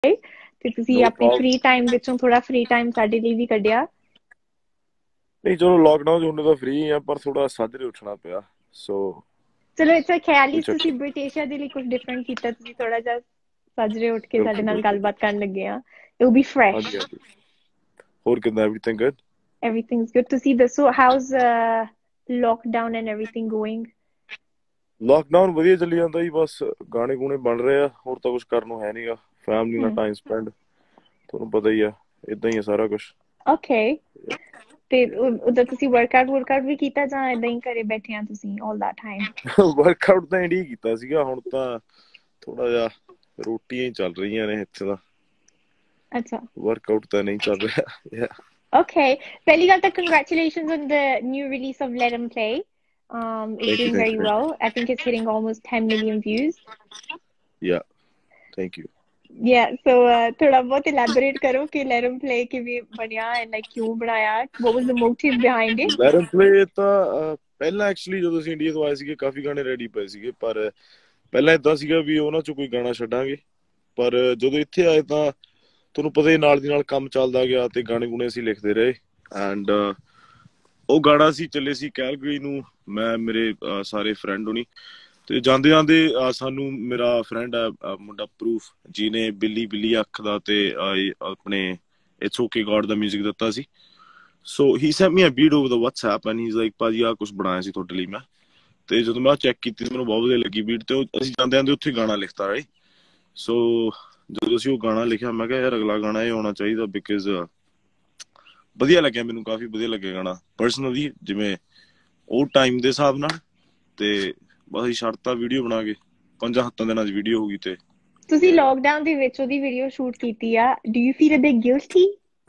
ਤੇ ਤੁਸੀਂ नो ਆਪਣੇ प्रॉब्लम। ਫ੍ਰੀ ਟਾਈਮ ਵਿੱਚੋਂ ਥੋੜਾ ਫ੍ਰੀ ਟਾਈਮ ਸਾਡੇ ਲਈ ਵੀ ਕੱਢਿਆ। नहीं चलो लॉकडाउन होने तो फ्री है पर थोड़ा साजरे उठना पिया। सो ਚਲੋ ਇਟਸ ਖਿਆਲ ਹੀ कोई ਤੁਸੀਂ चक्कर। ਬ੍ਰਿਟਿਸ਼ੀਆ ਦੇ ਲਈ ਕੁਝ ਡਿਫਰੈਂਟ ਕੀਤਾ, ਤੁਸੀਂ ਥੋੜਾ ਜਿਹਾ ਸਾਜਰੇ ਉੱਠ ਕੇ ਸਾਡੇ बिल्कुल ਨਾਲ बिल्कुल ਗੱਲਬਾਤ बिल्कुल। ਕਰਨ ਲੱਗੇ ਆ। ਇਟ ਵਿਲ ਬੀ हाँ ਫਰੈਸ਼। जी हाँ जी। और कितना एवरीथिंग गुड। everything's good। ਤੁਸੀਂ ਦੱਸੋ how's lockdown and everything going। Lockdown ਵਧੀਆ ਚੱਲੀ ਜਾਂਦਾ ਜੀ, ਬਸ ਗਾਣੇ ਗੂਣੇ ਬਣ ਰਹੇ ਆ, ਹੋਰ ਤਾਂ ਕੁਝ ਕਰਨ ਨੂੰ ਹੈ ਨਹੀਂਗਾ। ਫੈਮਿਲੀ ਨਾਲ ਟਾਈਮ ਸਪੈਂਡ, ਤੁਹਾਨੂੰ ਪਤਾ ਹੀ ਆ, ਇਦਾਂ ਹੀ ਆ ਸਾਰਾ ਕੁਝ। ਓਕੇ। ਤੇ ਉਦੋਂ ਤੁਸੀਂ ਵਰਕਆਊਟ ਵੀ ਕੀਤਾ ਜਾਂ ਏਦਾਂ ਹੀ ਘਰੇ ਬੈਠੇ ਆ ਤੁਸੀਂ all that time। ਵਰਕਆਊਟ ਤਾਂ ਇੰਡੀਆ ਕੀਤਾ ਸੀਗਾ, ਹੁਣ ਤਾਂ ਥੋੜਾ ਜਿਹਾ ਰੋਟੀਆਂ ਹੀ ਚੱਲ ਰਹੀਆਂ ਨੇ ਇੱਥੇ ਤਾਂ, ਅੱਛਾ। ਵਰਕਆਊਟ ਤਾਂ ਨਹੀਂ ਚੱਲ ਰਿਹਾ। Okay, ਪਹਿਲੀ ਗੱਲ ਤਾਂ congratulations on the new release of Let 'Em Play। It's thank you doing thank very you well। I think it's hitting almost 10 million views। Yeah thank you. Yeah, so ਥੋੜਾ ਬਹੁਤ elaborate ਕਰੋ ਕਿ Let 'Em Play ਕਿਵੇਂ ਬਣਿਆ and like ਕਿਉਂ ਬਣਾਇਆ? What was the motive behind it? Let play ਤਾਂ ਪਹਿਲਾਂ ਐਕਚੁਅਲੀ ਜਦੋਂ ਅਸੀਂ ਇੰਡੀਆ ਤੋਂ ਆਏ ਸੀਗੇ ਕਾਫੀ ਗਾਣੇ ਰੈਡੀ ਪਏ ਸੀਗੇ, ਪਰ ਪਹਿਲਾਂ ਇਦਾਂ ਸੀਗਾ ਵੀ ਉਹਨਾਂ ਚੋਂ ਕੋਈ ਗਾਣਾ ਛੱਡਾਂਗੇ, ਪਰ ਜਦੋਂ ਇੱਥੇ ਆਏ ਤਾਂ ਤੁਹਾਨੂੰ ਪਤਾ ਹੀ ਨਾਲ ਦੀ ਨਾਲ ਕੰਮ ਚੱਲਦਾ ਗਿਆ ਤੇ ਗਾਣੇ ਗੁਣੇ ਅਸੀਂ ਲਿਖਦੇ ਰਹੇ। ਐਂਡ ਉਹ ਗਾਣਾ ਅਸੀਂ ਚੱਲੇ ਸੀ ਕੈਲਗਰੀ ਨੂੰ, ਮੈਂ ਮੇਰੇ ਸਾਰੇ ਫਰੈਂਡ ਹੋਣੀ, ਤੇ ਜਾਂਦੇ ਜਾਂਦੇ ਸਾਨੂੰ ਮੇਰਾ ਫਰੈਂਡ ਹੈ ਮੁੰਡਾ ਪ੍ਰੂਫ ਜਿਹਨੇ ਬਿੱਲੀ ਬਿੱਲੀ ਅੱਖ ਦਾ ਤੇ ਆਪਣੇ ਇਟਸ ਓਕੇ ਗॉड ਦਾ ਮਿਊਜ਼ਿਕ ਦਿੱਤਾ ਸੀ। ਸੋ ਹੀ sent me a beat over ਦਾ WhatsApp and he is like ਭਾਜੀ ਆਹ ਕੁਛ ਬਣਾਇਆ ਸੀ ਤੁਹਾਡੇ ਲਈ ਮੈਂ, ਤੇ ਜਦੋਂ ਮੈਂ ਚੈੱਕ ਕੀਤੀ ਮੈਨੂੰ ਬਹੁਤ ਵਧੀਆ ਲੱਗੀ ਬੀਟ, ਤੇ ਅਸੀਂ ਜਾਂਦੇ ਜਾਂਦੇ ਉੱਥੇ ਗਾਣਾ ਲਿਖਤਾ ਰਾਈਟ। ਸੋ ਜਦੋਂ ਅਸੀਂ ਉਹ ਗਾਣਾ ਲਿਖਿਆ ਮੈਂ ਕਿਹਾ ਯਾਰ ਅਗਲਾ ਗਾਣਾ ਇਹ ਹੋਣਾ ਚਾਹੀਦਾ, ਬਿਕਾਜ਼ ਵਧੀਆ ਲੱਗਿਆ ਮੈਨੂੰ, ਕਾਫੀ ਵਧੀਆ ਲੱਗਿਆ ਗਾਣਾ ਪਰਸਨਲੀ, ਜਿਵੇਂ ਉਹ ਟਾਈਮ ਦੇ ਹਿਸਾਬ ਨਾਲ, ਤੇ ਬਸ ਅਸੀਂ ਛੱਡਤਾ ਵੀਡੀਓ ਬਣਾ ਕੇ, 5-7 ਦਿਨਾਂ 'ਚ ਵੀਡੀਓ ਹੋ ਗਈ। ਤੇ ਤੁਸੀਂ ਲੋਕਡਾਊਨ ਦੇ ਵਿੱਚ ਉਹਦੀ ਵੀਡੀਓ ਸ਼ੂਟ ਕੀਤੀ ਆ। Do you feel a bit guilty?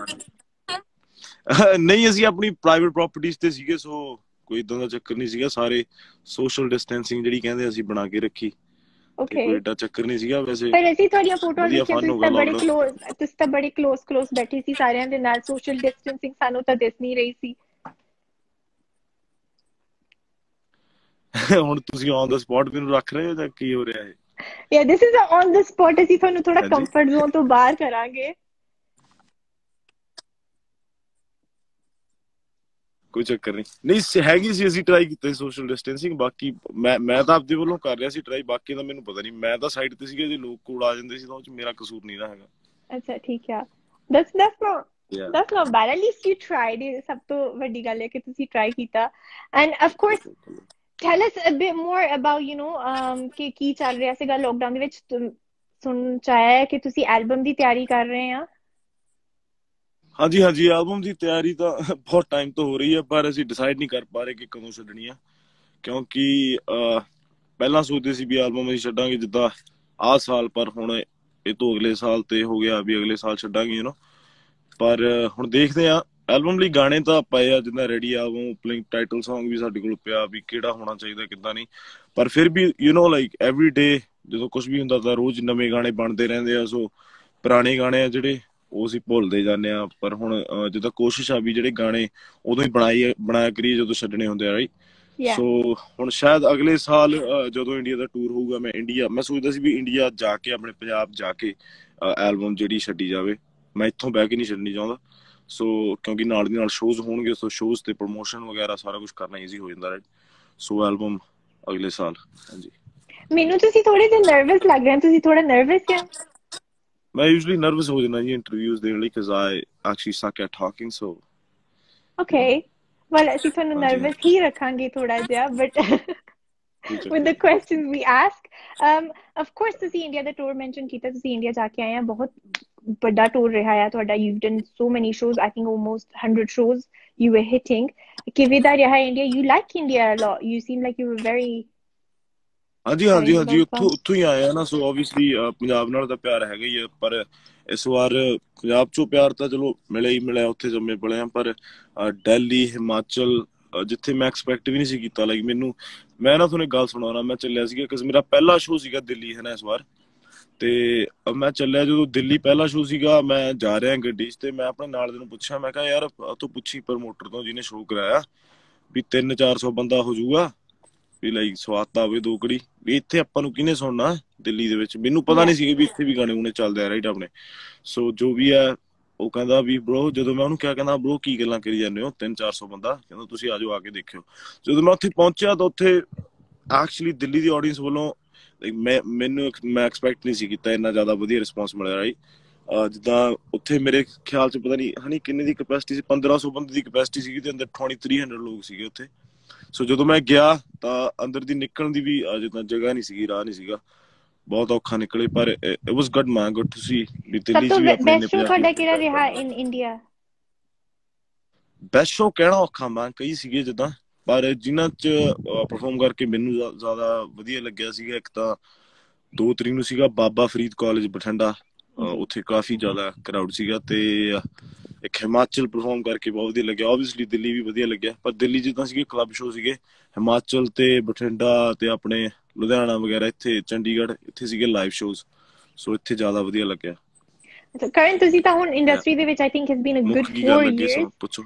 ਨਹੀਂ ਅਸੀਂ ਆਪਣੀ ਪ੍ਰਾਈਵੇਟ ਪ੍ਰੋਪਰਟੀਜ਼ ਤੇ ਸੀਗੇ, ਸੋ ਕੋਈ ਇਦਾਂ ਦਾ ਚੱਕਰ ਨਹੀਂ ਸੀਗਾ, ਸਾਰੇ ਸੋਸ਼ਲ ਡਿਸਟੈਂਸਿੰਗ ਜਿਹੜੀ ਕਹਿੰਦੇ ਅਸੀਂ ਬਣਾ ਕੇ ਰੱਖੀ, ਤੇ Okay, ਕੋਈ ਏਡਾ ਚੱਕਰ ਨਹੀਂ ਸੀਗਾ। ਵੈਸੇ ਪਰ ਅਸੀਂ ਤੁਹਾਡੀਆਂ ਫੋਟੋਆਂ ਵਧੀਆ ਦੇਖੀਆਂ, ਫਨ ਤੁਸੀਂ ਹੋ ਗਿਆ ਤਾਂ ਬੜੇ ਲੋਕਡਾਊਨ। ਕਲੋਜ਼, ਤੁਸੀਂ ਤਾਂ ਬੜੇ ਕਲੋਜ਼ ਬੈਠੇ ਸੀ ਸਾਰਿਆਂ ਦੇ ਨਾਲ। ਸੋਸ਼ਲ ਡਿਸਟੈਂਸਿੰਗ ਸਾਨੂੰ ਤਾਂ ਦਿਸ ਨਹੀਂ ਰਹੀ ਸੀ। ਹੁਣ ਤੁਸੀਂ ਔਨ ਦਾ ਸਪੌਟ ਮੈਨੂੰ ਰੱਖ ਰਹੇ ਹੋ ਜਾਂ ਕੀ ਹੋ ਰਿਹਾ ਹੈ? Yeah, this is on the spot। ਅਸੀਂ ਤੁਹਾਨੂੰ ਥੋੜਾ ਹਾਂਜੀ ਕੰਫਰਟ ਜ਼ੋਨ ਤੋਂ ਬਾਹਰ ਕਰਾਂਗੇ। ਕੋਈ ਚੱਕਰ ਨਹੀਂ, ਨਹੀਂ ਹੈਗੀ ਸੀ, ਅਸੀਂ ਟਰਾਈ ਕੀਤਾ ਸੀ ਸੋਸ਼ਲ ਡਿਸਟੈਂਸਿੰਗ, ਬਾਕੀ ਮੈਂ ਤਾਂ ਆਪਦੇ ਵੱਲੋਂ ਕਰ ਰਿਹਾ ਸੀ ਟਰਾਈ, ਬਾਕੀ ਤਾਂ ਮੈਨੂੰ ਪਤਾ ਨਹੀਂ, ਮੈਂ ਤਾਂ ਸਾਈਡ ਤੇ ਸੀਗਾ, ਜੇ ਲੋਕ ਕੋਲ ਆ ਜਾਂਦੇ ਸੀ ਤਾਂ ਉਹ 'ਚ ਮੇਰਾ ਕਸੂਰ ਨਹੀਂ ਨਾ ਹੈਗਾ। ਅੱਛਾ ਠੀਕ ਆ। that's not Yeah, that's not bad। At least you tried। ਇਹ ਸਭ ਤੋਂ ਵੱਡੀ ਗੱਲ ਹੈ ਕਿ ਤੁਸੀਂ ਟਰਾਈ ਕੀਤਾ। And of course ਬਿਲਕੁਲ। tell us a bit more about ਕਿ ਕੀ ਚੱਲ ਰਿਹਾ ਸੀਗਾ ਲੋਕਡਾਊਨ ਦੇ ਵਿੱਚ। ਸੁਣ ਚ ਆਇਆ ਹੈ ਕਿ ਤੁਸੀਂ ਐਲਬਮ ਦੀ ਤਿਆਰੀ ਕਰ ਰਹੇ ਆ। ਹਾਂਜੀ ਹਾਂਜੀ, ਐਲਬਮ ਦੀ ਤਿਆਰੀ ਤਾਂ ਬਹੁਤ ਟਾਈਮ ਤੋਂ ਹੋ ਰਹੀ ਹੈ, ਪਰ ਅਸੀਂ ਡਿਸਾਈਡ ਨਹੀਂ ਕਰ ਪਾ ਰਹੇ ਕਿ ਕਦੋਂ ਛੱਡਣੀ ਆ, ਕਿਉਂਕਿ ਪਹਿਲਾਂ ਸੋਚਦੇ ਸੀ ਵੀ ਐਲਬਮ ਅਸੀਂ ਛੱਡਾਂਗੇ ਜਿੱਦਾਂ ਆਹ ਸਾਲ, ਪਰ ਹੁਣ ਇਹ ਤੋਂ ਅਗਲੇ ਸਾਲ ਤੇ ਹੋ ਗਿਆ ਵੀ ਅਗਲੇ ਸਾਲ ਛੱਡਾਂਗੇ ਪਰ ਹੁਣ ਦੇਖਦੇ ਆ। ਐਲਬਮ ਲਈ ਗਾਣੇ ਤਾਂ ਪਏ ਆ, ਜਿੱਦਾਂ ready album opening title Song ਵੀ ਸਾਡੇ ਕੋਲ ਪਿਆ, ਵੀ ਕਿਹੜਾ ਹੋਣਾ ਚਾਹੀਦਾ ਕਿੱਦਾਂ ਨਹੀਂ, ਪਰ ਫਿਰ ਵੀ ਲਾਈਕ ਐਵਰੀ ਡੇ ਜਦੋਂ ਕੁਝ ਵੀ ਹੁੰਦਾ ਤਾਂ ਰੋਜ਼ ਨਵੇਂ ਗਾਣੇ ਬਣਦੇ ਰਹਿੰਦੇ ਆ, ਸੋ ਪੁਰਾਣੇ ਗਾਣੇ ਆ ਜਿਹੜੇ ਉਹ ਅਸੀਂ ਭੁੱਲਦੇ ਜਾਂਦੇ ਆ। ਪਰ ਹੁਣ ਜਿੱਦਾਂ ਕੋਸ਼ਿਸ਼ ਆ ਵੀ ਜਿਹੜੇ ਗਾਣੇ ਉਦੋਂ ਹੀ ਬਣਾਇਆ ਕਰੀਏ ਜਦੋਂ ਛੱਡਣੇ ਹੁੰਦੇ ਆ ਰਾਈਟ। Yeah, ਸੋ ਹੁਣ ਸ਼ਾਇਦ ਅਗਲੇ ਸਾਲ ਜਦੋਂ ਇੰਡੀਆ ਦਾ ਟੂਰ ਹੋਊਗਾ, ਮੈਂ ਸੋਚਦਾ ਸੀ ਵੀ ਇੰਡੀਆ ਜਾ ਕੇ, ਆਪਣੇ ਪੰਜਾਬ ਜਾ ਕੇ ਐਲਬਮ ਜਿਹੜੀ ਛੱਡੀ ਜਾਵੇ, ਮੈਂ ਇੱਥੋਂ ਬਹਿ ਕੇ ਨਹੀਂ ਛੱਡਣੀ ਚਾਹੁੰਦਾ। ਸੋ ਕਿਉਂਕਿ ਨਾਲ ਦੀ ਨਾਲ ਸ਼ੋਜ਼ ਹੋਣਗੇ, ਸੋ ਸ਼ੋਜ਼ ਤੇ ਪ੍ਰਮੋਸ਼ਨ ਵਗੈਰਾ ਸਾਰਾ ਕੁਝ ਕਰਨਾ ਈਜ਼ੀ ਹੋ ਜਾਂਦਾ ਰਾਈਟ। ਸੋ ਐਲਬਮ ਅਗਲੇ ਸਾਲ। ਹਾਂਜੀ, ਮੈਨੂੰ ਤੁਸੀਂ ਥੋੜੇ ਜਿਹਾ ਨਰਵਸ ਲੱਗ ਰਹੇ ਹੋ। ਤੁਸੀਂ ਥੋੜਾ ਨਰਵਸ ਆ। ਮੈਂ ਯੂਜੂਲੀ ਨਰਵਸ ਹੋ ਜਾਂਦਾ ਜੀ ਇੰਟਰਵਿਊਜ਼ ਦੇਣ ਲਈ, because I actually suck at talking. So Okay, well ਅਸੀਂ ਤੁਹਾਨੂੰ ਹਾਂਜੀ ਨਰਵਸ ਹਾਂਜੀ, ਹੀ ਰੱਖਾਂਗੇ ਥੋੜਾ ਜਿਹਾ, but ਕੋਈ with ਚੱਕਰ the ਨਹੀਂ। questions we ask। Of course ਤੁਸੀਂ ਇੰਡੀਆ ਦਾ ਟੂਰ ਮੈਂਸ਼ਨ ਕੀਤਾ, ਤੁਸੀਂ ਇੰਡੀਆ ਜਾ ਕੇ ਆਏ ਆ, ਬਹੁਤ ਵੱਡਾ ਟੂਰ ਰਿਹਾ ਆ ਤੁਹਾਡਾ। You've done so many shows, I think almost 100 shows you were hitting। ਕਿਵੇਂ ਦਾ ਰਿਹਾ India? You like India a lot। You seem like you were very ਹਾਂਜੀ having ਹਾਂਜੀ a lot ਹਾਂਜੀ, of fun। ਉੱਥੋਂ ਹੀ ਆਏ ਆ ਨਾ, ਸੋ ਓਬਵੀਅਸਲੀ ਪੰਜਾਬ ਨਾਲ ਤਾਂ ਪਿਆਰ ਹੈਗਾ ਹੀ ਆ, ਪਰ ਇਸ ਵਾਰ ਪੰਜਾਬ ਚੋਂ ਪਿਆਰ ਤਾਂ ਚਲੋ ਮਿਲਿਆ ਹੀ ਮਿਲਿਆ, ਉੱਥੇ ਜੰਮੇ ਪਲੇ ਆ, ਪਰ ਦਿੱਲੀ ਹਿਮਾਚਲ ਜਿੱਥੇ ਮੈਂ ਐਕਸਪੈਕਟ ਵੀ ਨਹੀਂ ਸੀ ਕੀਤਾ, ਲਾਈਕ ਮੈਂ ਨਾ ਤੁਹਾਨੂੰ ਇੱਕ ਗੱਲ ਸੁਣਾਉਣਾ। ਮੈਂ ਚੱਲਿਆ ਸੀਗਾ ਕਿਉਂਕਿ ਮੇਰਾ ਪਹਿਲਾ ਸ਼ੋਅ ਸੀਗਾ ਦਿੱਲੀ ਹੈ ਨਾ ਇਸ ਵਾਰ, ਤੇ ਮੈਂ ਚੱਲਿਆ ਜਦੋਂ ਦਿੱਲੀ ਪਹਿਲਾ ਸ਼ੋਅ ਸੀਗਾ, ਮੈਂ ਜਾ ਰਿਹਾ ਗੱਡੀ 'ਚ, ਤੇ ਮੈਂ ਆਪਣੇ ਨਾਲ ਦੇ ਨੂੰ ਪੁੱਛਿਆ, ਮੈਂ ਕਿਹਾ ਯਾਰ ਤੂੰ ਪੁੱਛੀ ਪ੍ਰਮੋਟਰ ਤੋਂ ਜਿਹਨੇ ਸ਼ੋਅ ਕਰਾਇਆ ਵੀ 300-400 ਬੰਦਾ ਹੋ ਜਾਊਗਾ। ਵੀ ਲਾਈਕ ਸਵਾਦ ਆਵੇ ਦੋ ਘੜੀ ਵੀ ਇੱਥੇ ਆਪਾਂ ਨੂੰ ਕਿਹਨੇ ਸੁਣਨਾ ਦਿੱਲੀ ਦੇ ਵਿੱਚ। ਮੈਨੂੰ ਪਤਾ ਨਹੀਂ ਸੀ ਵੀ ਇੱਥੇ ਵੀ ਗਾਣੇ ਉਹਨੇ ਚੱਲਦੇ ਆ ਰਾਈਟ ਆਪਣੇ। ਸੋ ਜੋ ਵੀ ਹੈ ਉਹ ਕਹਿੰਦਾ ਵੀ ਬ్రో, ਜਦੋਂ ਮੈਂ ਉਹਨੂੰ ਕਿਹਾ ਕਹਿੰਦਾ ਬ్రో ਕੀ ਗੱਲਾਂ ਕਰੀ ਜਾਂਦੇ ਹੋ 300-400 ਬੰਦਾ, ਕਹਿੰਦਾ ਤੁਸੀਂ ਆ ਜਾਓ ਆ ਕੇ ਦੇਖਿਓ। ਜਦੋਂ ਮੈਂ ਉੱਥੇ ਪਹੁੰਚਿਆ ਤਾਂ ਉੱਥੇ ਐਕਚੁਅਲੀ ਦਿੱਲੀ ਦੀ ਆਡੀਅנס ਵੱਲੋਂ ਮੈਂ ਐਕਸਪੈਕਟ ਨਹੀਂ ਸੀ ਕੀਤਾ ਇੰਨਾ ਜ਼ਿਆਦਾ ਵਧੀਆ ਰਿਸਪੌਂਸ ਮਿਲਿਆ ਰਾਈਟ। ਜਿੱਦਾਂ ਉੱਥੇ ਮੇਰੇ ਖਿਆਲ ਚ ਪਤਾ ਨਹੀਂ ਹਨੀ ਕਿੰਨੇ ਦੀ ਕਪੈਸਿਟੀ ਸੀ, 1500 ਬੰਦੇ ਦੀ ਕਪੈਸਿਟੀ ਸੀਗੀ ਤੇ ਅੰਦਰ 2300 ਲੋਕ ਸੀਗੇ ਉੱਥੇ। ਸੋ ਜਦੋਂ ਮੈਂ ਗਿਆ ਤਾਂ ਅੰਦਰ ਦੀ ਨਿਕਲਣ ਦੀ ਵੀ ਜਿੱਦਾਂ ਜਗ੍ਹਾ ਨਹੀਂ ਸੀਗੀ, ਰਾਹ ਨਹੀਂ ਸੀਗਾ, ਬਹੁਤ ਔਖਾ ਨਿਕਲੇ। ਪਰ it was good man, good to see ਵੀ ਦਿੱਲੀ ਚ ਵੀ ਆਪਣੇ ਬੈਸਟ ਸ਼ੋ ਤੁਹਾਡਾ ਕਿਹੜਾ ਰਿਹਾ ਇਨ ਇੰਡੀਆ? ਬੈਸਟ ਸ਼ੋ ਕਹਿਣਾ ਔਖਾ ਮੈਂ, ਕਈ ਸੀਗੇ ਜਿੱਦਾਂ, ਪਰ ਜਿਨ੍ਹਾਂ ਚ ਪਰਫਾਰਮ ਕਰਕੇ ਮੈਨੂੰ ਜ਼ਿਆਦਾ ਵਧੀਆ ਲੱਗਿਆ ਸੀਗਾ ਇੱਕ ਤਾਂ 2 ਤਰੀਕ ਨੂੰ ਸੀਗਾ ਬਾਬਾ ਫਰੀਦ ਕਾਲਜ ਬਠਿੰਡਾ, ਉੱਥੇ ਕਾਫੀ ਜ਼ਿਆਦਾ ਕਰਾਊਡ ਸੀਗਾ। ਤੇ ਇੱਕ ਹਿਮਾਚਲ ਪਰਫਾਰਮ ਕਰਕੇ ਬਹੁਤ ਵਧੀਆ ਲੱਗਿਆ। ਓਬਵੀਅਸਲੀ ਦਿੱਲੀ ਵੀ ਵਧੀਆ ਲੱਗਿਆ, ਪਰ ਦਿੱਲੀ ਜਿੱਦਾਂ ਸੀਗੇ ਕਲੱਬ ਸ਼ੋ ਸੀਗੇ, ਹਿਮਾਚਲ ਤੇ ਬਠਿੰਡਾ ਤੇ ਆਪਣੇ ਲੁਧਿਆਣਾ ਵਗੈਰਾ, ਇੱਥੇ ਚੰਡੀਗੜ੍ਹ ਇੱਥੇ ਸੀਗੇ ਲਾਈਵ ਸ਼ੋਜ਼। ਸੋ ਇੱਥੇ ਜ਼ਿਆਦਾ ਵਧੀਆ ਲੱਗਿਆ। ਕਰਨ ਤੁਸੀਂ ਤਾਂ ਹੁਣ ਇੰਡਸਟਰੀ ਦੇ ਵਿੱਚ I think has been a good 4 years। ਪੁੱਛੋ।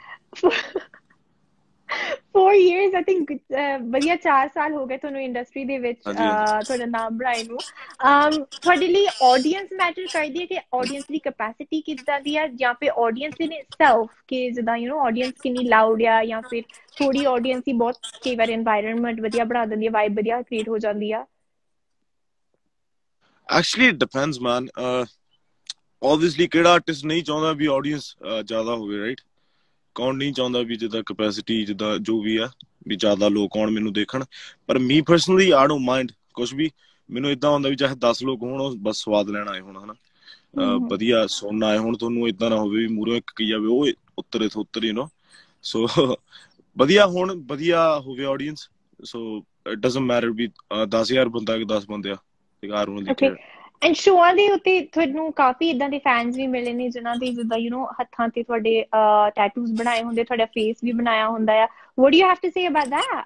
4 years I think ਵਧੀਆ 4 ਸਾਲ ਹੋ ਗਏ ਤੁਹਾਨੂੰ ਇੰਡਸਟਰੀ ਦੇ ਵਿੱਚ ਤੁਹਾਡਾ ਨਾਮ ਬਣਾਏ ਨੂੰ। ਤੁਹਾਡੇ ਲਈ ਆਡੀਅנס ਮੈਟਰ ਕਰਦੀ ਹੈ ਕਿ ਆਡੀਅנס ਦੀ ਕੈਪੈਸਿਟੀ ਕਿੱਦਾਂ ਦੀ ਆ, ਜਾਂ ਫਿਰ ਆਡੀਅנס ਇਨ ਇਟਸੈਲਫ ਕਿ ਜਿੱਦਾਂ ਆਡੀਅנס ਕਿੰਨੀ ਲਾਊਡ ਆ, ਜਾਂ ਫਿਰ ਥੋੜੀ ਆਡੀਅנס ਹੀ ਬਹੁਤ ਕਈ ਵਾਰ এনवायरमेंट ਵਧੀਆ ਬਣਾ ਦਿੰਦੀ ਆ, ਵਾਈਬ ਵਧੀਆ ਕ੍ਰੀਏਟ ਹੋ ਜਾਂਦੀ ਆ? Actually it depends man. Obviously ਕਿਹੜਾ ਆਰਟਿਸਟ ਨਹੀਂ ਚਾਹੁੰਦਾ ਵੀ ਆਡੀਅנס ਜ਼ਿਆਦਾ ਹੋਵੇ ਰਾਈਟ। ਕੌਣ ਨਹੀਂ ਚਾਹੁੰਦਾ ਵੀ ਜਿੱਦਾਂ ਕੈਪੈਸਿਟੀ ਜਿੱਦਾਂ ਜੋ ਵੀ ਆ ਵੀ ਜ਼ਿਆਦਾ ਲੋਕ ਆਉਣ ਮੈਨੂੰ ਦੇਖਣ। ਪਰ me personally I don't mind ਕੁਛ ਵੀ। ਮੈਨੂੰ ਏਦਾਂ ਹੁੰਦਾ ਵੀ ਚਾਹੇ 10 ਲੋਕ ਹੋਣ, ਉਹ ਬਸ ਸਵਾਦ ਲੈਣ ਆਏ ਹੋਣ, ਹਨਾ ਵਧੀਆ ਸੁਣਨ ਆਏ ਹੋਣ। ਤੁਹਾਨੂੰ ਏਦਾਂ ਨਾ ਹੋਵੇ ਵੀ ਮੂਹਰੋਂ ਇੱਕ ਕਹੀ ਜਾਵੇ ਉਹ ਉੱਤਰ ਇੱਥੋਂ ਉੱਤਰ ਸੋ ਵਧੀਆ ਹੋਣ, ਵਧੀਆ ਹੋਵੇ audience. So it doesn't matter ਵੀ 10,000 ਬੰਦਾ ਕਿ 10 ਬੰਦੇ ਆ ਬੇਕਾਰ ਹੋਣ ਦੀ। ਐਂਡ ਸ਼ੋਆਂ ਦੇ ਉੱਤੇ ਤੁਹਾਨੂੰ ਕਾਫੀ ਇਦਾਂ ਦੇ ਫੈਨਸ ਵੀ ਮਿਲੇ ਨੇ ਜਿਨ੍ਹਾਂ ਦੇ ਜਿੱਦਾਂ ਹੱਥਾਂ ਤੇ ਤੁਹਾਡੇ ਟੈਟੂਜ਼ ਬਣਾਏ ਹੁੰਦੇ, ਤੁਹਾਡਾ ਫੇਸ ਵੀ ਬਣਾਇਆ ਹੁੰਦਾ ਆ। What do you have to say about that?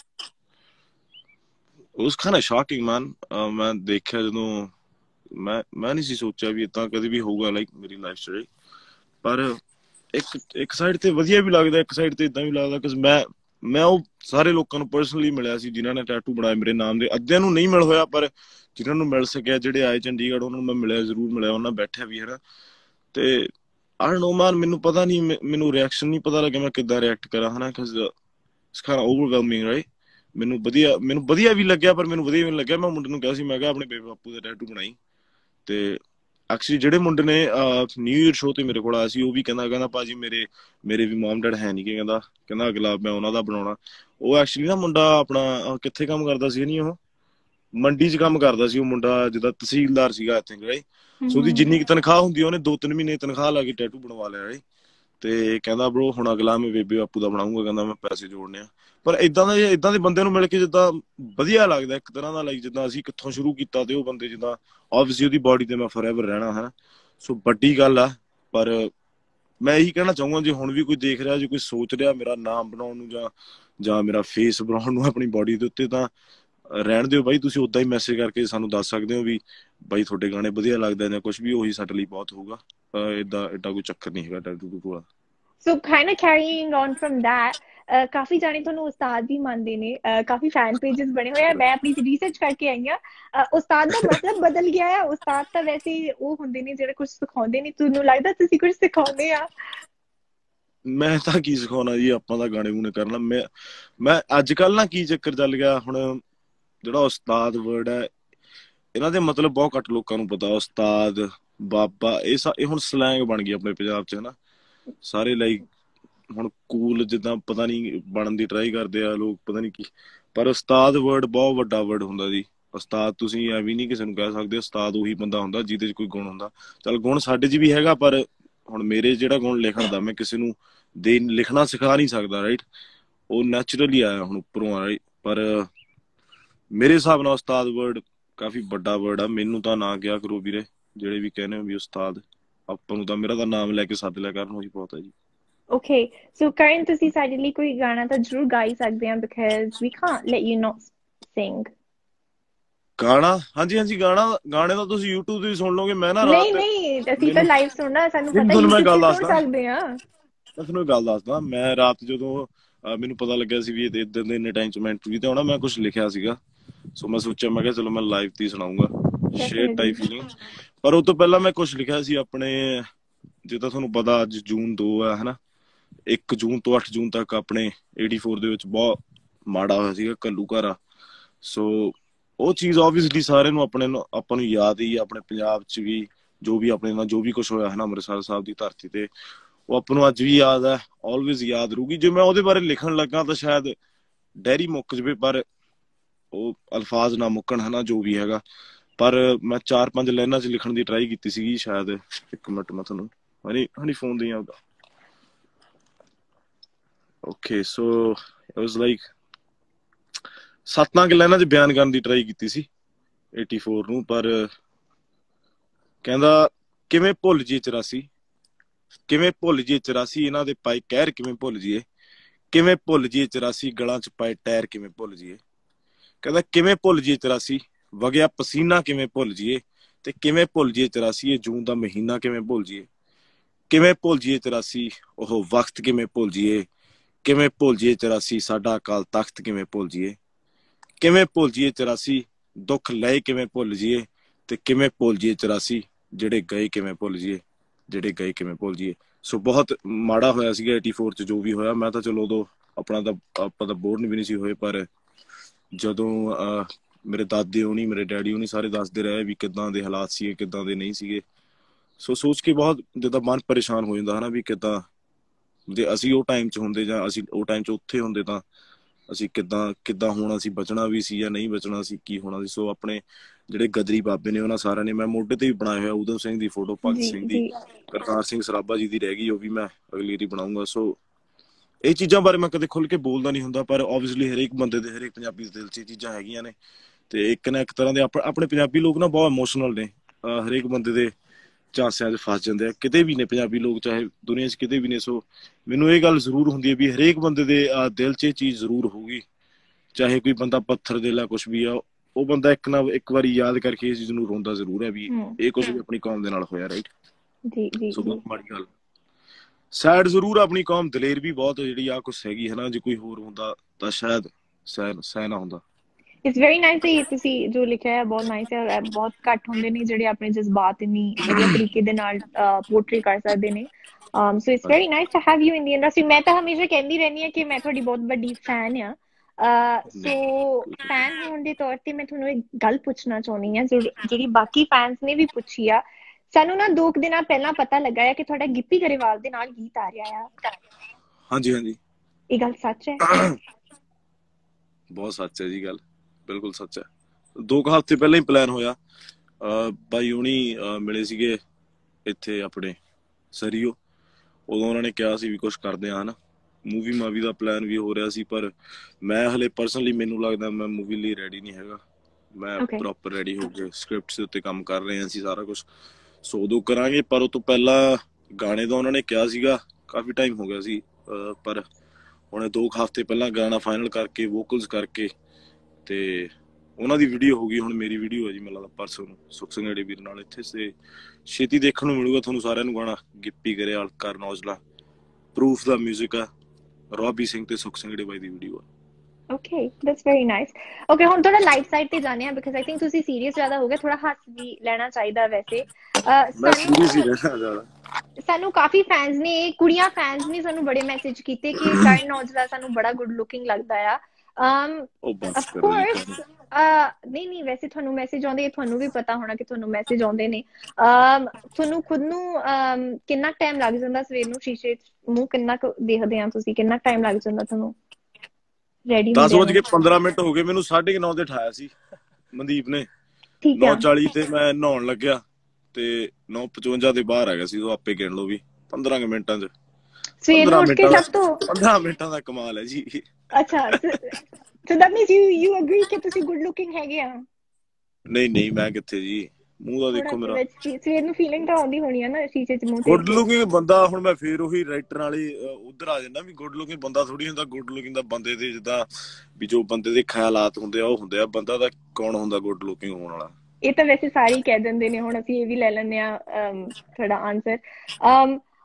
It was kind of shocking man। ਮੈਂ ਦੇਖਿਆ ਜਦੋਂ ਮੈਂ ਨਹੀਂ ਸੀ ਸੋਚਿਆ ਵੀ ਇਦਾਂ ਕਦੇ ਵੀ ਹੋਊਗਾ ਲਾਈਕ ਮੇਰੀ ਲਾਈਫ ਚ। ਪਰ ਇੱਕ ਸਾਈਡ ਤੇ ਵਧੀਆ ਵੀ ਲੱਗਦਾ, ਇੱਕ ਸਾਈਡ ਤੇ ਇਦਾਂ ਵੀ ਲੱਗਦਾ ਕਿ ਮੈਂ ਉਹ ਸਾਰੇ ਲੋਕਾਂ ਨੂੰ ਪਰਸਨਲੀ ਮਿਲਿਆ ਸੀ ਜਿਨ੍ਹਾਂ ਨੇ ਟੈਟੂ ਬਣਾਏ ਮੇਰੇ ਨਾਮ ਦੇ। ਅੱਧਿਆਂ ਨੂੰ ਨਹੀਂ ਮਿਲ ਹੋਇਆ, ਪਰ ਜਿਨ੍ਹਾਂ ਨੂੰ ਮਿਲ ਸਕਿਆ, ਜਿਹੜੇ ਆਏ ਚੰਡੀਗੜ੍ਹ, ਉਹਨਾਂ ਨੂੰ ਮੈਂ ਮਿਲਿਆ, ਜ਼ਰੂਰ ਮਿਲਿਆ, ਉਹਨਾਂ ਬੈਠਿਆ ਵੀ ਹਨਾ। ਤੇ ਆਈ ਡੋਨਟ ਨੋ ਮੈਨ, ਮੈਨੂੰ ਪਤਾ ਨਹੀਂ, ਮੈਨੂੰ ਰਿਐਕਸ਼ਨ ਨਹੀਂ ਪਤਾ ਲੱਗਿਆ ਮੈਂ ਕਿੱਦਾਂ ਰਿਐਕਟ ਕਰਾਂ, ਹਨਾ। It's kind of overwhelming right. ਮੈਨੂੰ ਵਧੀਆ ਵੀ ਲੱਗਿਆ, ਪਰ ਮੈਨੂੰ ਵਧੀਆ ਵੀ ਨਹੀਂ ਲੱਗਿਆ। ਮੈਂ ਮੁੰਡੇ ਨੂੰ ਕਿਹਾ ਸੀ, ਮੈਂ ਕਿਹਾ ਆਪਣੇ ਬੇਬੇ ਬਾਪੂ ਦਾ ਟੈਟੂ ਬਣਾਈ। ਤੇ ਐਕਚੁਅਲੀ ਜਿਹੜੇ ਮੁੰਡੇ ਨੇ ਨਿਊ ਈਅਰ ਸ਼ੋਅ ਤੇ ਮੇਰੇ ਕੋਲ ਆਇਆ ਸੀ, ਉਹ ਵੀ ਕਹਿੰਦਾ ਭਾਜੀ ਮੇਰੇ ਵੀ ਮਮ ਡੈਡ ਹੈ ਨਹੀਂ ਕਿ ਕਹਿੰਦਾ ਅਗਲਾ ਮੈਂ ਉਹਨਾਂ ਦਾ ਬਣਾਉਣਾ। ਉਹ ਐਕਚੁਅਲੀ ਨਾ ਮੁੰਡਾ ਆਪਣਾ ਕਿੱਥੇ ਕੰਮ ਕਰਦਾ ਸੀ ਨਹੀਂ, ਉਹ ਮੰਡੀ 'ਚ ਕੰਮ ਕਰਦਾ ਸੀ। ਉਹ ਮੁੰਡਾ ਜਿੱਦਾਂ ਤਹਿਸੀਲਦਾਰ ਸੀਗਾ ਆਈ ਥਿੰਕ ਰਾਈਟ। ਸੋ ਉਹਦੀ ਜਿੰਨੀ ਕੁ ਤਨਖਾਹ ਹੁੰਦੀ, ਉਹਨੇ 2-3 ਮਹੀਨੇ ਤਨਖਾਹ ਲਾ ਕੇ ਟੈਟੂ ਬਣਵਾ ਲਿਆ ਰਾਈਟ। ਤੇ ਕਹਿੰਦਾ ਬ్రో ਹੁਣ ਅਗਲਾ ਮੈਂ ਬੇਬੇ ਬਾਪੂ ਦਾ ਬਣਾਉਂਗਾ, ਕਹਿੰਦਾ ਮੈਂ ਪੈਸੇ ਜੋੜਨੇ ਆ। ਪਰ ਏਦਾਂ ਦੇ ਬੰਦੇ ਨੂੰ ਮਿਲ ਕੇ ਜਿੱਦਾਂ ਵਧੀਆ ਲੱਗਦਾ ਇੱਕ ਤਰ੍ਹਾਂ ਦਾ, ਲਾਈਕ ਜਿੱਦਾਂ ਅਸੀਂ ਕਿੱਥੋਂ ਸ਼ੁਰੂ ਕੀਤਾ ਤੇ ਉਹ ਬੰਦੇ ਜਿੱਦਾਂ ਆਬਵੀਅਸਲੀ ਉਹਦੀ ਬੋਡੀ ਤੇ ਮੈਂ ਫੋਰਐਵਰ ਰਹਿਣਾ ਹੈ। ਸੋ ਵੱਡੀ ਗੱਲ ਆ। ਪਰ ਮੈਂ ਇਹੀ ਕਹਿਣਾ ਚਾਹੂੰਗਾ, ਜੇ ਹੁਣ ਵੀ ਕੋਈ ਦੇਖ ਰਿਹਾ, ਜੇ ਕੋਈ ਸੋਚ ਰਿਹਾ ਮੇਰਾ ਨਾਮ ਬਣਾਉਣ ਨੂੰ ਜਾਂ ਮੇਰਾ ਫੇਸ ਬਣਾਉਣ ਨੂੰ ਆਪਣੀ ਬੋਡੀ ਦੇ ਉੱਤੇ, ਤਾਂ ਰਹਿਣ ਦਿਓ ਬਾਈ। ਤੁਸੀਂ ਓਦਾਂ ਹੀ ਮੈਸੇਜ ਕਰਕੇ ਸਾਨੂੰ ਦੱਸ ਸਕਦੇ ਹੋ ਵੀ ਬਾਈ ਤੁਹਾਡੇ ਗਾਣੇ ਵਧੀਆ ਲੱਗਦੇ ਜਾਂ ਕੁਛ ਵੀ, ਉਹੀ ਸਾਡੇ ਲਈ ਬਹੁਤ ਹੋਊਗਾ। ਏਦਾਂ ਕੋਈ ਚੱਕਰ ਨਹੀਂ ਹੈਗਾ ਟੈਟੂ ਟੂਟੂ ਵਾਲਾ। So kind of carrying on from that, ਕਾਫੀ ਜਾਣੇ ਤੁਹਾਨੂੰ ਉਸਤਾਦ ਵੀ ਮੰਨਦੇ ਨੇ, ਕਾਫੀ ਫੈਨ ਪੇजेस ਬਣੇ ਹੋਏ ਆ। ਮੈਂ ਆਪਣੀ ਰਿਸਰਚ ਕਰਕੇ ਆਈ ਆ, ਉਸਤਾਦ ਦਾ ਮਤਲਬ ਬਦਲ ਗਿਆ ਆ। ਉਸਤਾਦ ਤਾਂ ਵੈਸੇ ਉਹ ਹੁੰਦੇ ਨੇ ਜਿਹੜੇ ਕੁਝ ਸਿਖਾਉਂਦੇ ਨੇ। ਤੁਹਾਨੂੰ ਲੱਗਦਾ ਤੁਸੀਂ ਕੁਝ ਸਿਖਾਉਂਦੇ ਆ? ਮੈਂ ਤਾਂ ਕੀ ਸਿਖਾਉਣਾ ਜੀ, ਆਪਾਂ ਤਾਂ ਗਾਣੇ ਗੂਣੇ ਕਰਨਾ। ਮੈਂ ਅੱਜ ਕੱਲ ਨਾ ਕੀ ਚੱਕਰ ਚੱਲ ਗਿਆ ਹੁਣ, ਜਿਹੜਾ ਉਸਤਾਦ ਵਰਡ ਹੈ, ਇਹਨਾਂ ਦੇ ਮਤਲਬ ਬਹੁਤ ਘੱਟ ਲੋਕਾਂ ਨੂੰ ਪਤਾ। ਉਸਤਾਦ, ਬਾਬਾ, ਇਹ ਹੁਣ ਸਲੈਂਗ ਬਣ ਗਈ ਆਪਣੇ ਪੰਜਾਬ 'ਚ, ਹਨਾ। ਸਾਰੇ ਲਾਈਕ ਹੁਣ ਕੂਲ ਜਿੱਦਾਂ ਪਤਾ ਨਹੀਂ ਬਣਨ ਦੀ ਟਰਾਈ ਕਰਦੇ ਆ ਲੋਕ, ਪਤਾ ਨਹੀਂ ਕੀ। ਪਰ ਉਸਤਾਦ ਵਰਡ ਬਹੁਤ ਵੱਡਾ ਵਰਡ ਹੁੰਦਾ ਜੀ। ਉਸਤਾਦ ਤੁਸੀਂ ਐ ਵੀ ਨਹੀਂ ਕਿਸੇ ਨੂੰ ਕਹਿ ਸਕਦੇ। ਉਸਤਾਦ ਉਹੀ ਬੰਦਾ ਹੁੰਦਾ ਜਿਹਦੇ 'ਚ ਕੋਈ ਗੁਣ ਹੁੰਦਾ। ਚੱਲ ਗੁਣ ਸਾਡੇ 'ਚ ਵੀ ਹੈਗਾ, ਪਰ ਹੁਣ ਮੇਰੇ ਜਿਹੜਾ ਗੁਣ ਲਿਖਣ ਦਾ, ਮੈਂ ਕਿਸੇ ਨੂੰ ਲਿਖਣਾ ਸਿਖਾ ਨਹੀਂ ਸਕਦਾ ਰਾਈਟ। ਉਹ ਨੈਚੁਰਲੀ ਆਇਆ ਹੁਣ ਉੱਪਰੋਂ ਆ ਰਾਈਟ। ਪਰ ਮੇਰੇ ਹਿਸਾਬ ਨਾਲ ਉਸਤਾਦ ਵਰਡ ਕਾਫੀ ਵੱਡਾ ਵਰਡ ਆ। ਮੈਨੂੰ ਤਾਂ ਨਾ ਕਿਹਾ ਕਰੋ ਵੀਰੇ, ਜਿਹੜੇ ਵੀ ਕਹਿੰਦੇ ਹੋ ਵੀ ਉਸਤਾਦ। ਆਪਾਂ ਨੂੰ ਤਾਂ ਮੇਰਾ ਤਾਂ ਨਾਮ ਲੈ ਕੇ ਸੱਦ ਲਿਆ ਕਰਨ, ਉਹੀ ਬਹੁਤ ਹੈ ਜੀ। Okay, so Karan, ਤੁਸੀਂ ਸਾਡੇ ਲਈ ਕੋਈ ਗਾਣਾ ਤਾਂ ਜ਼ਰੂਰ ਗਾ ਹੀ ਸਕਦੇ ਆ, because we can't let you not sing। ਗਾਣਾ? ਹਾਂਜੀ ਗਾਣੇ ਤਾਂ ਤੁਸੀਂ YouTube ਤੇ ਵੀ ਸੁਣ ਲਓਗੇ। ਮੈਂ ਨਾ ਰਾਤ ਨਹੀਂ ਅਸੀਂ ਤਾਂ ਲਾਈਵ ਸੁਣਨਾ, ਸਾਨੂੰ ਪਤਾ ਤੁਹਾਨੂੰ ਮੈਂ YouTube ਗੱਲ ਤੇ ਸੁਣ ਦੱਸਦਾ, ਸਕਦੇ ਆ। ਮੈਂ ਤੁਹਾਨੂੰ ਗੱਲ ਦੱਸਦਾ। ਮੈਂ ਰਾਤ ਜਦੋਂ ਮੈਨੂੰ ਪਤਾ ਲੱਗਿਆ ਸੀ ਵੀ ਇਦਾਂ ਦੇ ਇੰਨੇ ਟਾਈਮ 'ਚ ਮੈਂ ਇੰਟਰਵਿਊ ਤੇ ਆਉਣਾ, ਮੈਂ ਕੁਝ ਲਿਖਿਆ ਸੀਗਾ। ਸੋ ਮੈਂ ਸੋਚਿਆ, ਮੈਂ ਕਿਹਾ ਚਲੋ ਮੈਂ ਲਾਈਵ ਤੇ ਹੀ ਸੁਣਾਊਂਗਾ, ਸ਼ੇਅਰ ਟਾਈਪ ਫੀਲਿੰਗ। ਪਰ ਉਹ ਤੋਂ ਪਹਿਲਾਂ ਮੈਂ ਕੁਝ ਲਿਖਿਆ ਸੀ ਆਪਣੇ, ਜਿੱਦਾਂ ਤੁਹਾਨੂੰ ਪਤਾ ਅੱਜ ਜੂਨ 2 ਹੈ ਹਨਾ, 1 ਜੂਨ ਤੋਂ 8 ਜੂਨ ਤੱਕ ਆਪਣੇ 84 ਦੇ ਵਿੱਚ ਬਹੁਤ ਮਾੜਾ ਹੋਇਆ ਸੀਗਾ ਘੱਲੂਘਾਰਾ। ਸੋ ਉਹ ਚੀਜ਼ ਓਬਵੀਅਸਲੀ ਸਾਰਿਆਂ ਨੂੰ ਆਪਾਂ ਨੂੰ ਯਾਦ ਹੀ, ਆਪਣੇ ਪੰਜਾਬ 'ਚ ਵੀ ਜੋ ਵੀ ਆਪਣੇ ਨਾਲ ਜੋ ਵੀ ਕੁਝ ਹੋਇਆ ਹੈ ਨਾ ਅੰਮ੍ਰਿਤਸਰ ਸਾਹਿਬ ਦੀ ਧਰਤੀ ਤੇ, ਉਹ ਆਪਾਂ ਨੂੰ ਅੱਜ ਵੀ ਯਾਦ ਹੈ, ਆਲਵੇਜ਼ ਯਾਦ ਰਹੂਗੀ। ਜੇ ਮੈਂ ਉਹਦੇ ਬਾਰੇ ਲਿਖਣ ਲੱਗਾ ਤਾਂ ਸ਼ਾਇਦ ਡਾਇਰੀ ਮੁੱਕ ਜਾਵੇ, ਪਰ ਉਹ ਅਲਫਾਜ਼ ਨਾ ਮੁੱਕਣ ਹਨਾ, ਜੋ ਵੀ ਹੈਗਾ। ਪਰ ਮੈਂ 4-5 ਲਾਈਨਾਂ 'ਚ ਲਿਖਣ ਦੀ ਟਰਾਈ ਕੀਤੀ ਸੀਗੀ ਸ਼ਾਇਦ। ਇੱਕ ਮਿੰਟ ਮੈਂ ਤੁਹਾਨੂੰ ਹਣੀ ਫੋਨ ਦੀ ਆਪਦਾ। Okay, so it was like 7 ਲਾਈਨਾਂ 'ਚ ਬਿਆਨ ਕਰਨ ਦੀ ਟਰਾਈ ਕੀਤੀ ਸੀ 84 ਨੂੰ। ਪਰ ਕਹਿੰਦਾ ਕਿਵੇਂ ਭੁੱਲ ਜੀਏ 84, ਕਿਵੇਂ ਭੁੱਲ ਜੀਏ 84, ਇਹਨਾਂ ਦੇ ਪਾਏ ਕਹਿਰ ਕਿਵੇਂ ਭੁੱਲ ਜੀਏ, ਕਿਵੇਂ ਭੁੱਲ ਜੀਏ 84, ਗਲਾਂ 'ਚ ਪਾਏ ਟਾਇਰ ਕਿਵੇਂ ਭੁੱਲ ਜੀਏ। ਕਹਿੰਦਾ ਕਿਵੇਂ ਭੁੱਲ ਜੀਏ 84, ਵਗਿਆ ਪਸੀਨਾ ਕਿਵੇਂ ਭੁੱਲ ਜੀਏ, ਤੇ ਕਿਵੇਂ ਭੁੱਲ ਜੀਏ 84, ਇਹ ਜੂਨ ਦਾ ਮਹੀਨਾ ਕਿਵੇਂ ਭੁੱਲ ਜੀਏ। ਕਿਵੇਂ ਭੁੱਲ ਜੀਏ 84, ਉਹ ਵਕਤ ਕਿਵੇਂ ਭੁੱਲ ਜੀਏ, ਕਿਵੇਂ ਭੁੱਲ ਜੀਏ 84, ਸਾਡਾ ਅਕਾਲ ਤਖਤ ਕਿਵੇਂ ਭੁੱਲ ਜੀਏ। ਕਿਵੇਂ ਭੁੱਲ ਜੀਏ 84, ਦੁੱਖ ਲਏ ਕਿਵੇਂ ਭੁੱਲ ਜੀਏ, ਤੇ ਕਿਵੇਂ ਭੁੱਲ ਜੀਏ 84, ਜਿਹੜੇ ਗਏ ਕਿਵੇਂ ਭੁੱਲ ਜੀਏ, ਜਿਹੜੇ ਗਏ ਕਿਵੇਂ ਭੁੱਲ ਜੀਏ। ਸੋ ਬਹੁਤ ਮਾੜਾ ਹੋਇਆ ਸੀਗਾ 84 'ਚ ਜੋ ਵੀ ਹੋਇਆ। ਮੈਂ ਤਾਂ ਚਲੋ ਉਦੋਂ ਆਪਾਂ ਤਾਂ ਬੋਰਨ ਵੀ ਨਹੀਂ ਸੀ ਹੋਏ, ਪਰ ਜਦੋਂ ਮੇਰੇ ਦਾਦੇ ਹੋਣੀ, ਮੇਰੇ ਡੈਡੀ ਹੋਣੀ ਸਾਰੇ ਦੱਸਦੇ ਰਹੇ ਵੀ ਕਿੱਦਾਂ ਦੇ ਹਾਲਾਤ ਸੀਗੇ, ਕਿੱਦਾਂ ਦੇ ਨਹੀਂ ਸੀਗੇ। ਸੋ ਸੋਚ ਕੇ ਬਹੁਤ ਜਿੱਦਾਂ ਮਨ ਪਰੇਸ਼ਾਨ ਹੋ ਜਾਂਦਾ ਹਨਾ, ਵੀ ਕਿੱਦਾਂ ਜੇ ਅਸੀਂ ਉਹ ਟਾਈਮ 'ਚ ਹੁੰਦੇ ਜਾਂ ਅਸੀਂ ਉਹ ਟਾਈਮ 'ਚ ਉੱਥੇ ਹੁੰਦੇ ਤਾਂ ਅਸੀਂ ਕਿੱਦਾਂ ਹੋਣਾ ਸੀ, ਬਚਣਾ ਵੀ ਸੀ ਜਾਂ ਨਹੀਂ ਬਚਣਾ ਸੀ, ਕੀ ਹੋਣਾ ਸੀ। ਸੋ ਆਪਣੇ ਜਿਹੜੇ ਗਦਰੀ ਬਾਬੇ ਨੇ ਉਹਨਾਂ ਸਾਰਿਆਂ ਨੇ, ਮੈਂ ਮੋਢੇ ਤੇ ਵੀ ਬਣਾਇਆ ਹੋਇਆ ਊਧਮ ਸਿੰਘ ਦੀ ਫੋਟੋ, ਭਗਤ ਸਿੰਘ ਦੀ, ਕਰਤਾਰ ਸਿੰਘ ਸਰਾਭਾ ਜੀ ਦੀ ਰਹਿ ਗਈ, ਉਹ ਵੀ ਮੈਂ ਅਗਲੀ ਵਾਰੀ ਬਣਾਊਂਗਾ। ਸੋ ਇਹ ਚੀਜ਼ਾਂ ਬਾਰੇ ਮੈਂ ਕਦੇ ਖੁੱਲ ਕੇ ਬੋਲਦਾ ਨਹੀਂ ਹੁੰਦਾ, ਪਰ ਓਬਵੀਅਸਲੀ ਹਰੇਕ ਬੰਦੇ ਦੇ, ਹਰੇਕ ਪੰਜਾਬੀ ਦੇ ਦਿਲ 'ਚ ਇਹ ਚੀਜ਼ਾਂ ਹੈਗੀਆਂ ਨੇ। ਤੇ ਇੱਕ ਨਾ ਇੱਕ ਤਰ੍ਹਾਂ ਦੇ ਆਪਣੇ ਪੰਜਾਬੀ ਲੋਕ ਨਾ ਬਹੁਤ ਇਮੋਸ਼ਨਲ ਨੇ, ਹਰੇਕ ਬੰਦੇ ਦੇ ਝਾਂਸਿਆਂ 'ਚ ਫਸ ਜਾਂਦੇ ਆ, ਕਿਤੇ ਵੀ ਨੇ ਪੰਜਾਬੀ ਲੋਕ, ਚਾਹੇ ਦੁਨੀਆ 'ਚ ਕਿਤੇ ਵੀ ਨੇ। ਸੋ ਮੈਨੂੰ ਇਹ ਗੱਲ ਜ਼ਰੂਰ ਹੁੰਦੀ ਹੈ ਵੀ ਹਰੇਕ ਬੰਦੇ ਦੇ ਦਿਲ 'ਚ ਇਹ ਚੀਜ਼ ਜ਼ਰੂਰ ਹੋਊਗੀ, ਚਾਹੇ ਕੋਈ ਬੰਦਾ ਪੱਥਰ ਦਿਲ ਆ, ਕੁਛ ਵੀ ਆ, ਉਹ ਬੰਦਾ ਇੱਕ ਵਾਰੀ ਯਾਦ ਕਰਕੇ ਇਸ ਚੀਜ਼ ਨੂੰ ਰੋਂਦਾ ਜ਼ਰੂਰ ਹੈ ਵੀ ਇਹ ਕੁਛ ਵੀ ਆਪਣੀ ਕੌਮ ਦੇ ਨਾਲ ਹੋਇਆ, ਰਾਈਟ। ਸੋ ਬਹੁਤ ਮਾੜੀ ਗੱਲ, ਸੈਡ ਜ਼ਰੂਰ ਆਪਣੀ ਕੌਮ, ਦਲੇਰ ਵੀ ਬਹੁਤ ਜਿਹੜੀ ਆ ਕੁਛ ਹੈਗੀ ਹਨਾ। ਜੇ ਕੋਈ ਹੋਰ ਹੁੰਦਾ ਤਾਂ ਸ਼ਾਇਦ ਸਹਿ ਨਾ ਹੁੰਦਾ। ਇਟਸ ਵੈਰੀ ਨਾਈਸ ਇਹ ਤੁਸੀਂ ਜੋ ਲਿਖਿਆ ਹੈ, ਬਹੁਤ ਨਾਈਸ ਹੈ। ਬਹੁਤ ਘੱਟ ਹੁੰਦੇ ਨੇ ਜਿਹੜੇ ਆਪਣੇ ਜਜ਼ਬਾਤ ਇੰਨੀ ਵਧੀਆ ਤਰੀਕੇ ਦੇ ਨਾਲ ਪੋਰਟਰੀ ਕਰ ਸਕਦੇ ਨੇ। So it's very nice to have you in the industry. ਮੈਂ ਤਾਂ ਹਮੇਸ਼ਾ ਕਹਿੰਦੀ ਰਹਿੰਦੀ ਹਾਂ ਕਿ ਮੈਂ ਤੁਹਾਡੀ ਬਹੁਤ ਵੱਡੀ ਫੈਨ ਆ। ਸੋ ਫੈਨ ਹੋਣ ਦੇ ਤੌਰ ਤੇ ਮੈਂ ਤੁਹਾਨੂੰ ਇੱਕ ਗੱਲ ਪੁੱਛਣਾ ਚਾਹੁੰਦੀ ਹਾਂ, ਜਿਹੜੀ ਬਾਕੀ ਫੈਨਸ ਨੇ ਵੀ ਪੁੱਛੀ ਆ। ਸਾਨੂੰ ਨਾ 2 ਦਿਨਾਂ ਪਹਿਲਾਂ ਪਤਾ ਲੱਗਾ ਹੈ ਕਿ ਤੁਹਾਡਾ ਗਿੱਪੀ ਗਰੇਵਾਲ ਦੇ ਨਾਲ ਗੀਤ ਆ ਰਿਹਾ ਆ। ਹਾਂਜੀ ਹਾਂਜੀ, ਇਹ ਗੱਲ ਸੱਚ ਹੈ? ਬਹੁਤ ਸੱਚ ਹੈ ਜੀ ਗੱਲ, ਬਿਲਕੁਲ ਸੱਚ ਹੈ। 2 ਹਫ਼ਤੇ ਪਹਿਲਾਂ ਹੀ ਪਲਾਨ ਹੋਇਆ, ਬਾਈ ਹੁਣੀ ਮਿਲੇ ਸੀਗੇ ਇੱਥੇ ਆਪਣੇ ਸਰੀਓ, ਉਦੋਂ ਉਹਨਾਂ ਨੇ ਕਿਹਾ ਸੀ ਵੀ ਕੁਛ ਕਰਦੇ ਆ ਹਨਾ, ਮੂਵੀ ਮਾਵੀ ਦਾ ਪਲਾਨ ਵੀ ਹੋ ਰਿਹਾ ਸੀ। ਪਰ ਮੈਂ ਹਲੇ ਪਰਸਨਲੀ ਮੈਨੂੰ ਲੱਗਦਾ ਮੈਂ ਮੂਵੀ ਲਈ ਰੈਡੀ ਨਹੀਂ ਹੈਗਾ। ਮੈਂ ਪ੍ਰੋਪਰ ਰੈਡੀ ਹੋ ਕੇ ਸਕ੍ਰਿਪਟਸ ਦੇ ਉੱਤੇ ਕੰਮ ਕਰ ਰਹੇ ਹਾਂ ਅਸੀਂ ਸਾਰਾ ਕੁਛ, ਸੋ ਉਦੋਂ ਕਰਾਂਗੇ। ਪਰ ਉਹ ਤੋਂ ਪਹਿਲਾਂ ਗਾਣੇ ਦਾ ਉਹਨਾਂ ਨੇ ਕਿਹਾ ਸੀਗਾ, ਕਾਫੀ ਟਾਈਮ ਹੋ ਗਿਆ ਸੀ, ਪਰ ਹੁਣ 2 ਹਫ਼ਤੇ ਪਹਿਲਾਂ ਗਾਣਾ ਫਾਈਨਲ ਕਰਕੇ, ਵੋਕਲਸ ਕਰਕੇ, ਤੇ ਉਹਨਾਂ ਦੀ ਵੀਡੀਓ ਹੋ ਗਈ। ਹੁਣ ਮੇਰੀ ਵੀਡੀਓ ਹੈ ਜੀ, ਮੈਨੂੰ ਲੱਗਦਾ ਪਰਸੋਂ ਨੂੰ ਸੁਖ ਸਿੰਘ ਵੀਰ ਨਾਲ ਇੱਥੇ। ਤੇ ਛੇਤੀ ਦੇਖਣ ਨੂੰ ਮਿਲੂਗਾ ਤੁਹਾਨੂੰ ਸਾਰਿਆਂ ਨੂੰ ਗਾਣਾ, ਗਿੱਪੀ ਗਰੇਵਾਲ, ਕਰਨ ਔਜਲਾ, ਪ੍ਰੂਫ ਦਾ ਮਿਊਜ਼ਿਕ ਆ, ਰੋਬੀ ਸਿੰਘ ਤੇ ਸੁਖ ਸਿੰਘ ਬਾਈ ਦੀ ਵੀਡੀਓ ਆ। Okay, that's very nice. Okay, ਹੁਣ ਥੋੜਾ ਲਾਈਟ ਸਾਈਡ ਤੇ ਜਾਂਦੇ ਆ, ਬਿਕਾਜ਼ ਆਈ ਥਿੰਕ ਤੁਸੀਂ ਸੀਰੀਅਸ ਜ਼ਿਆਦਾ ਹੋ ਗਏ, ਥੋੜਾ ਹੱਸ ਵੀ ਲੈਣਾ ਚਾਹੀਦਾ। ਵੈਸੇ ਮੈਂ ਸੀਰੀਅਸ ਹੀ ਰਹਿਣਾ ਜ਼ਿਆਦਾ। ਸਾਨੂੰ ਕਾਫੀ ਫੈਨਸ ਨੇ, ਕੁੜੀਆਂ ਫੈਨਸ ਨੇ ਸਾਨੂੰ ਬੜੇ ਮੈਸੇਜ ਕੀਤੇ ਕਿ ਕਰਨ ਔਜਲਾ ਸਾਨੂੰ ਬੜਾ ਗੁੱਡ ਲੁਕਿੰਗ ਲੱਗਦਾ ਆ। ਆਫ ਕੋਰਸ ਨਹੀਂ ਵੈਸੇ ਤੁਹਾਨੂੰ ਮੈਸੇਜ ਆਉਂਦੇ, ਤੁਹਾਨੂੰ ਵੀ ਪਤਾ ਹੋਣਾ ਕਿ ਤੁਹਾਨੂੰ ਮੈਸੇਜ ਆਉਂਦੇ ਨੇ। ਤੁਹਾਨੂੰ ਖੁਦ ਨੂੰ ਕਿੰਨਾ ਟਾਈਮ ਲੱਗ ਜਾਂਦਾ ਸਵੇਰ ਨੂੰ ਸ਼ੀਸ਼ੇ 'ਚ ਮੂੰਹ ਕਿੰਨਾ ਕੁ ਦੇਖਦੇ ਆ ਤੁਸੀਂ, ਕਿੰਨਾ ਟਾਈਮ ਲੱਗ ਜਾਂਦਾ ਤੁਹਾਨੂੰ ਰੈਡੀ ਹੁੰਦਿਆਂ ਨੂੰ? 10:15 ਹੋ ਗਏ ਮੈਨੂੰ, 9:30 ਤੇ ਠਾਇਆ ਸੀ ਮਨਦੀਪ ਨੇ। 9:40 ਤੇ ਮੈਂ ਨਹਾਉਣ ਲੱਗਿਆ ਤੇ 9:55 ਦੇ ਬਾਹਰ ਆ ਗਿਆ ਸੀ। ਉਹ ਆਪੇ ਗਿਣ ਲਓ ਵੀ 15 ਮਿੰਟਾਂ 'ਚ। ਸਵੇਰ ਨੂੰ ਉੱਠ ਕੇ ਸਭ ਤੋਂ 15 ਮਿੰਟਾਂ ਦਾ ਕਮਾਲ ਹੈ ਜੀ। ਅੱਛਾ, so that means you agree ਕਿ ਤੁਸੀਂ ਗੁੱਡ ਲੁਕਿੰਗ ਹੈਗੇ ਆ? ਨਹੀਂ ਮੈਂ ਕਿੱਥੇ ਜੀ, ਮੂੰਹ ਦਾ ਦੇਖੋ ਮੇਰਾ। ਸਵੇਰ ਨੂੰ ਫੀਲਿੰਗ ਤਾਂ ਆਉਂਦੀ ਹੋਣੀ ਆ ਨਾ ਸ਼ੀਸ਼ੇ 'ਚ ਮੂੰਹ ਗੁੱਡ ਲੁਕਿੰਗ ਬੰਦਾ, ਹੁਣ ਮੈਂ ਫੇਰ ਉਹੀ ਰਾਈਟਰ ਵਾਲੀ ਉਧਰ ਆ ਜਾਂਦਾ ਵੀ ਗੁੱਡ ਲੁਕਿੰਗ ਬੰਦਾ ਥੋੜੀ ਹੁੰਦਾ। ਗੁੱਡ ਲੁਕਿੰਗ ਦਾ ਬੰਦੇ ਦੇ ਜਿੱਦਾਂ ਵੀ ਜੋ ਬੰਦੇ ਦੇ ਖਿਆਲਾਤ ਹੁੰਦੇ ਆ ਉਹ ਹੁੰਦੇ ਆ, ਬੰਦਾ ਦਾ ਕੌਣ ਹੁੰਦਾ ਗੁੱਡ ਲੁਕਿੰਗ ਹੋਣ ਵਾਲਾ? ਇਹ ਤਾਂ ਵੈਸੇ ਸਾਰੇ ਹੀ ਕਹਿ ਦਿੰਦੇ ਨੇ। ਹੁਣ ਅਸੀਂ ਇਹ ਵੀ ਲੈ ਲੈਂਦੇ ਆ ਤੁਹਾਡਾ ਆਨਸਰ।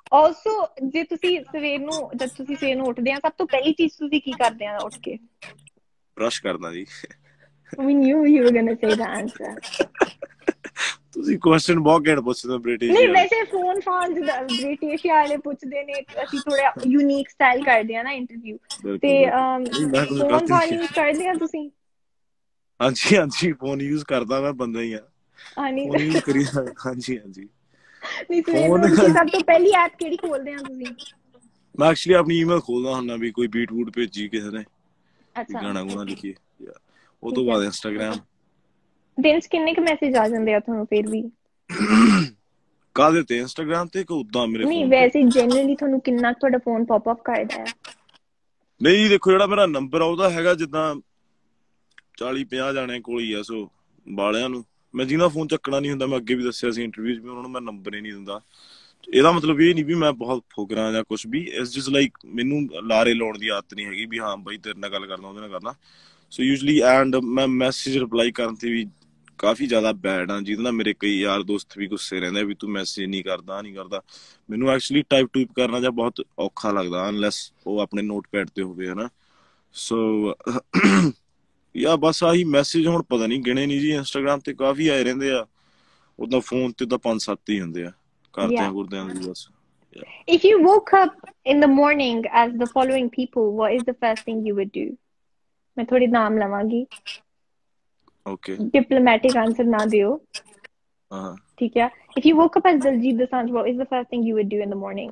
ਆਲਸੋ ਜੇ ਤੁਸੀਂ ਸਵੇਰ ਨੂੰ ਜਦ ਤੁਸੀਂ ਸਵੇਰ ਨੂੰ ਉੱਠਦੇ ਆ ਸਭ ਤੋਂ ਪਹਿਲੀ ਚੀਜ਼ ਤੁਸੀਂ ਕੀ ਕਰਦੇ ਆ ਉੱਠ ਕੇ? ਬ੍ਰਸ਼ ਕਰਦਾ ਜੀ। We knew you were gonna say the answer. ਤੁਸੀਂ ਕੁਐਸਚਨ ਬਹੁਤ ਘੈਂਟ ਪੁੱਛਦੇ ਹੋ ਬ੍ਰਿਟਿਸ਼ ਨਹੀਂ ਵਾਲੇ। ਵੈਸੇ ਫੋਨ ਬ੍ਰਿਟਿਸ਼ ਵਾਲੇ ਪੁੱਛਦੇ ਨੇ, ਅਸੀਂ ਥੋੜਾ ਯੂਨੀਕ ਸਟਾਈਲ ਕਰਦੇ ਆ ਨਾ ਇੰਟਰਵਿਊ ਤੇ ਬਿਲਕੁਲ ਬਿਲਕੁਲ, ਮੈਂ ਕੁਝ ਫੋਨ ਗਲਤ ਨਹੀਂ ਯੂਜ਼ ਕਿਹਾ। ਕਰਦੇ ਆ ਤੁਸੀਂ? ਹਾਂਜੀ ਹਾਂਜੀ, ਫੋਨ ਯੂਜ਼ ਕਰਦਾ, ਮੈਂ ਬੰਦਾ ਹੀ ਆ, ਹਾਂ ਨਹੀਂ ਫੋਨ ਯੂਜ਼ ਕਰੀ। ਹਾਂਜੀ ਹਾਂਜੀ। ਨਹੀਂ ਸਵੇਰ ਨੂੰ ਫੋਨ ਉੱਠ ਕੇ ਸਭ ਤੋਂ ਪਹਿਲੀ ਐਪ ਕਿਹੜੀ ਖੋਲਦੇ ਆ ਤੁਸੀਂ? ਮੈਂ ਐਕਚੁਅਲੀ ਆਪਣੀ ਈਮੇਲ ਖੋਲਦਾ ਹੁੰਦਾ ਵੀ ਕੋਈ ਬੀਟ ਵੂਟ ਭੇਜੀ ਕਿਸੇ ਨੇ, ਵੀ ਅੱਛਾ ਗਾਣਾ ਗੁਣਾ ਲਿਖੀਏ, ਉਹ ਤੋਂ ਠੀਕ ਹੈ। ਬਾਅਦ ਇੰਸਟਾਗ੍ਰਾਮ। ਦਿਨ ਚ ਕਿੰਨੇ ਕੁ ਮੈਸੇਜ ਆ ਜਾਂਦੇ ਆ ਤੁਹਾਨੂੰ ਫਿਰ ਵੀ? ਕਾਹਦੇ ਤੇ? ਇੰਸਟਾਗ੍ਰਾਮ ਤੇ ਕਿ ਉਦਾਂ ਮੇਰੇ ਨਹੀਂ ਫੋਨ ਤੇ? ਵੈਸੇ ਜਨਰਲੀ ਤੁਹਾਨੂੰ ਕਿੰਨਾ ਤੁਹਾਡਾ ਫੋਨ ਪੌਪ ਅਪ ਕਰਦਾ ਹੈ? ਨਹੀਂ ਦੇਖੋ, ਜਿਹੜਾ ਮੇਰਾ ਨੰਬਰ ਆ ਉਹਦਾ ਹੈਗਾ ਜਿੱਦਾਂ 40-50 ਜਾਣੇ ਕੋਲ ਹੀ ਆ, ਸੋ ਬਾਲਿਆਂ ਨੂੰ ਮੈਂ ਜਿਹਦਾ ਫੋਨ ਚੱਕਣਾ ਨਹੀਂ ਹੁੰਦਾ, ਮੈਂ ਅੱਗੇ ਵੀ ਦੱਸਿਆ ਸੀ ਇੰਟਰਵਿਊ 'ਚ ਵੀ, ਉਹਨਾਂ ਨੂੰ ਮੈਂ ਨੰਬਰ ਹੀ ਨਹੀਂ ਦਿੰਦਾ। ਇਹਦਾ ਮਤਲਬ ਇਹ ਨਹੀਂ ਵੀ ਮੈਂ ਬਹੁਤ ਫੁਕਰਾਂ ਜਾਂ ਕੁਛ ਵੀ, ਇਟਸ ਜਸਟ ਲਾਈਕ ਮੈਨੂੰ ਲਾਰੇ ਲਾਉਣ ਦੀ ਆਦਤ ਨਹੀਂ ਹੈਗੀ ਵੀ ਹਾਂ ਬਾਈ ਤੇਰੇ ਨਾਲ ਗੱਲ ਕਰਨਾ, ਉਹਦੇ ਨਾਲ ਕਰਨਾ। ਸੋ ਯੂਜਲੀ ਐਂਡ ਮੈਂ ਮੈਸੇਜ ਰਿਪਲਾਈ ਕਰਨ ਤੇ ਵੀ ਕਾਫੀ ਜ਼ਿਆਦਾ ਬੈਡ ਆ, ਜਿਹਦੇ ਨਾਲ ਮੇਰੇ ਕਈ ਯਾਰ ਦੋਸਤ ਵੀ ਗੁੱਸੇ ਰਹਿੰਦੇ ਵੀ ਤੂੰ ਮੈਸੇਜ ਨਹੀਂ ਕਰਦਾ ਨਹੀਂ ਕਰਦਾ। ਮੈਨੂੰ ਐਕਚੁਅਲੀ ਟਾਈਪ ਟੂਪ ਕਰਨਾ ਜਾਂ ਬਹੁਤ ਔਖਾ ਲੱਗਦਾ ਅਨਲੈਸ ਉਹ ਆਪਣੇ ਨੋਟਪੈਡ ਤੇ ਹੋਵੇ, ਹਨਾ। ਸੋ ਯਾ ਬਸ ਆਹੀ ਮੈਸੇਜ ਹੁਣ ਪਤਾ ਨਹੀਂ ਗਿਣੇ ਨਹੀਂ ਜੀ, ਇੰਸਟਾਗ੍ਰਾਮ ਤੇ ਕਾਫੀ ਆਏ ਰਹਿੰਦੇ ਆ, ਉਦਾਂ ਫੋਨ ਤੇ ਤਾਂ 5-7 ਹੀ ਹੁੰਦੇ ਆ ਕਰਦਿਆਂ Yeah. ਕੁਰਦਿਆਂ the bus. If you woke up in the morning as the following people, what is the first thing you would do? मैं थोड़ी नाम लवांगी, ਓਕੇ। डिप्लोमेटिक आंसर ना दियो, ਹਾਂ। ठीक है? If you woke up as Diljit Dosanjh, what is the first thing you would do in the morning?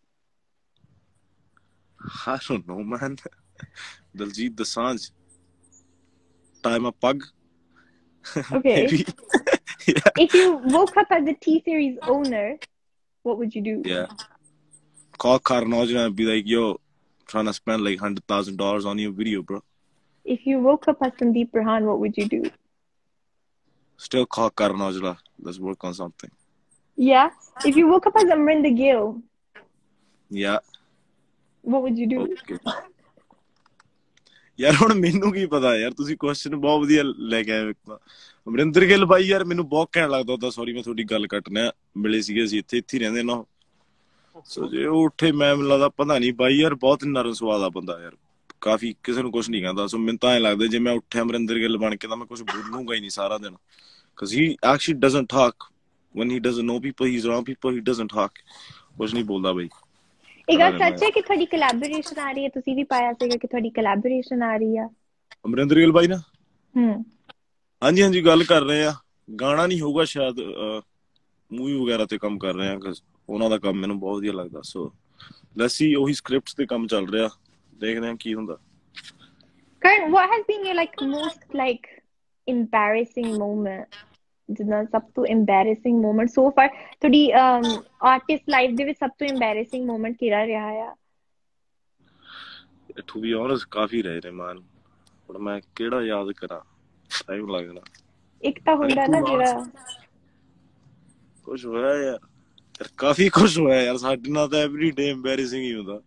I don't know, man. Diljit Dosanjh. Tie my pug. Okay. Maybe. Yeah. If you woke up as the T-Series owner, what would you do? Yeah. Call Carnage and be like, yo, trying to spend like $100,000 on your video, bro. If you woke up as Sandeep Rahan, what would you do? Still call Carnage. Let's work on something. Yeah. If you woke up as Amrinder Gill, Yeah. what would you do? Okay. ਯਾਰ ਹੁਣ ਮੈਨੂੰ ਕੀ ਪਤਾ ਯਾਰ, ਤੁਸੀਂ question ਬਹੁਤ ਵਧੀਆ ਲੈ ਕੇ ਆਏ। ਅਮਰਿੰਦਰ ਗਿੱਲ ਬਾਈ ਯਾਰ ਮੈਨੂੰ ਬਹੁਤ ਘੈਂਟ ਲੱਗਦਾ ਉਹਦਾ। ਸੌਰੀ ਮੈਂ ਤੁਹਾਡੀ ਗੱਲ ਕੱਟਣਾ, ਮਿਲੇ ਸੀਗੇ ਅਸੀਂ ਇੱਥੇ ਹੀ ਰਹਿੰਦੇ ਨਾ। ਸੋ ਜੇ ਉਹ ਉੱਠੇ ਮੈਂ ਮੈਨੂੰ ਲੱਗਦਾ ਪਤਾ ਨਹੀਂ ਬਾਈ ਯਾਰ ਬਹੁਤ ਨਰਮ ਸੁਭਾਅ ਦਾ ਬੰਦਾ ਯਾਰ, ਕਾਫੀ ਕਿਸੇ ਨੂੰ ਕੁਛ ਨਹੀਂ ਕਹਿੰਦਾ। ਸੋ ਮੈਨੂੰ ਤਾਂ ਐਂ ਲੱਗਦਾ ਜੇ ਮੈਂ ਉੱਠਿਆ ਅਮਰਿੰਦਰ ਗਿੱਲ ਬਣ ਕੇ ਤਾਂ ਮੈਂ ਕੁਛ ਬੋਲੂੰਗਾ ਹੀ ਨਹੀਂ ਸਾਰਾ ਦਿਨ, because he actually doesn't talk when he doesn't know people, he's around people, he doesn't talk, ਕੁਛ ਨਹੀਂ ਬੋਲਦਾ ਬਾਈ। ਇਹ ਗੱਲ ਸੱਚ ਹੈ ਕਿ ਤੁਹਾਡੀ ਕੋਲੈਬੋਰੇਸ਼ਨ ਆ ਰਹੀ ਹੈ? ਤੁਸੀਂ ਵੀ ਪਾਇਆ ਸੀਗਾ ਕਿ ਤੁਹਾਡੀ ਕੋਲੈਬੋਰੇਸ਼ਨ ਆ ਰਹੀ ਆ ਅਮਰਿੰਦਰ ਗਿੱਲ ਬਾਈ ਨਾ। ਹਾਂਜੀ ਹਾਂਜੀ, ਗੱਲ ਕਰ ਰਹੇ ਆ, ਗਾਣਾ ਨਹੀਂ ਹੋਊਗਾ ਸ਼ਾਇਦ, ਮੂਵੀ ਵਗੈਰਾ ਤੇ ਕੰਮ ਕਰ ਰਹੇ ਆ, ਉਹਨਾਂ ਦਾ ਕੰਮ ਮੈਨੂੰ ਬਹੁਤ ਵਧੀਆ ਲੱਗਦਾ। ਸੋ ਲੈਟਸ ਸੀ, ਉਹੀ ਸਕ੍ਰਿਪਟਸ ਤੇ ਕੰਮ ਚੱਲ ਰਿਹਾ, ਦੇਖਦੇ ਆ ਕੀ ਹੁੰਦਾ। Karan, what has been your most embarrassing moment? ਜਿੱਦਾਂ ਸਭ ਤੋਂ embarrassing moment so far ਤੁਹਾਡੀ ਆਰਟਿਸਟ ਲਾਈਫ ਦੇ ਵਿੱਚ ਸਭ ਤੋਂ embarrassing moment ਕਿਹੜਾ ਰਿਹਾ ਆ? To be honest ਕਾਫੀ ਰਹੇ ਨੇ ਮਾਨ, ਹੁਣ ਮੈਂ ਕਿਹੜਾ ਯਾਦ ਕਰਾਂ, ਟਾਈਮ ਲੱਗਣਾ। ਇੱਕ ਤਾਂ ਹੁੰਦਾ ਨਾ ਜਿਹੜਾ ਕੁਛ ਹੋਇਆ ਯਾਰ, ਕਾਫੀ ਕੁਛ ਹੋਇਆ ਯਾਰ ਸਾਡੇ ਨਾਲ ਤਾਂ ਐਵਰੀ ਡੇ embarrassing ਹੀ ਹੁੰਦਾ।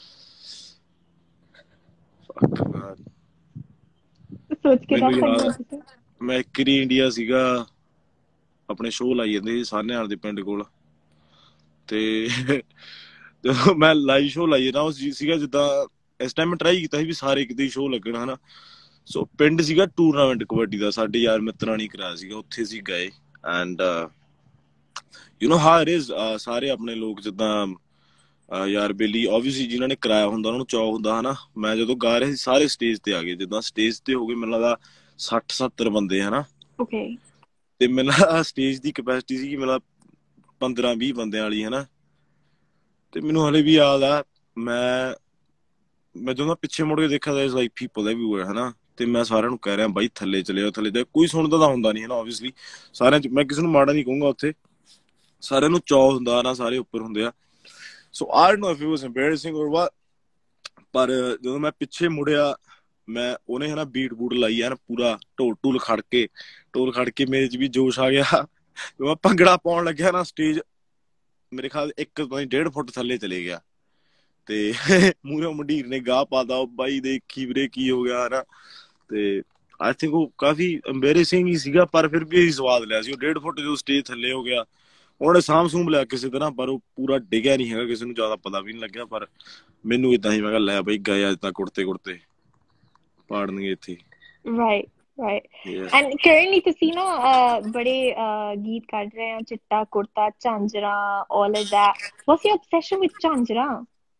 ਸੋਚ ਕੇ ਤਾਂ ਮੈਂ ਇੱਕ ਵਾਰੀ ਇੰਡੀਆ ਸੀਗਾ, ਆਪਣੇ ਸ਼ੋਅ ਲਾਈ ਜਾਂਦੇ ਸੀ ਸਾਹਨੇਵਾਲ ਦੇ ਪਿੰਡ ਕੋਲ, ਤੇ ਜਦੋਂ ਮੈਂ ਲਾਈਵ ਸ਼ੋਅ ਲਾਈ ਨਾ, ਉਹ ਸੀਗਾ ਜਿੱਦਾਂ ਇਸ ਟਾਈਮ ਮੈਂ ਟਰਾਈ ਕੀਤਾ ਸੀ ਵੀ ਸਾਰੇ ਕਿਤੇ ਹੀ ਸ਼ੋਅ ਲੱਗਣਾ ਹਨਾ। ਸੋ ਪਿੰਡ ਸੀਗਾ ਟੂਰਨਾਮੈਂਟ ਕਬੱਡੀ ਦਾ, ਸਾਡੇ ਯਾਰ ਮਿੱਤਰਾਂ ਨੇ ਕਰਾਇਆ ਸੀਗਾ, ਉੱਥੇ ਅਸੀਂ ਗਏ and you know how it is, ਸਾਰੇ ਆਪਣੇ ਲੋਕ ਜਿੱਦਾਂ ਯਾਰ ਬੇਲੀ ਓਬਵੀਅਸਲੀ ਜਿਨ੍ਹਾਂ ਨੇ ਕਰਾਇਆ ਹੁੰਦਾ ਉਹਨਾਂ ਨੂੰ ਚਾਅ ਹੁੰਦਾ ਹਨਾ। ਮੈਂ ਜਦੋਂ ਗਾ ਰਿਹਾ ਸੀ ਸਾਰੇ ਸਟੇਜ ਤੇ ਆ ਗਏ, ਜਿੱਦਾਂ ਸਟੇਜ ਤੇ ਹੋ ਗਏ ਮੈਨੂੰ ਲੱਗਦਾ 60-70 ਬੰਦੇ ਹਨਾ। ਤੇ ਮੈਨੂੰ ਸਟੇਜ ਦੀ ਕਪੈਸਿਟੀ ਸੀਗੀ ਮਤਲਬ 15-20 ਬੰਦਿਆਂ ਵਾਲੀ ਹਨਾ। ਤੇ ਮੈਨੂੰ ਹਲੇ ਵੀ ਯਾਦ ਆ, ਮੈਂ ਜਦੋਂ ਪਿੱਛੇ ਮੁੜ ਕੇ ਦੇਖਿਆ ਤਾਂ ਲਾਈਕ ਪੀਪਲ ਐਵਰੀਵੇਅਰ ਹਨਾ। ਤੇ ਮੈਂ ਸਾਰਿਆਂ ਨੂੰ ਕਹਿ ਰਿਹਾ ਬਾਈ ਥੱਲੇ ਚਲੇ ਜਾਓ, ਥੱਲੇ ਜਾਓ। ਕੋਈ ਸੁਣਦਾ ਤਾਂ ਹੁੰਦਾ ਨਹੀਂ ਹਨਾ ਓਬਵੀਅਸਲੀ, ਸਾਰਿਆਂ ਚ ਮੈਂ ਕਿਸੇ ਨੂੰ ਮਾੜਾ ਨਹੀਂ ਕਹੂੰਗਾ, ਉੱਥੇ ਸਾਰਿਆਂ ਨੂੰ ਚਾਅ ਹੁੰਦਾ ਨਾ, ਸਾਰੇ ਉੱਪਰ ਹੁੰਦੇ ਆ। ਸੋ I don't know if it was embarrassing or what, ਪਰ ਜਦੋਂ ਮੈਂ ਪਿੱਛੇ ਮੁੜਿਆ ਮੈਂ ਉਹਨੇ ਹਨਾ ਬੀਟ ਬੂਟ ਲਾਈ ਐਨ ਪੂਰਾ, ਢੋਲ ਖੜ ਕੇ ਮੇਰੇ ਚ ਵੀ ਜੋਸ਼ ਆ ਗਿਆ। ਮੈਂ ਭੰਗੜਾ ਪਾਉਣ ਲੱਗਿਆ ਨਾ, ਸਟੇਜ ਮੇਰੇ ਖਿਆਲ 1.5 ਫੁੱਟ ਥੱਲੇ ਚਲੇ ਗਿਆ ਤੇ ਮੂਹਰੋਂ ਮੰਡੀਰ ਨੇ ਗਾਹ ਪਾਤਾ, ਉਹ ਬਾਈ ਦੇਖੀ ਵੀਰੇ ਕੀ ਹੋ ਗਿਆ ਹਨਾ। ਤੇ ਆਈ ਥਿੰਕ ਉਹ ਕਾਫੀ embarrassing ਹੀ ਸੀਗਾ, ਪਰ ਫਿਰ ਵੀ ਅਸੀਂ ਸਵਾਦ ਲਿਆ ਸੀ। ਉਹ 1.5 ਫੁੱਟ ਜਦੋਂ ਸਟੇਜ ਥੱਲੇ ਹੋ ਗਿਆ, ਉਹਨੇ ਸਾਂਭ ਸੂੰਭ ਲਿਆ ਕਿਸੇ ਤਰ੍ਹਾਂ, ਪਰ ਉਹ ਪੂਰਾ ਡਿੱਗਿਆ ਨਹੀਂ ਹੈਗਾ, ਕਿਸੇ ਨੂੰ ਜ਼ਿਆਦਾ ਪਤਾ ਵੀ ਨਹੀਂ ਲੱਗਿਆ। ਪਰ ਮੈਨੂੰ ਇਦਾਂ ਹੀ, ਮੈਂ ਕਿਹਾ ਲੈ ਬਈ ਗਏ ਅੱਜ ਤਾਂ ਕੁੜਤੇ ਕੁੜਤੇ ਪਾੜਨਗੇ ਇੱਥੇ। Right, right. Yes. And currently ਤੁਸੀਂ ਨਾ ਬੜੇ ਗੀਤ ਕੱਢ ਰਹੇ ਹੋ, ਚਿੱਟਾ ਕੁੜਤਾ, ਝਾਂਜਰਾ, all of that. What's your obsession with ਝਾਂਜਰਾ?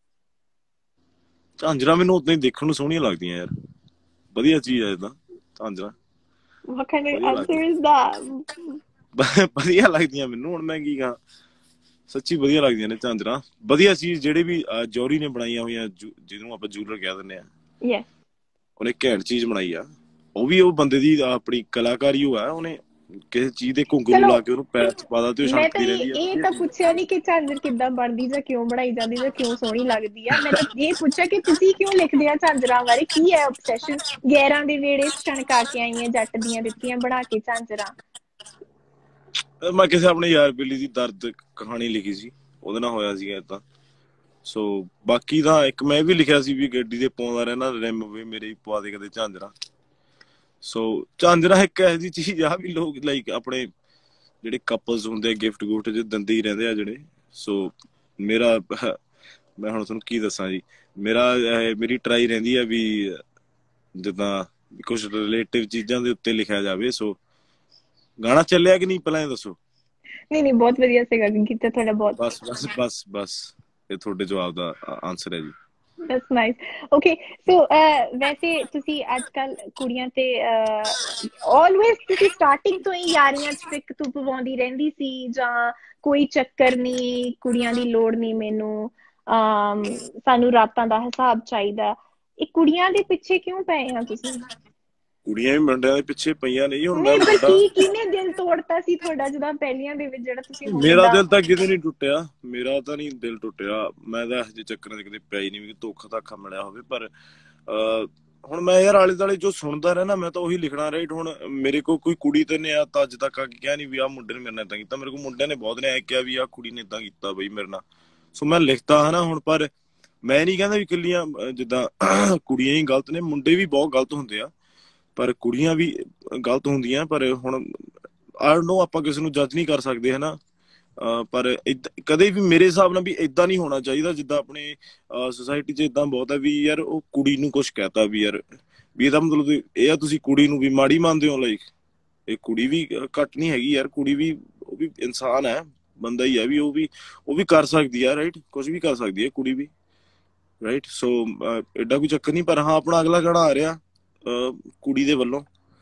ਝਾਂਜਰਾ ਮੈਨੂੰ ਉਦਾਂ ਹੀ ਦੇਖਣ ਨੂੰ ਸੋਹਣੀਆਂ ਲੱਗਦੀਆਂ ਯਾਰ, ਵਧੀਆ ਚੀਜ਼ ਹੈ ਇਦਾਂ ਝਾਂਜਰਾ। What kind of ਵਧੀਆ answer ਲੱਗਦੀ, is that? ਵਧੀਆ ਲੱਗਦੀਆਂ ਮੈਨੂੰ, ਹੁਣ ਮੈਂ ਕੀ ਕਹਾਂ, ਸੱਚੀ ਵਧੀਆ ਲੱਗਦੀਆਂ ਨੇ ਝਾਂਜਰਾ। ਵਧੀਆ ਚੀਜ਼ ਜਿਹੜੇ ਵੀ ਜੌਹਰੀ ਨੇ ਬਣਾਈਆਂ ਹੋਈਆਂ, ਜਿਹਨੂੰ ਆਪਾਂ ਜੂਲਰ ਕਹਿ ਦਿੰਦੇ ਆ, Yes. ਉਹਨੇ ਘੈਂਟ ਚੀਜ਼ ਬਣਾਈ ਆ। ਉਹ ਵੀ ਉਹ ਬੰਦੇ ਦੀ ਆਪਣੀ ਕਲਾਕਾਰੀ ਉਹ ਆ, ਉਹਨੇ ਕਿਸੇ ਚੀਜ਼ ਦੇ ਘੁੰਗਰੂ ਚਲੋ ਲਾ ਕੇ ਉਹਨੂੰ ਪੈਰ ਚ ਪਾ ਦਾ ਤੇ ਉਹ ਮੈਂ ਤਾਂ ਛਣਕਦੀ ਰਹਿੰਦੀ ਇਹ ਆ। ਤਾਂ ਪੁੱਛਿਆ ਨਹੀਂ ਕਿ ਝਾਂਜਰ ਕਿੱਦਾਂ ਬਣਦੀ ਜਾਂ ਕਿਉਂ ਬਣਾਈ ਜਾਂਦੀ ਜਾਂ ਕਿਉਂ ਸੋਹਣੀ ਲੱਗਦੀ ਆ। ਮੈਂ ਤਾਂ ਇਹ ਪੁੱਛਿਆ ਕਿ ਤੁਸੀਂ ਕਿਉਂ ਲਿਖਦੇ ਆ ਝਾਂਜਰਾਂ ਬਾਰੇ, ਕੀ ਹੈ obsession? ਗੈਰਾਂ ਦੇ ਵੇੜੇ ਛਣਕਾ ਕੇ ਆਈਆਂ, ਜੱਟ ਦੀਆਂ ਦਿੱਤੀਆਂ ਬਣਾ ਕੇ ਝਾਂਜਰਾਂ। ਮੈਂ ਕਿਸੇ ਆਪਣੇ ਯਾਰ ਬੇਲੀ ਦੀ ਦਰਦ ਕਹਾਣੀ ਲਿਖੀ ਸੀ, ਉਹਦੇ ਨਾਲ ਹੋਇਆ ਸੀਗਾ ਏਦਾਂ। ਸੋ ਬਾਕੀ ਤਾਂ ਇੱਕ ਮੈਂ ਵੀ ਲਿਖਿਆ ਸੀ ਵੀ ਗੱਡੀ ਦੇ ਪਾਉਂਦਾ ਰਹਿਣਾ ਰਿਮ ਵੇ ਮੇਰੇ, ਪਵਾ ਦੇ ਕਦੇ ਝਾਂਜਰਾ। ਸੋ ਝਾਂਜਰਾ ਇੱਕ ਇਹੋ ਜਿਹੀ ਚੀਜ਼ ਆ ਵੀ ਲੋਕ ਲਾਈਕ ਆਪਣੇ ਜਿਹੜੇ ਕਪਲਸ ਹੁੰਦੇ ਆ ਗਿਫਟ ਗੁਫਟ ਚ ਦਿੰਦੇ ਹੀ ਰਹਿੰਦੇ ਆ ਜਿਹੜੇ। ਸੋ ਮੇਰਾ ਮੈਂ ਹੁਣ ਤੁਹਾਨੂੰ ਕੀ ਦੱਸਾਂ ਜੀ, ਮੇਰੀ ਟਰਾਈ ਰਹਿੰਦੀ ਆ ਵੀ ਜਿੱਦਾਂ ਕੁਛ ਰਿਲੇਟਿਵ ਚੀਜ਼ਾਂ ਦੇ ਉੱਤੇ ਲਿਖਿਆ ਜਾਵੇ। ਸੋ ਗਾਣਾ ਚੱਲਿਆ ਕਿ ਨਹੀਂ ਪਹਿਲਾਂ ਇਹ ਦੱਸੋ? ਨਹੀਂ ਬਹੁਤ ਵਧੀਆ ਸੀਗਾ ਗੀਤ ਤੁਹਾਡਾ, ਬਹੁਤ। ਬਸ ਬਸ ਬਸ ਬਸ, ਇਹ ਤੁਹਾਡੇ ਜਵਾਬ ਦਾ ਆਨਸਰ ਹੈ ਜੀ। That's nice. Okay, so ਵੈਸੇ ਤੁਸੀਂ ਅੱਜ ਕੱਲ ਕੁੜੀਆਂ ਤੇ always ਤੁਸੀਂ ਸਟਾਰਟਿੰਗ ਤੋਂ ਹੀ ਯਾਰੀਆਂ ਚ ਫਿੱਕ ਤੂੰ ਪਵਾਉਂਦੀ ਰਹਿੰਦੀ ਸੀ, ਜਾਂ ਕੋਈ ਚੱਕਰ ਨਹੀਂ, ਕੁੜੀਆਂ ਦੀ ਲੋੜ ਨਹੀਂ ਮੈਨੂੰ, ਸਾਨੂੰ ਰਾਤਾਂ ਦਾ ਹਿਸਾਬ ਚਾਹੀਦਾ, ਇਹ ਕੁੜੀਆਂ ਦੇ ਪਿੱਛੇ ਕਿਉਂ ਪਏ ਆ ਤੁਸੀਂ? ਕੁੜੀਆਂ ਵੀ ਮੁੰਡਿਆਂ ਦੇ ਪਿੱਛੇ ਪਈਆਂ ਨਹੀਂ। ਹੁਣ ਮੈਂ ਨਹੀਂ, ਪਰ ਮੁੰਡਾ, ਕਿਹਨੇ ਦਿਲ ਤੋੜਤਾ ਸੀ ਤੁਹਾਡਾ ਜਦੋਂ ਪਹਿਲੀਆਂ ਦੇ ਵਿੱਚ, ਜਿਹੜਾ ਤੁਸੀਂ ਹੁਣ ਮੇਰਾ ਏਦਾਂ? ਦਿਲ ਤਾਂ ਕਿਤੇ ਨਹੀਂ ਟੁੱਟਿਆ, ਮੇਰਾ ਤਾਂ ਨਹੀਂ ਦਿਲ ਟੁੱਟਿਆ। ਮੈਂ ਤਾਂ ਇਹੋ ਜਿਹੇ ਚੱਕਰਾਂ 'ਚ ਕਦੇ ਪਿਆ ਹੀ ਨਹੀਂ ਵੀ ਧੋਖਾ ਧਾਖਾ ਮਿਲਿਆ ਹੋਵੇ। ਪਰ ਹੁਣ ਮੈਂ ਯਾਰ ਆਲੇ ਦੁਆਲੇ ਜੋ ਸੁਣਦਾ ਰਹਿਣਾ, ਮੈਂ ਤਾਂ ਉਹੀ ਲਿਖਣਾ। ਰਾਈਟ, ਹੁਣ ਮੇਰੇ ਕੋਲ ਕੋਈ ਕੁੜੀ ਤੇ ਨੇ ਆ ਤਾਂ ਅੱਜ ਤੱਕ ਆ ਕੇ ਕਿਹਾ ਨਹੀਂ ਵੀ ਆਹ ਮੁੰਡੇ ਨੇ ਮੇਰੇ ਨਾਲ ਏਦਾਂ ਕੀਤਾ। ਮੇਰੇ ਕੋਲ ਮੁੰਡਿਆਂ ਨੇ ਬਹੁਤ ਨੇ ਐ ਕਿਹਾ ਵੀ ਆਹ ਕੁੜੀ ਨੇ ਏਦਾਂ ਕੀਤਾ ਬਈ ਮੇਰੇ ਨਾਲ। ਸੋ ਮੈਂ ਲਿਖਤਾ ਹਨਾ। ਹੁਣ ਪਰ ਮੈਂ ਨਹੀਂ ਕਹਿੰਦਾ ਵੀ ਇਕੱਲੀਆਂ ਜਿੱਦਾਂ ਕੁੜੀਆਂ ਹੀ ਗਲਤ ਨੇ, ਮੁੰਡੇ ਵੀ ਬਹੁਤ ਗਲਤ ਹੁੰਦੇ ਆ, ਪਰ ਕੁੜੀਆਂ ਵੀ ਗਲਤ ਹੁੰਦੀਆਂ। ਪਰ ਹੁਣ ਆਈ ਡੋਨਟ ਨੋ, ਆਪਾਂ ਕਿਸੇ ਨੂੰ ਜੱਜ ਨਹੀਂ ਕਰ ਸਕਦੇ ਹਨਾ। ਪਰ ਕਦੇ ਵੀ ਮੇਰੇ ਹਿਸਾਬ ਨਾਲ ਵੀ ਏਦਾਂ ਨਹੀਂ ਹੋਣਾ ਚਾਹੀਦਾ। ਜਿੱਦਾਂ ਆਪਣੇ ਸੋਸਾਇਟੀ 'ਚ ਏਦਾਂ ਬਹੁਤ ਆ ਵੀ ਯਾਰ ਉਹ ਕੁੜੀ ਨੂੰ ਕੁਛ ਕਹਿਤਾ ਵੀ ਯਾਰ ਵੀ ਇਹਦਾ ਮਤਲਬ ਇਹ ਆ ਤੁਸੀਂ ਕੁੜੀ ਨੂੰ ਵੀ ਮਾੜੀ ਮੰਨਦੇ ਹੋ। ਲਾਈਕ ਇਹ ਕੁੜੀ ਵੀ ਘੱਟ ਨਹੀਂ ਹੈਗੀ ਯਾਰ, ਕੁੜੀ ਵੀ ਉਹ ਵੀ ਇਨਸਾਨ ਹੈ, ਬੰਦਾ ਹੀ ਹੈ ਵੀ, ਉਹ ਵੀ ਕਰ ਸਕਦੀ ਆ। ਰਾਈਟ, ਕੁਛ ਵੀ ਕਰ ਸਕਦੀ ਹੈ ਕੁੜੀ ਵੀ। ਰਾਈਟ, ਸੋ ਏਡਾ ਕੋਈ ਚੱਕਰ ਨਹੀਂ। ਪਰ ਹਾਂ, ਆਪਣਾ ਅਗਲਾ ਗਾਣਾ ਆ ਰਿਹਾ ਕੁੜੀ ਦੇ ਵੱਲੋਂ,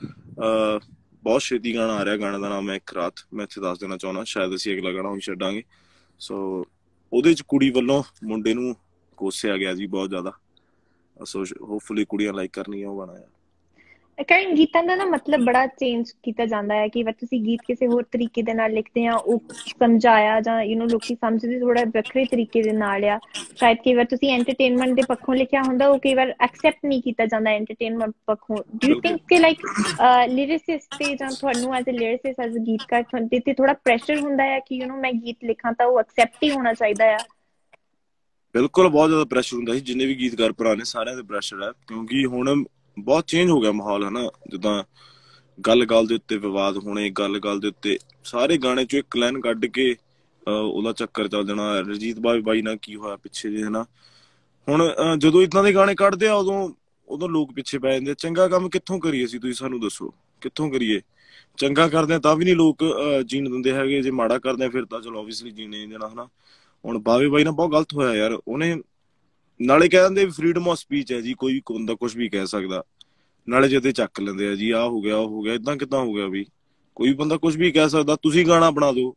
ਬਹੁਤ ਛੇਤੀ ਗਾਣਾ ਆ ਰਿਹਾ। ਗਾਣੇ ਦਾ ਨਾਮ ਹੈ ਇੱਕ ਰਾਤ। ਮੈਂ ਇੱਥੇ ਦੱਸ ਦੇਣਾ ਚਾਹੁੰਦਾ, ਸ਼ਾਇਦ ਅਸੀਂ ਅਗਲਾ ਗਾਣਾ ਹੁਣ ਛੱਡਾਂਗੇ। ਸੋ ਉਹਦੇ 'ਚ ਕੁੜੀ ਵੱਲੋਂ ਮੁੰਡੇ ਨੂੰ ਕੋਸਿਆ ਗਿਆ ਜੀ ਬਹੁਤ ਜ਼ਿਆਦਾ। ਸੋ ਹੋਪਫੁਲੀ ਕੁੜੀਆਂ ਲਾਈਕ ਕਰਨਗੀਆਂ ਉਹ ਗਾਣਾ ਆ। ਕਰਨ ਗੀਤਾਂ ਦਾ ਨਾ ਮਤਲਬ ਬੜਾ ਚੇਂਜ ਕੀਤਾ ਜਾਂਦਾ ਹੈ। ਕਈ ਵਾਰ ਤੁਸੀਂ ਗੀਤ ਕਿਸੇ ਹੋਰ ਤਰੀਕੇ ਦੇ ਨਾਲ ਲਿਖਦੇ ਆ, ਉਹ ਸਮਝਾਇਆ ਜਾਂ ਲੋਕੀ ਸਮਝਦੇ ਥੋੜਾ ਵੱਖਰੇ ਤਰੀਕੇ ਦੇ ਨਾਲ ਆ। ਸ਼ਾਇਦ ਕਈ ਵਾਰ ਤੁਸੀਂ ਐਂਟਰਟੇਨਮੈਂਟ ਦੇ ਪੱਖੋਂ ਲਿਖਿਆ ਹੁੰਦਾ, ਉਹ ਕਈ ਵਾਰ ਐਕਸੈਪਟ ਨਹੀਂ ਕੀਤਾ ਜਾਂਦਾ ਐਂਟਰਟੇਨਮੈਂਟ ਪੱਖੋਂ। ਡੂ ਯੂ ਥਿੰਕ ਕਿ ਲਾਈਕ ਲਿਰਿਸਿਸਟ ਤੇ ਜਾਂ ਤੁਹਾਨੂੰ as a lyricist, as a ਗੀਤਕਾਰ, ਤੁਹਾਡੇ ਤੇ ਥੋੜਾ ਪ੍ਰੈਸ਼ਰ ਹੁੰਦਾ ਹੈ ਕਿ ਮੈਂ ਗੀਤ ਲਿਖਾਂ ਤਾਂ ਉਹ ਐਕਸੈਪਟ ਹੀ ਹੋਣਾ ਚਾਹੀਦਾ ਆ? ਬਿਲਕੁਲ, ਬਹੁਤ ਜ਼ਿਆਦਾ ਪ੍ਰੈਸ਼ਰ ਹੁੰਦਾ ਸੀ। ਜਿੰਨੇ ਵੀ ਗੀਤਕਾਰ ਭਰਾ ਨੇ ਸਾਰਿਆਂ ਤੇ ਪ੍ਰੈਸ਼ਰ ਹੈ, ਕਿਉਂਕਿ ਹੁਣ ਬਹੁਤ ਚੇਂਜ ਹੋ ਗਿਆ ਮਾਹੌਲ ਹਨਾ। ਜਿੱਦਾਂ ਗੱਲ ਦੇ ਉੱਤੇ ਵਿਵਾਦ ਹੋਣੇ, ਗੱਲ ਦੇ ਉੱਤੇ ਸਾਰੇ ਗਾਣੇ ਚੋਂ ਇੱਕ ਲਾਈਨ ਕੱਢ ਕੇ ਉਹਦਾ ਚੱਕਰ ਚੱਲ ਜਾਣਾ। ਰਣਜੀਤ ਬਾਈ ਨਾਲ ਕੀ ਹੋਇਆ ਪਿੱਛੇ ਜੇ ਹਨਾ। ਹੁਣ ਜਦੋਂ ਇਦਾਂ ਦੇ ਗਾਣੇ ਕੱਢਦੇ ਆ, ਉਦੋਂ ਲੋਕ ਪਿੱਛੇ ਪੈ ਜਾਂਦੇ ਆ। ਚੰਗਾ ਕੰਮ ਕਿੱਥੋਂ ਕਰੀਏ ਅਸੀਂ, ਤੁਸੀਂ ਸਾਨੂੰ ਦੱਸੋ ਕਿੱਥੋਂ ਕਰੀਏ? ਚੰਗਾ ਕਰਦੇ ਆ ਤਾਂ ਵੀ ਨਹੀਂ ਲੋਕ ਜੀਣ ਦਿੰਦੇ ਹੈਗੇ, ਜੇ ਮਾੜਾ ਕਰਦੇ ਆ ਫਿਰ ਤਾਂ ਚਲੋ ਓਬਵੀਅਸਲੀ ਜੀਣੇ ਨਹੀਂ ਦੇਣਾ ਹਨਾ। ਹੁਣ ਬਾਵੇ ਬਾਈ ਨਾਲ ਬਹੁਤ ਗਲਤ ਹੋਇਆ ਯਾਰ। ਉਹਨੇ ਨਾਲੇ ਕਹਿ ਦਿੰਦੇ ਵੀ ਫਰੀਡਮ ਆਫ ਸਪੀਚ ਹੈ ਜੀ, ਕੋਈ ਵੀ ਬੰਦਾ ਕੁਛ ਵੀ ਕਹਿ ਸਕਦਾ, ਨਾਲੇ ਜਦੇ ਚੱਕ ਲੈਂਦੇ ਆ ਜੀ ਆਹ ਹੋ ਗਿਆ ਉਹ ਹੋ ਗਿਆ। ਏਦਾਂ ਕਿੱਦਾਂ ਹੋ ਗਿਆ ਵੀ ਕੋਈ ਬੰਦਾ ਕੁਛ ਵੀ ਕਹਿ ਸਕਦਾ? ਤੁਸੀਂ ਗਾਣਾ ਬਣਾ ਦਿਓ।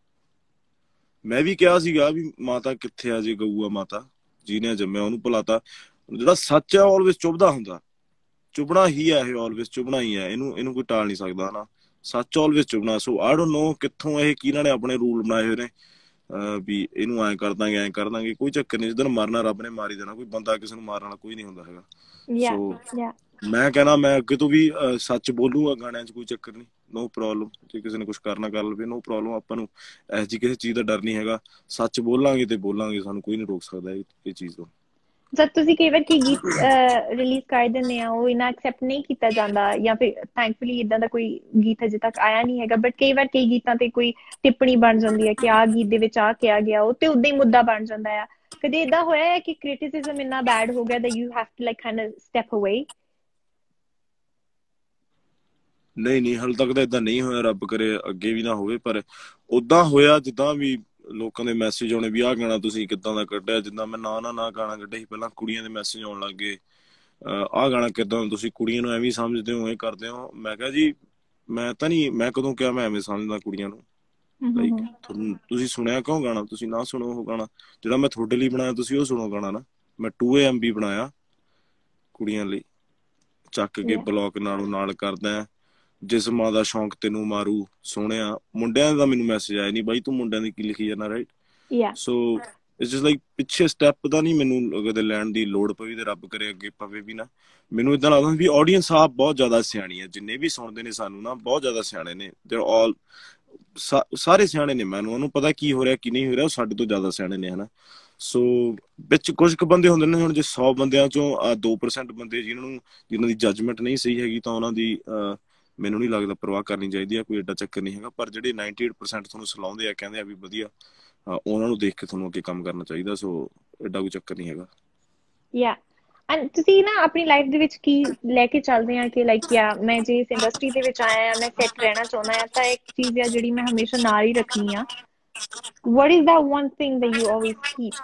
ਮੈਂ ਵੀ ਕਿਹਾ ਸੀਗਾ ਵੀ ਮਾਤਾ ਕਿੱਥੇ ਆ ਜੇ ਗਊ ਆ ਮਾਤਾ, ਜਿਹਨੇ ਜੰਮਿਆ ਉਹਨੂੰ ਭੁਲਾਤਾ। ਜਿਹੜਾ ਸੱਚ ਆ ਆਲਵੇਜ਼ ਚੁੱਭਦਾ ਹੁੰਦਾ, ਚੁੱਭਣਾ ਹੀ ਹੈ ਇਹ, ਆਲਵੇਜ਼ ਚੁੱਭਣਾ ਹੀ ਹੈ। ਇਹਨੂੰ ਕੋਈ ਟਾਲ ਨਹੀਂ ਸਕਦਾ ਹਨਾ। ਸੱਚ always ਚੁੱਭਣਾ। So I don't know ਕਿੱਥੋਂ ਇਹ ਕਿਹਨਾਂ ਨੇ ਆਪਣੇ ਰੂਲ ਬਣਾਏ ਹੋਏ ਨੇ ਵੀ ਇਹਨੂੰ ਐਂ ਕਰ ਦਾਂਗੇ ਕੋਈ ਚੱਕਰ ਨਹੀਂ। ਜਿੱਦਣ ਮਰਨਾ ਰੱਬ ਨੇ ਮਾਰੀ ਦੇਣਾ, ਕੋਈ ਬੰਦਾ ਕਿਸੇ ਨੂੰ ਮਾਰਨ ਵਾਲਾ ਕੋਈ ਨਹੀਂ ਹੁੰਦਾ ਹੈਗਾ। ਯਾ ਸੋ ਯਾ ਮੈਂ ਕਹਿਣਾ ਮੈਂ ਅੱਗੇ ਤੋਂ ਵੀ ਸੱਚ ਬੋਲੂਗਾ ਗਾਣਿਆਂ 'ਚ, ਕੋਈ ਚੱਕਰ ਨਹੀਂ, ਨੋ ਪ੍ਰੋਬਲਮ। ਜੇ ਕਿਸੇ ਨੇ ਕੁਛ ਕਰਨਾ ਕਰ ਲਵੇ, ਨੋ ਪ੍ਰੋਬਲਮ। ਆਪਾਂ ਨੂੰ ਇਹੋ ਜਿਹੀ ਕਿਸੇ ਚੀਜ਼ ਦਾ ਡਰ ਨਹੀਂ ਹੈਗਾ। ਸੱਚ ਬੋਲਾਂਗੇ ਤੇ ਬੋਲਾਂਗੇ, ਸਾਨੂੰ ਕੋਈ ਨਹੀਂ ਰੋਕ ਸਕਦਾ ਇਹ ਚੀਜ਼ ਤੋਂ। ਜਦ ਤੁਸੀਂ ਕਈ ਵਾਰ ਕੀ ਗੀਤ ਰਿਲੀਜ਼ ਕਰ ਦਿੰਦੇ ਆ ਉਹ ਇਨਾ ਐਕਸੈਪਟ ਨਹੀਂ ਕੀਤਾ ਜਾਂਦਾ ਜਾਂ ਫਿਰ ਥੈਂਕਫੁਲੀ ਇਦਾਂ ਦਾ ਕੋਈ ਗੀਤ ਹਜੇ ਤੱਕ ਆਇਆ ਨਹੀਂ ਹੈਗਾ ਬਟ ਕਈ ਵਾਰ ਕਈ ਗੀਤਾਂ ਤੇ ਕੋਈ ਟਿੱਪਣੀ ਬਣ ਜਾਂਦੀ ਹੈ ਕਿ ਆਹ ਗੀਤ ਦੇ ਵਿੱਚ ਆ ਕਿਹਾ ਗਿਆ ਉਹ ਤੇ ਉਦਾਂ ਹੀ ਮੁੱਦਾ ਬਣ ਜਾਂਦਾ ਆ ਕਦੇ ਇਦਾਂ ਹੋਇਆ ਹੈ ਕਿ ਕ੍ਰਿਟਿਸਿਜ਼ਮ ਇੰਨਾ ਬੈਡ ਹੋ ਗਿਆ that you have to like kind of step away? ਨਹੀਂ ਨਹੀਂ, ਹਾਲੇ ਤੱਕ ਤਾਂ ਇਦਾਂ ਨਹੀਂ ਹੋਇਆ, ਰੱਬ ਕਰੇ ਅੱਗੇ ਵੀ ਨਾ ਹੋਵੇ। ਪਰ ਉਦਾਂ ਹੋਇਆ ਜਿੱਦਾਂ ਵੀ ਲੋਕਾਂ ਦੇ ਮੈਸੇਜ ਆਉਣੇ ਵੀ ਆਹ ਗਾਣਾ ਤੁਸੀਂ ਕਿੱਦਾਂ ਦਾ ਕੱਢਿਆ, ਜਿੱਦਾਂ ਮੈਂ ਨਾ ਗਾਣਾ ਕੱਢਿਆ ਸੀ ਪਹਿਲਾਂ, ਕੁੜੀਆਂ ਦੇ ਮੈਸੇਜ ਆਉਣ ਲੱਗ ਗਏ, ਆਹ ਗਾਣਾ ਕਿੱਦਾਂ ਤੁਸੀਂ ਕੁੜੀਆਂ ਨੂੰ ਐਵੇਂ ਸਮਝਦੇ ਹੋ, ਇਹ ਕਰਦੇ ਹੋ। ਮੈਂ ਕਿਹਾ ਜੀ ਮੈਂ ਤਾਂ ਨਹੀਂ, ਮੈਂ ਕਦੋਂ ਕਿਹਾ ਮੈਂ ਐਵੇਂ ਸਮਝਦਾ ਕੁੜੀਆਂ ਨੂੰ। ਲਾਈਕ ਤੁਹਾਨੂੰ, ਤੁਸੀਂ ਸੁਣਿਆ ਕਿਉਂ ਗਾਣਾ? ਤੁਸੀਂ ਨਾ ਸੁਣੋ ਉਹ ਗਾਣਾ ਜਿਹੜਾ ਮੈਂ ਤੁਹਾਡੇ ਲਈ ਬਣਾਇਆ, ਤੁਸੀਂ ਉਹ ਸੁਣੋ ਗਾਣਾ ਨਾ। ਮੈਂ 2 AM ਵੀ ਬਣਾਇਆ ਕੁੜੀਆਂ ਲਈ, ਚੱਕ ਕੇ ਬਲੌਕ ਨਾਲੋਂ ਨਾਲ ਕਰਦਾ, ਜਿਸ ਮਾਂ ਦਾ ਸ਼ੌਂਕ ਤੈਨੂੰ ਮਾਰੂ ਸੋਹਣਿਆ। ਮੁੰਡਿਆਂ ਦਾ ਮੈਨੂੰ ਮੈਸੇਜ ਆਇਆ ਨਹੀਂ ਬਾਈ, ਤੂੰ ਮੁੰਡਿਆਂ ਦੀ ਕੀ ਲਿਖੀ ਜਾਂਦਾ, right? So it's just like ਪਿੱਛੇ ਸਟੈਪ ਦਾ ਨਹੀਂ ਮੈਨੂੰ ਕਦੇ ਲੈਣ ਦੀ ਲੋੜ ਪਈ, ਤੇ ਰੱਬ ਕਰੇ ਅੱਗੇ ਪਵੇ ਵੀ ਨਾ। ਮੈਨੂੰ ਇਦਾਂ ਲੱਗਦਾ ਵੀ ਆਡੀਅנס ਆਪ ਬਹੁਤ ਜ਼ਿਆਦਾ ਸਿਆਣੀ ਹੈ, ਜਿੰਨੇ ਵੀ ਸੁਣਦੇ ਨੇ ਸਾਨੂੰ ਨਾ ਬਹੁਤ ਜ਼ਿਆਦਾ ਸਿਆਣੇ ਨੇ। ਦੇ ਆਲ ਸਾਰੇ ਸਿਆਣੇ ਨੇ, ਮੈਨੂੰ ਉਹਨੂੰ ਪਤਾ ਕੀ ਹੋ ਰਿਹਾ ਕੀ ਨਹੀਂ ਹੋ ਰਿਹਾ, ਉਹ ਸਾਡੇ ਤੋਂ ਜ਼ਿਆਦਾ ਸਿਆਣੇ ਨੇ, ਹਨਾ। ਸੋ ਵਿੱਚ ਕੁਝ ਕੁ ਬੰਦੇ ਹੁੰਦੇ ਨੇ, ਹੁਣ ਜੇ 100 ਬੰਦਿਆਂ ਚੋਂ 2% ਬੰਦੇ ਜਿਨ੍ਹਾਂ ਦੀ ਜੱਜਮੈਂਟ ਨਹੀਂ ਸਹੀ ਹੈਗੀ, ਤਾਂ ਉਹਨਾਂ ਦੀ ਮੈਨੂੰ ਨਹੀਂ ਲੱਗਦਾ ਪਰਵਾਹ ਕਰਨੀ ਚਾਹੀਦੀ ਆ, ਕੋਈ ਏਡਾ ਚੱਕਰ ਨਹੀਂ ਹੈਗਾ। ਪਰ ਜਿਹੜੇ 98% ਤੁਹਾਨੂੰ ਸਲਾਉਂਦੇ ਆ, ਕਹਿੰਦੇ ਆ ਵੀ ਵਧੀਆ, ਉਹਨਾਂ ਨੂੰ ਦੇਖ ਕੇ ਤੁਹਾਨੂੰ ਅੱਗੇ ਕੰਮ ਕਰਨਾ ਚਾਹੀਦਾ। ਸੋ ਏਡਾ ਕੋਈ ਚੱਕਰ ਨਹੀਂ ਹੈਗਾ। ਐਂਡ ਤੁਸੀਂ ਨਾ ਆਪਣੀ ਲਾਈਫ ਦੇ ਵਿੱਚ ਕੀ ਲੈ ਕੇ ਚੱਲਦੇ ਆ ਕਿ ਲਾਈਕ ਯਾ ਮੈਂ ਜੇ ਇਸ ਇੰਡਸਟਰੀ ਦੇ ਵਿੱਚ ਆਇਆ ਆ, ਮੈਂ ਸੈੱਟ ਰਹਿਣਾ ਚਾਹੁੰਦਾ ਆ, ਤਾਂ ਇੱਕ ਚੀਜ਼ ਆ ਜਿਹੜੀ ਮੈਂ ਹਮੇਸ਼ਾ ਨਾਲ ਹੀ ਰੱਖਣੀ ਆ। what is that one thing that you always keep?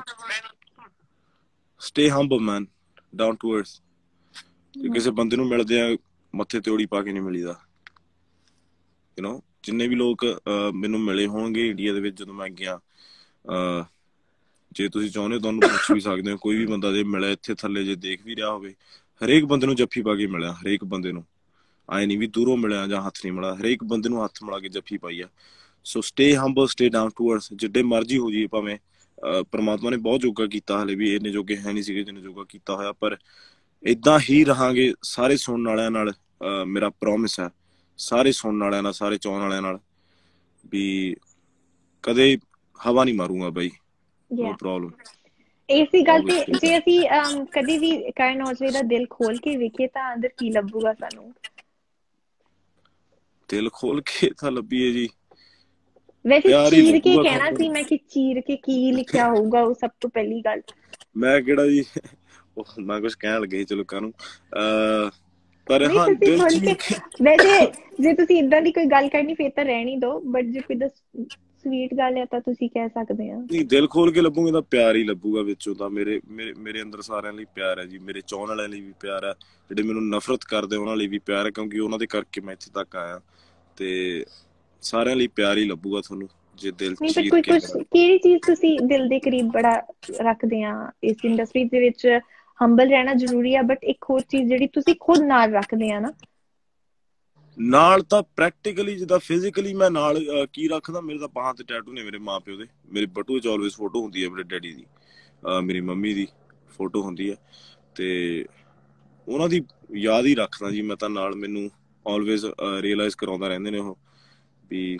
Stay humble man, down to earth। ਕਿਸੇ ਬੰਦੇ ਨੂੰ ਮਿਲਦੇ ਆ ਮੱਥੇ ਤੇ ਓੜੀ ਪਾ ਕੇ ਨਹੀਂ ਮਿਲੀਦਾ, ਜਿੰਨੇ ਵੀ ਲੋਕ ਮੈਨੂੰ ਮਿਲੇ ਹੋਣਗੇ ਇੰਡੀਆ ਦੇ ਵਿੱਚ ਜਦੋਂ ਮੈਂ ਗਿਆ, ਜੇ ਤੁਸੀਂ ਚਾਹੁੰਦੇ ਹੋ ਤੁਹਾਨੂੰ ਪੁੱਛ ਵੀ ਸਕਦੇ ਹੋ, ਕੋਈ ਵੀ ਬੰਦਾ ਜੇ ਮਿਲਿਆ ਇੱਥੇ ਥੱਲੇ ਜੇ ਦੇਖ ਵੀ ਰਿਹਾ ਹੋਵੇ, ਹਰੇਕ ਬੰਦੇ ਨੂੰ ਜੱਫੀ ਪਾ ਕੇ ਮਿਲਿਆ, ਹਰੇਕ ਬੰਦੇ ਨੂੰ। ਆਏ ਨਹੀਂ ਵੀ ਦੂਰੋਂ ਮਿਲਿਆ ਜਾਂ ਹੱਥ ਨਹੀਂ ਮਿਲਿਆ, ਹਰੇਕ ਬੰਦੇ ਨੂੰ ਹੱਥ ਮਿਲਾ ਕੇ ਜੱਫੀ ਪਾਈ ਆ। So stay humble, stay down to earth, ਜਿੱਡੇ ਮਰਜ਼ੀ ਹੋ ਜਾਈਏ ਭਾਵੇਂ। ਪਰਮਾਤਮਾ ਨੇ ਬਹੁਤ ਜੋਗਾ ਕੀਤਾ, ਹਲੇ ਵੀ ਇੰਨੇ ਜੋਗੇ ਹੈ ਨਹੀਂ ਸੀਗੇ ਜਿੰਨੇ ਜੋਗਾ ਕੀਤਾ ਹੋਇਆ, ਪਰ ਏਦਾਂ ਹੀ ਰਹਾਂਗੇ ਸਾਰੇ ਸੁਣਨ ਵਾਲਿਆਂ ਨਾਲ। ਮੇਰਾ ਪ੍ਰੋਮਿਸ ਹੈ ਸਾਰੇ ਸੁਣਨ ਵਾਲਿਆਂ ਨਾਲ, ਸਾਰੇ ਚਾਹਣ ਵਾਲਿਆਂ ਨਾਲ, ਵੀ ਕਦੇ ਹਵਾ ਨਹੀਂ ਮਾਰੂੰਗਾ ਬਾਈ, ਨੋ ਪ੍ਰੋਬਲਮ। ਇਸੇ ਗੱਲ ਤੇ ਜੇ ਅਸੀਂ ਕਦੇ ਵੀ ਕਰਨ ਔਜਲੇ ਦਾ ਦਿਲ ਖੋਲ ਕੇ ਵੇਖੀਏ ਤਾਂ ਅੰਦਰ ਕੀ ਲੱਭੂਗਾ ਸਾਨੂੰ? ਦਿਲ ਖੋਲ ਕੇ ਤਾਂ ਲੱਭੀਏ ਜੀ, ਵੈਸੇ ਚੀਰ ਕੇ ਕਹਿਣਾ ਸੀ ਮੈਂ, ਕਿ ਚੀਰ ਕੇ ਕੀ ਲਿਖਿਆ ਹੋਊਗਾ ਉਹ ਸਭ ਤੋਂ ਪਹਿਲੀ ਗੱਲ। ਮੈਂ ਕਿਹੜਾ ਜੀ ਮੈਂ ਕੁਝ ਕਹਿਣ ਲੱਗੇ ਸੀ ਲੋਕਾਂ ਨੂੰ, ਪਰ ਨਹੀਂ ਹਾਂ ਤੁਸੀਂ ਦਿਲ ਖੋਲ ਕੇ, ਚੀਰ ਕੇ। ਵੈਸੇ ਜੇ ਤੁਸੀਂ ਇਦਾਂ ਦੀ ਕੋਈ ਗੱਲ ਕਰਨੀ ਫੇਰ ਤਾਂ ਰਹਿਣੀ ਦੋ, ਬਟ ਜੇ ਕੋਈ ਸਵੀਟ ਗੱਲ ਹੈ ਤਾਂ ਤੁਸੀਂ ਕਹਿ ਸਕਦੇ ਆ। ਨਹੀਂ, ਦਿਲ ਖੋਲ ਕੇ ਲੱਭੂਗੇ ਤਾਂ ਪਿਆਰ ਹੀ ਲੱਭੂਗਾ ਵਿੱਚੋਂ ਤਾਂ। ਮੇਰੇ ਅੰਦਰ ਸਾਰਿਆਂ ਲਈ ਪਿਆਰ ਹੈ ਜੀ, ਮੇਰੇ ਚਾਹਣ ਵਾਲਿਆਂ ਲਈ ਵੀ ਪਿਆਰ ਹੈ, ਜਿਹੜੇ ਮੈਨੂੰ ਨਫ਼ਰਤ ਕਰਦੇ ਉਹਨਾਂ ਲਈ ਵੀ ਪਿਆਰ ਹੈ, ਕਿਉਂਕਿ ਉਹਨਾਂ ਦੇ ਕਰਕੇ ਮੈਂ ਇੱਥੇ ਤੱਕ ਆਇਆ। ਤੇ ਸਾਰਿਆਂ ਲਈ ਪਿਆਰ ਹੀ ਲੱਭੂਗਾ ਤੁਹਾਨੂੰ ਜੇ ਦਿਲ ਨਹੀਂ ਪਰ ਚੀਰ ਕੋਈ ਕੇ। ਕੁਝ ਕਿਹੜੀ ਚੀਜ਼ ਤੁਸੀਂ ਦਿਲ ਦੇ ਕਰੀਬ ਬੜਾ ਰੱਖਦੇ ਆ ਇਸ ਇੰਡਸਟਰੀ ਦੇ ਵਿੱਚ? ਹੰਬਲ ਰਹਿਣਾ ਜ਼ਰੂਰੀ ਆ, ਬਟ ਇੱਕ ਹੋਰ ਚੀਜ਼ ਜਿਹੜੀ ਤੁਸੀਂ ਖੁਦ ਨਾਲ ਰੱਖਦੇ ਆ ਨਾ। ਨਾਲ ਤਾਂ ਪ੍ਰੈਕਟੀਕਲੀ, ਜਿੱਦਾਂ ਫਿਜ਼ੀਕਲੀ ਮੈਂ ਨਾਲ ਕੀ ਰੱਖਦਾ, ਮੇਰੇ ਤਾਂ ਬਾਹਾਂ ਤੇ ਟੈਟੂ ਨੇ ਮੇਰੇ ਮਾਂ ਪਿਓ ਦੇ। ਮੇਰੇ ਬਟੂਏ 'ਚ ਆਲਵੇਜ਼ ਫੋਟੋ ਹੁੰਦੀ ਹੈ ਮੇਰੇ ਡੈਡੀ ਦੀ, ਮੇਰੀ ਮੰਮੀ ਦੀ ਫੋਟੋ ਹੁੰਦੀ ਹੈ, ਤੇ ਉਹਨਾਂ ਦੀ ਯਾਦ ਹੀ ਰੱਖਦਾ ਜੀ ਮੈਂ ਤਾਂ ਨਾਲ। ਮੈਨੂੰ ਆਲਵੇਜ਼ ਰੀਅਲਾਈਜ਼ ਕਰਾਉਂਦਾ ਰਹਿੰਦੇ ਨੇ ਉਹ ਵੀ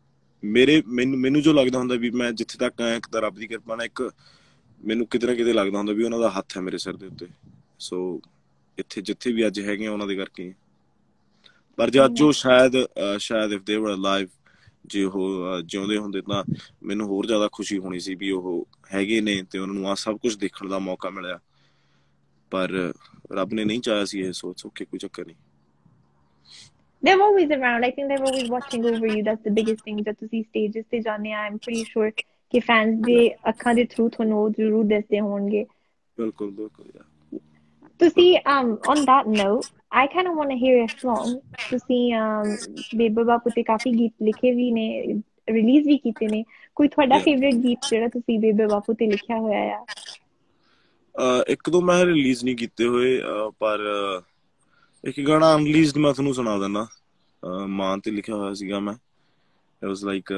ਮੈਨੂੰ ਜੋ ਲੱਗਦਾ ਹੁੰਦਾ ਵੀ ਮੈਂ ਜਿੱਥੇ ਤੱਕ ਆਇਆ, ਇੱਕ ਤਾਂ ਰੱਬ ਦੀ ਕਿਰਪਾ ਨਾਲ, ਇੱਕ ਮੈਨੂੰ ਕਿਤੇ ਨਾ ਕਿਤੇ ਲੱਗਦਾ ਹੁੰਦਾ ਵੀ ਉਹਨਾਂ ਦਾ ਹੱਥ ਹੈ ਮੇਰੇ ਸਿਰ ਦੇ ਉੱਤੇ। ਸੋ ਇੱਥੇ ਜਿੱਥੇ ਵੀ ਅੱਜ ਹੈਗੇ ਆ ਉਹਨਾਂ ਦੇ ਕਰਕੇ। ਪਰ ਜੇ ਅੱਜ ਉਹ ਸ਼ਾਇਦ ਇਫ ਦੇ ਵਰ ਅਲਾਈਵ, ਜੇ ਉਹ ਜਿਉਂਦੇ ਹੁੰਦੇ ਤਾਂ ਮੈਨੂੰ ਹੋਰ ਜ਼ਿਆਦਾ ਖੁਸ਼ੀ ਹੋਣੀ ਸੀ ਵੀ ਉਹ ਹੈਗੇ ਨੇ ਤੇ ਉਹਨਾਂ ਨੂੰ ਆਹ ਸਭ ਕੁਝ ਦੇਖਣ ਦਾ ਮੌਕਾ ਮਿਲਿਆ। ਪਰ ਰੱਬ ਨੇ ਨਹੀਂ ਚਾਹਿਆ ਸੀ ਇਹ, ਸੋਚ ਓਕੇ ਕੋਈ ਚੱਕਰ ਨਹੀਂ। They're always around. I think they're always watching over you. That's the biggest thing. जब ਤੁਸੀਂ stages ਤੇ ਜਾਂਦੇ ਆ, I'm pretty sure ਕਿ fans ਦੇ ਅੱਖਾਂ ਦੇ through ਤੁਹਾਨੂੰ ਉਹ ਜ਼ਰੂਰ ਦੱਸਦੇ ਹੋਣਗੇ। ਬਿਲਕੁਲ ਬਿਲਕੁਲ ਯਾਰ। ਤੁਸੀਂ on that note, I kind of want to hear a song. ਤੁਸੀਂ ਬੇਬੇ ਬਾਪੂ ਤੇ ਕਾਫੀ ਗੀਤ ਲਿਖੇ ਵੀ ਨੇ, ਰਿਲੀਜ਼ ਵੀ ਕੀਤੇ ਨੇ। ਕੋਈ ਤੁਹਾਡਾ ਫੇਵਰੇਟ ਗੀਤ ਜਿਹੜਾ ਤੁਸੀਂ ਬੇਬੇ ਬਾਪੂ ਤੇ ਲਿਖਿਆ ਹੋਇਆ ਆ? ਇੱਕ ਦੋ ਮੈਂ ਰਿਲੀਜ਼ ਨਹੀਂ ਕੀਤੇ ਹੋਏ, ਪਰ ਇੱਕ ਗਾਣਾ ਅਨਰੀਲੀਜ਼ਡ ਮੈਂ ਤੁਹਾਨੂੰ ਸੁਣਾ ਦਿੰਦਾ, ਮਾਂ ਤੇ ਲਿਖਿਆ ਹੋਇਆ ਸੀਗਾ ਮੈਂ। ਇਟ ਵਾਸ ਲਾਈਕ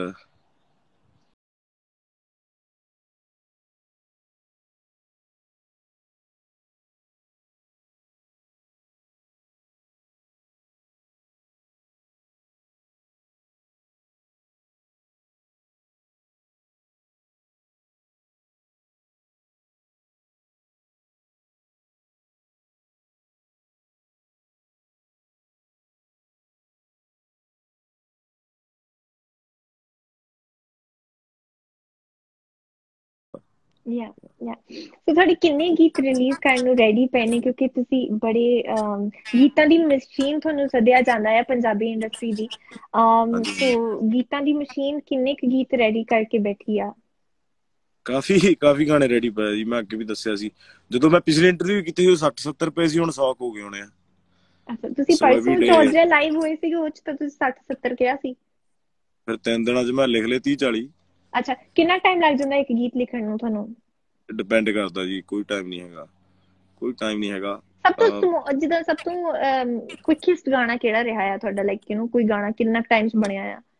ਯਾ ਯਾ ਸੋ ਤੁਹਾਡੇ ਕਿੰਨੇ ਗੀਤ ਰਿਲੀਜ਼ ਕਰਨ ਨੂੰ ਰੈਡੀ ਪਏ ਨੇ, ਕਿਉਂਕਿ ਤੁਸੀਂ ਬੜੇ ਗੀਤਾਂ ਦੀ ਮਸ਼ੀਨ ਤੁਹਾਨੂੰ ਸੱਦਿਆ ਜਾਂਦਾ ਹੈ ਪੰਜਾਬੀ ਇੰਡਸਟਰੀ ਦੀ। ਹਾਂਜੀ, ਸੋ ਗੀਤਾਂ ਦੀ ਮਸ਼ੀਨ ਕਿੰਨੇ ਕੁ ਗੀਤ ਰੈਡੀ ਕਰਕੇ ਬੈਠੀ ਆ? ਕਾਫੀ ਕਾਫੀ ਗਾਣੇ ਰੈਡੀ ਪਏ ਜੀ। ਮੈਂ ਅੱਗੇ ਵੀ ਦੱਸਿਆ ਸੀ, ਜਦੋਂ ਮੈਂ ਪਿਛਲੀ ਇੰਟਰਵਿਊ ਕੀਤੀ ਸੀ ਉਹ 60-70 ਪਏ ਸੀ, ਹੁਣ 100 ਹੋ ਗਏ ਹੋਣੇ ਆ। ਅੱਛਾ, ਤੁਸੀਂ ਸੋ ਪਰਸੋਂ ਐਵਰੀ ਡੇ ਜਾਰਜੀਆ ਲਾਈਵ ਹੋਏ ਸੀਗੇ, ਉਹ ਚ ਤਾਂ ਤੁਸੀਂ 60-70 ਕਿਹਾ ਸੀ। ਫਿਰ 3 ਦਿਨਾਂ 'ਚ ਮੈਂ ਲਿਖ ਲਏ 30-40। ਅੱਛਾ, ਕਿੰਨਾ ਟਾਈਮ ਲੱਗ ਜਾਂਦਾ ਇੱਕ ਗੀਤ ਲਿਖਣ ਨੂੰ ਤੁਹਾਨੂੰ? ਡਿਪੈਂਡ ਕਰਦਾ ਜੀ, ਕੋਈ ਟਾਈਮ ਨਹੀਂ ਹੈਗਾ, ਕੋਈ ਟਾਈਮ ਨਹੀਂ ਹੈਗਾ। ਸਭ ਤੋਂ ਜਿੱਦਾਂ ਸਭ ਤੋਂ ਕੁਇਕੈਸਟ ਗਾਣਾ ਕਿਹੜਾ ਰਿਹਾ ਆ ਤੁਹਾਡਾ, ਲਾਈਕ ਕੋਈ ਗਾਣਾ ਕਿੰਨਾ ਟਾਈਮ ਚ ਬਣਿਆ ਆ?